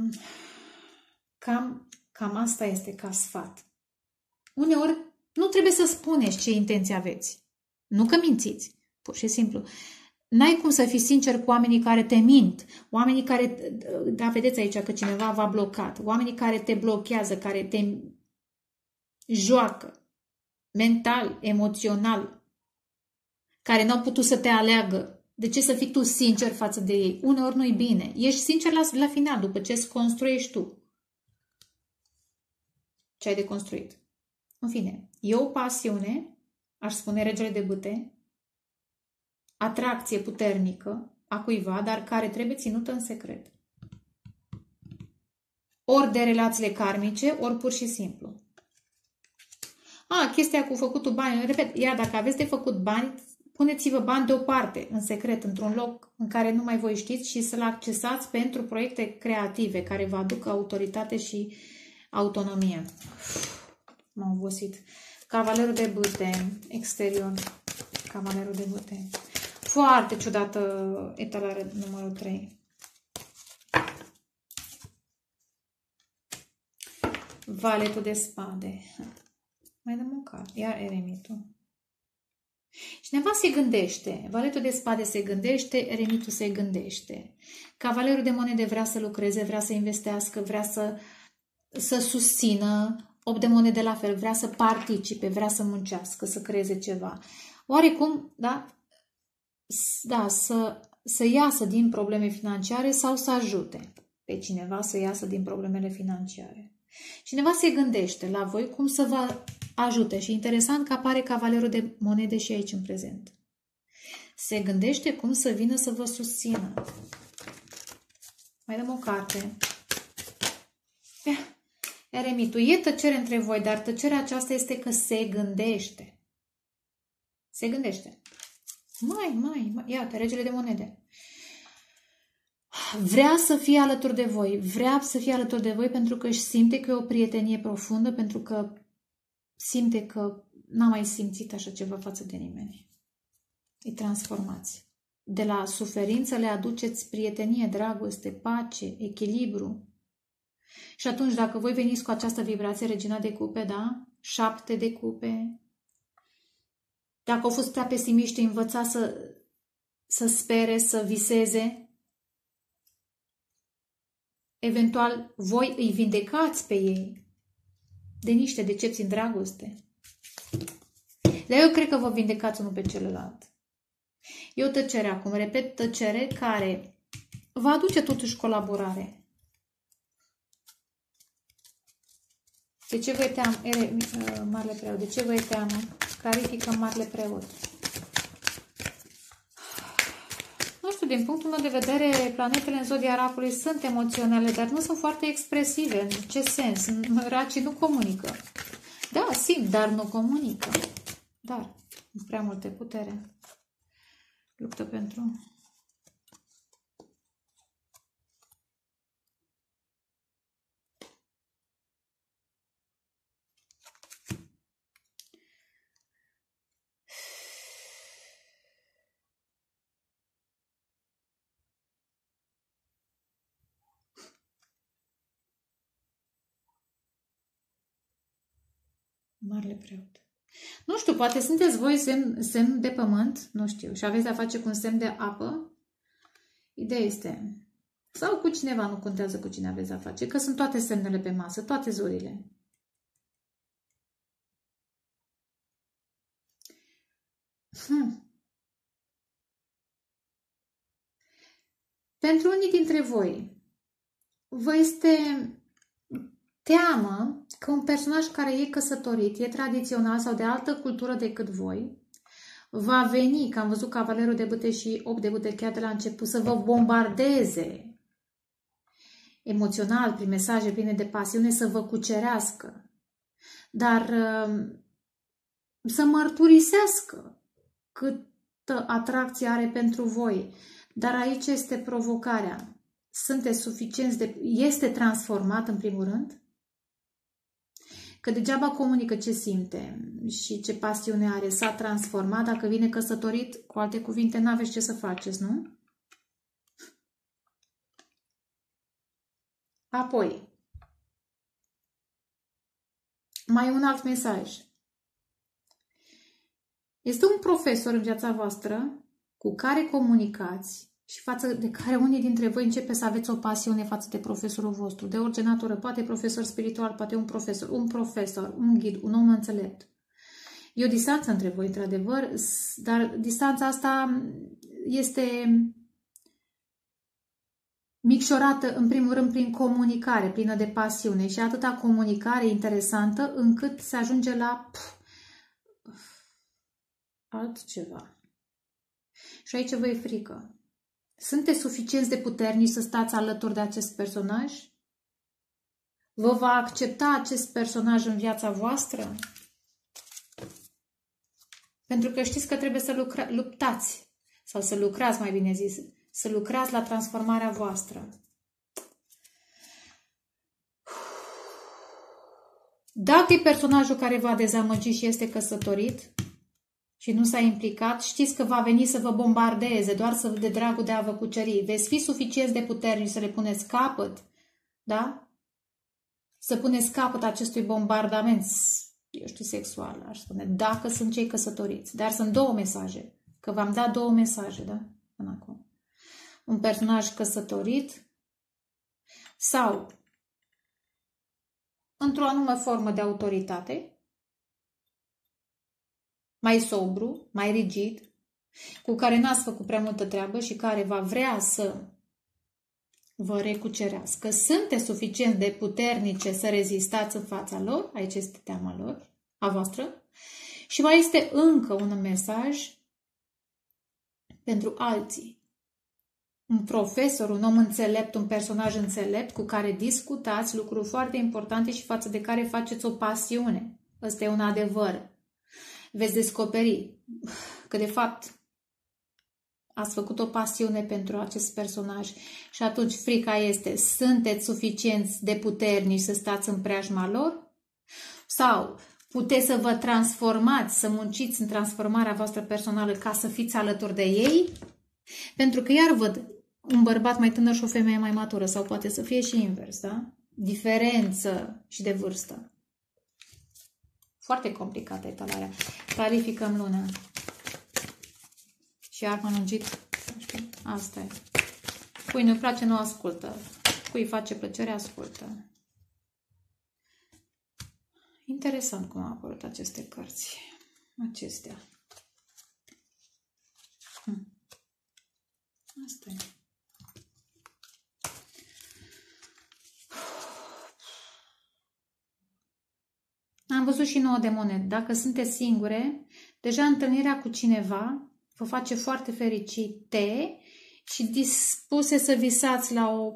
cam asta este ca sfat. Uneori nu trebuie să spuneți ce intenție aveți. Nu că mințiți, pur și simplu. N-ai cum să fii sincer cu oamenii care te mint, oamenii care, da, vedeți aici că cineva v-a blocat, oamenii care te blochează, care te joacă mental, emoțional, care n-au putut să te aleagă. De ce să fii tu sincer față de ei? Uneori nu-i bine. Ești sincer la final, după ce îți construiești tu ce ai de construit. În fine, e o pasiune, aș spune Regele de Bâte, atracție puternică a cuiva, dar care trebuie ținută în secret. Ori de relațiile karmice, ori pur și simplu. Chestia cu făcutul bani, repet, iar dacă aveți de făcut bani, puneți-vă bani deoparte, în secret, într-un loc în care nu mai voi știți și să-l accesați pentru proiecte creative, care vă aduc autoritate și autonomie. M-am obosit. Cavalerul de Bâte, exterior. Cavalerul de Bâte. Foarte ciudată etalare numărul 3. Valetul de Spade. Mai dăm o carte. Iar eremitul. Cineva se gândește. Valetul de Spade se gândește, eremitul se gândește. Cavalerul de Monede vrea să lucreze, vrea să investească, vrea să susțină. 8 de Monede la fel, vrea să participe, vrea să muncească, să creeze ceva. Oarecum, da? Da, să iasă din probleme financiare sau să ajute pe cineva să iasă din problemele financiare. Cineva se gândește la voi cum să vă ajute și interesant că apare Cavalerul de Monede și aici în prezent. Se gândește cum să vină să vă susțină. Mai dăm o carte. Eremitul. E tăcere între voi, dar tăcerea aceasta este că se gândește. Se gândește. Iată, regele de monede. Vrea să fie alături de voi. Vrea să fie alături de voi pentru că își simte că e o prietenie profundă, pentru că simte că n-a mai simțit așa ceva față de nimeni. Îi transformați. De la suferință le aduceți prietenie, dragoste, pace, echilibru. Și atunci, dacă voi veniți cu această vibrație, regina de cupe, da? 7 de cupe. Dacă au fost prea pesimiști, învățați să spere, să viseze. Eventual, voi îi vindecați pe ei de niște decepții în dragoste. Dar eu cred că vă vindecați unul pe celălalt. E o tăcere acum, repet, tăcere care va aduce totuși colaborare. De ce vă e teamă, Marele Preot? De ce vă e teamă? Clarifică Marele Preot. Nu știu, din punctul meu de vedere, planetele în zodia racului sunt emoționale, dar nu sunt foarte expresive. În ce sens? Racii nu comunică. Da, simt, dar nu comunică. Dar, cu prea multe putere. Luptă pentru... Marele Preot. Nu știu, poate sunteți voi semn de pământ, nu știu, și aveți de-a face cu un semn de apă. Ideea este, sau cu cineva, nu contează cu cine aveți de-a face, că sunt toate semnele pe masă, toate zodiile. Pentru unii dintre voi, vă este teamă că un personaj care e căsătorit, e tradițional sau de altă cultură decât voi, va veni, că am văzut Cavalerul de bâte și 8 de bâte chiar de la început, să vă bombardeze emoțional, prin mesaje pline de pasiune, să vă cucerească, dar să mărturisească câtă atracție are pentru voi. Dar aici este provocarea. Sunteți suficienți de... Este transformat în primul rând? Că degeaba comunică ce simte și ce pasiune are. S-a transformat. Dacă vine căsătorit, cu alte cuvinte, n-aveți ce să faceți, nu? Apoi, mai un alt mesaj. Este un profesor în viața voastră cu care comunicați și față de care unii dintre voi începe să aveți o pasiune față de profesorul vostru, de orice natură, poate profesor spiritual, poate un profesor, un ghid, un om înțelept. E o distanță între voi, într-adevăr, dar distanța asta este micșorată, în primul rând, prin comunicare, plină de pasiune și atâta comunicare interesantă încât se ajunge la altceva. Și aici vă e frică. Sunteți suficienți de puternici să stați alături de acest personaj? Vă va accepta acest personaj în viața voastră? Pentru că știți că trebuie să luptați, sau să lucrați, mai bine zis, să lucrați la transformarea voastră. Dacă e personajul care v-a dezamăgit și este căsătorit și nu s-a implicat, știți că va veni să vă bombardeze, doar de dragul de a vă cuceri. Veți fi suficienți de puternici să le puneți capăt, da? Să puneți capăt acestui bombardament, eu știu, sexual, aș spune, dacă sunt cei căsătoriți. Dar sunt două mesaje, că v-am dat două mesaje, da? Până acum. Un personaj căsătorit sau într-o anume formă de autoritate, mai sobru, mai rigid, cu care n-ați făcut prea multă treabă și care va vrea să vă recucerească. Sunteți suficient de puternice să rezistați în fața lor, aici este teama lor, a voastră, și mai este încă un mesaj pentru alții. Un profesor, un om înțelept, un personaj înțelept cu care discutați lucruri foarte importante și față de care faceți o pasiune. Ăsta e un adevăr. Veți descoperi că de fapt ați făcut o pasiune pentru acest personaj și atunci frica este: sunteți suficienți de puternici să stați în preajma lor? Sau puteți să vă transformați, să munciți în transformarea voastră personală ca să fiți alături de ei? Pentru că iar văd un bărbat mai tânăr și o femeie mai matură, sau poate să fie și invers, da? Diferență și de vârstă. Foarte complicată etalarea. Clarificăm luna. Și arma lungit. Asta e. Cui nu-i place, nu ascultă. Cui face plăcere, ascultă. Interesant cum au apărut aceste cărți. Acestea. Asta e. Am văzut și 9 de monede. Dacă sunteți singure, deja întâlnirea cu cineva vă face foarte fericite și dispuse să visați la o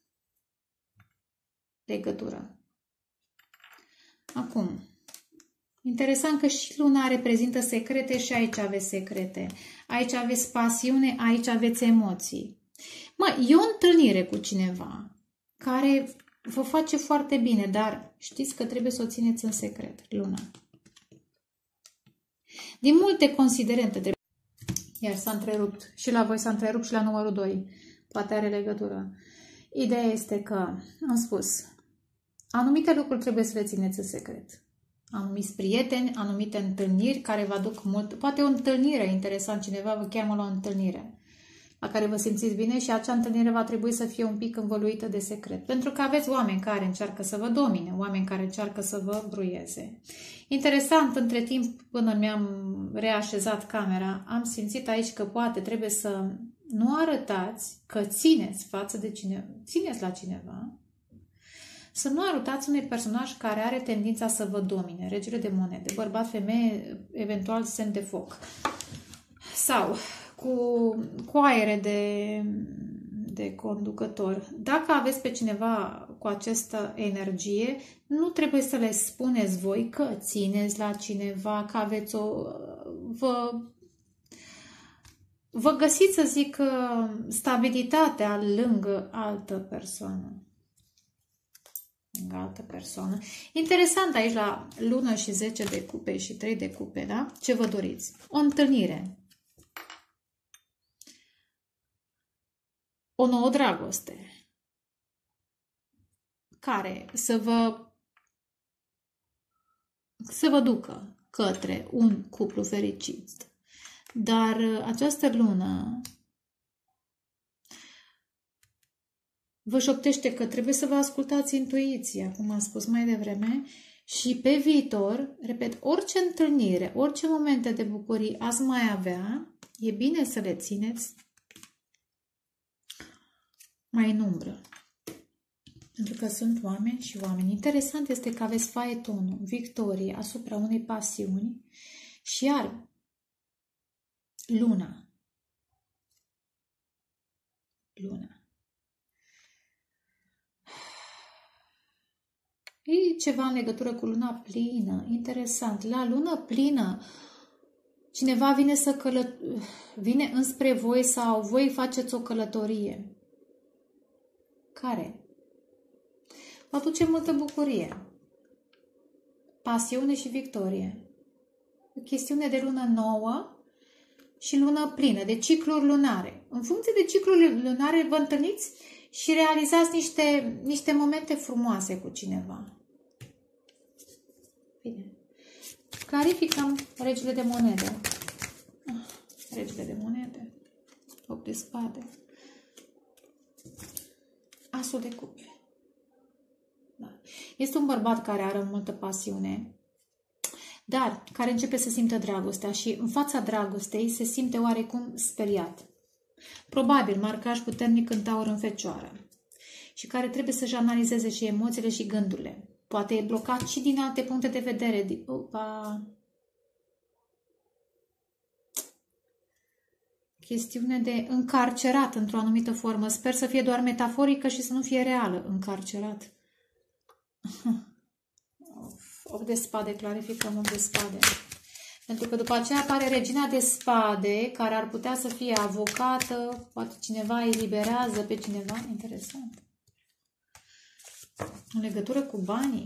legătură. Acum, interesant că și luna reprezintă secrete și aici aveți secrete. Aici aveți pasiune, aici aveți emoții. E o întâlnire cu cineva care vă face foarte bine, dar știți că trebuie să o țineți în secret, luna. Din multe considerente, iar s-a întrerupt. Și la voi s-a întrerupt și la numărul 2. Poate are legătură. Ideea este că, am spus, anumite lucruri trebuie să le țineți în secret. Anumiți prieteni, anumite întâlniri care vă aduc mult. Poate o întâlnire interesant, cineva vă cheamă la o întâlnire la care vă simțiți bine și acea întâlnire va trebui să fie un pic învăluită de secret. Pentru că aveți oameni care încearcă să vă domine, oameni care încearcă să vă bruieze. Interesant, între timp, până mi-am reașezat camera, am simțit aici că poate trebuie să nu arătați că țineți față de cineva, țineți la cineva, să nu arătați unui personaj care are tendința să vă domine, regele de monede, bărbat, femeie, eventual semn de foc. Sau cu aere de conducător. Dacă aveți pe cineva cu această energie, nu trebuie să le spuneți voi că țineți la cineva, că aveți o... Vă găsiți, să zic, stabilitatea lângă altă persoană. Lângă altă persoană. Interesant aici la lună și 10 de cupe și 3 de cupe, da? Ce vă doriți? O întâlnire. O nouă dragoste care să vă ducă către un cuplu fericit. Dar această lună vă șoptește că trebuie să vă ascultați intuiția, cum am spus mai devreme, și pe viitor, repet, orice întâlnire, orice momente de bucurie ați mai avea, e bine să le țineți mai în umbră. Pentru că sunt oameni și oameni. Interesant este că aveți faetonul, victorie asupra unei pasiuni și iar luna. E ceva în legătură cu luna plină. Interesant. La lună plină cineva vine înspre voi sau voi faceți o călătorie. Care vă aduce multă bucurie, pasiune și victorie. O chestiune de lună nouă și lună plină, de cicluri lunare. În funcție de ciclurile lunare vă întâlniți și realizați niște momente frumoase cu cineva. Bine. Clarificăm regele de monede. Regele de monede. 8 de spade. Asul de cupe. Da. Este un bărbat care are multă pasiune, dar care începe să simtă dragostea și în fața dragostei se simte oarecum speriat. Probabil marcaj puternic în Taur, în Fecioară, și care trebuie să-și analizeze și emoțiile și gândurile. Poate e blocat și din alte puncte de vedere. chestiune de încarcerat într-o anumită formă. Sper să fie doar metaforică și să nu fie reală. Încarcerat. 8 de spade, clarificăm 8 de spade. Pentru că după aceea apare regina de spade, care ar putea să fie avocată, poate cineva eliberează pe cineva. Interesant. În legătură cu banii.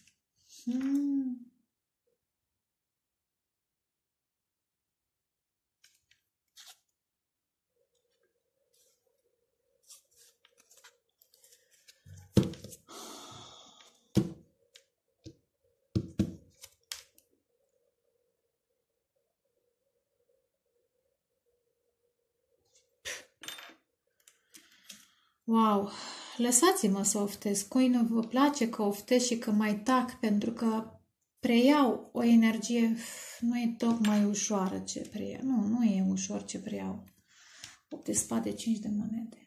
Wow! Lăsați-mă să oftesc. Cui nu vă place că oftesc și că mai tac, pentru că preiau o energie, nu e tocmai ușoară ce preiau. Nu e ușor ce preiau. 8 de spade, 5 de monede.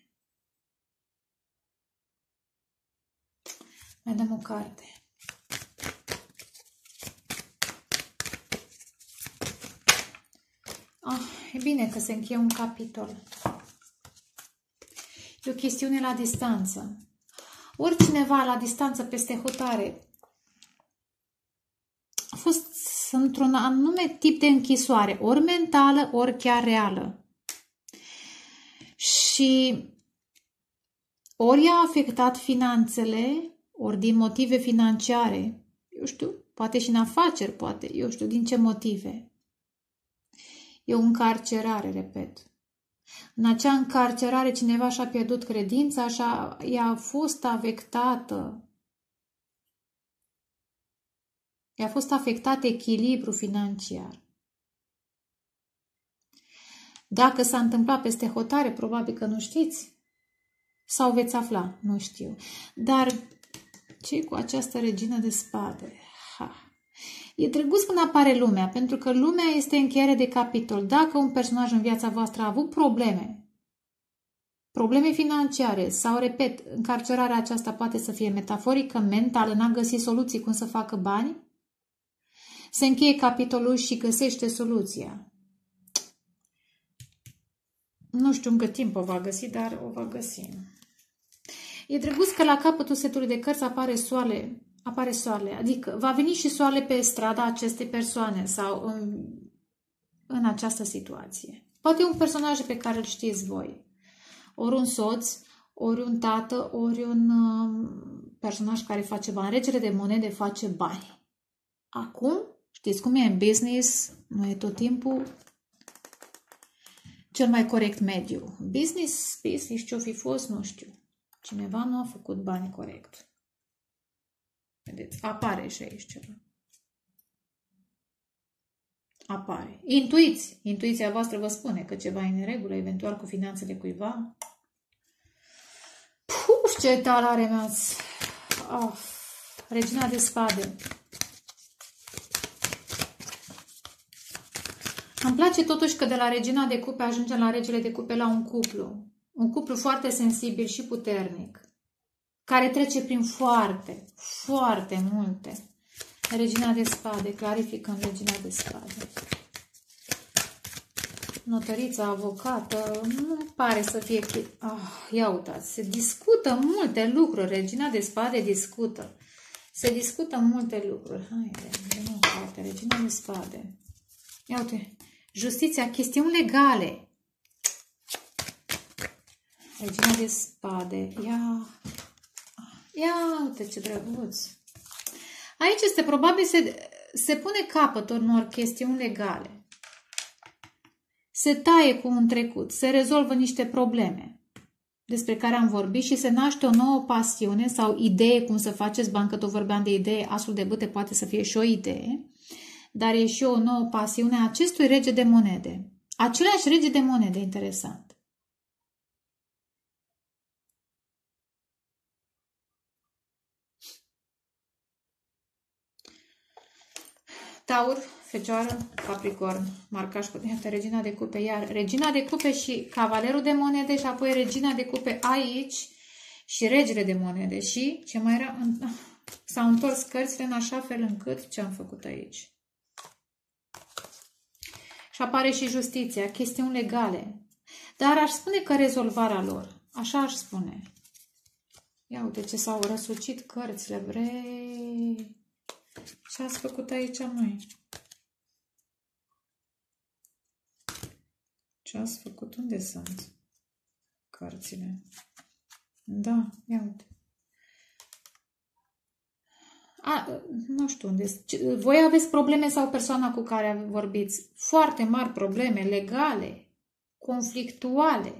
Mai dăm o carte. E bine că se încheie un capitol. E o chestiune la distanță. Oricineva la distanță peste hotare a fost într-un anume tip de închisoare, ori mentală, ori chiar reală. Și ori a afectat finanțele, ori din motive financiare, eu știu, poate și în afaceri, poate, eu știu din ce motive. E o încarcerare, repet. În acea încarcerare cineva și-a pierdut credința, așa i-a fost afectată. I-a fost afectat echilibru financiar. Dacă s-a întâmplat peste hotare, probabil că nu știți. Sau veți afla, nu știu. Dar ce cu această regină de spade? E drăguț când apare lumea, pentru că lumea este încheiere de capitol. Dacă un personaj în viața voastră a avut probleme financiare sau, repet, încarcerarea aceasta poate să fie metaforică, mentală, n-a găsit soluții cum să facă bani, se încheie capitolul și găsește soluția. Nu știu în cât timp o va găsi, dar o va găsi. E drăguț că la capătul setului de cărți apare soarele, adică va veni și soarele pe strada acestei persoane sau în această situație. Poate un personaj pe care îl știți voi. Ori un soț, ori un tată, ori un personaj care face bani. Regele de monede face bani. Acum, știți cum e în business, nu e tot timpul cel mai corect mediu. Business ce-o fi fost, nu știu. Cineva nu a făcut bani corect. Vedeți, apare și aici ceva. Apare. Intuiți. Intuiția voastră vă spune că ceva e în neregulă, eventual cu finanțele cuiva. Puf, ce talare mi-ați! Regina de spade. Îmi place totuși că de la regina de cupe ajungem la regele de cupe, la un cuplu. Un cuplu foarte sensibil și puternic, care trece prin foarte multe. Regina de spade, clarificăm regina de spade. Notărița, avocată, nu pare să fie... ia uitați, se discută multe lucruri, regina de spade discută. Se discută multe lucruri. Haide, regina de spade. Ia uite, justiția, chestiuni legale. Regina de spade, ia uite ce drăguț. Aici este probabil se pune capăt unor chestiuni legale. Se taie cu un trecut, se rezolvă niște probleme despre care am vorbit și se naște o nouă pasiune sau idee cum să faceți bani, că tot vorbeam de idee, asul de bâte poate să fie și o idee, dar e și o nouă pasiune a acestui rege de monede. Același rege de monede, interesant. Taur, Fecioară, Capricorn, marcaș cu regina de cupe, iar regina de cupe și cavalerul de monede și apoi regina de cupe aici și regele de monede și ce mai era? S-au întors cărțile în așa fel încât ce am făcut aici. Și apare și justiția, chestiuni legale. Dar aș spune că rezolvarea lor, așa aș spune. Ia uite ce s-au răsucit cărțile, vrei? Ce ați făcut aici, măi? Ce ați făcut? Unde sunt cărțile? Da, ia uite. Nu știu unde. Voi aveți probleme sau persoana cu care vorbiți? Foarte mari probleme legale, conflictuale.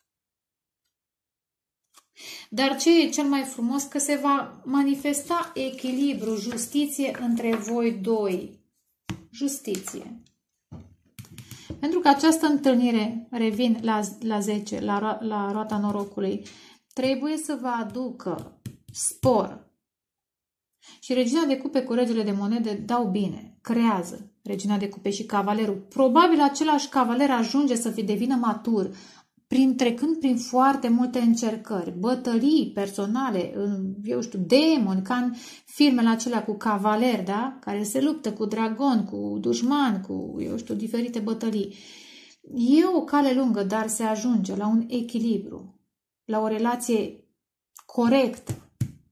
Dar ce e cel mai frumos? Că se va manifesta echilibru, justiție între voi doi. Justiție. Pentru că această întâlnire, revin la 10, la roata norocului, trebuie să vă aducă spor. Și regina de cupe cu regele de monede dau bine, creează regina de cupe și cavalerul. Probabil același cavaler ajunge să devină matur, trecând prin foarte multe încercări, bătălii personale, eu știu, demoni, ca în filmele acelea cu cavaleri, da? Care se luptă cu dragon, cu dușman, cu, eu știu, diferite bătălii. E o cale lungă, dar se ajunge la un echilibru, la o relație corectă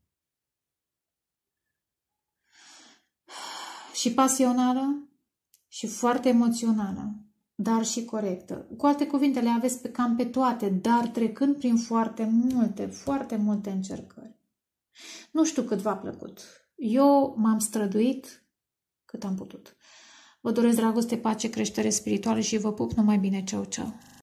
și pasională și foarte emoțională, dar și corectă. Cu alte cuvinte, le aveți cam pe toate, dar trecând prin foarte multe încercări. Nu știu cât v-a plăcut. Eu m-am străduit cât am putut. Vă doresc dragoste, pace, creștere spirituală și vă pup numai bine. Ceau, ceau!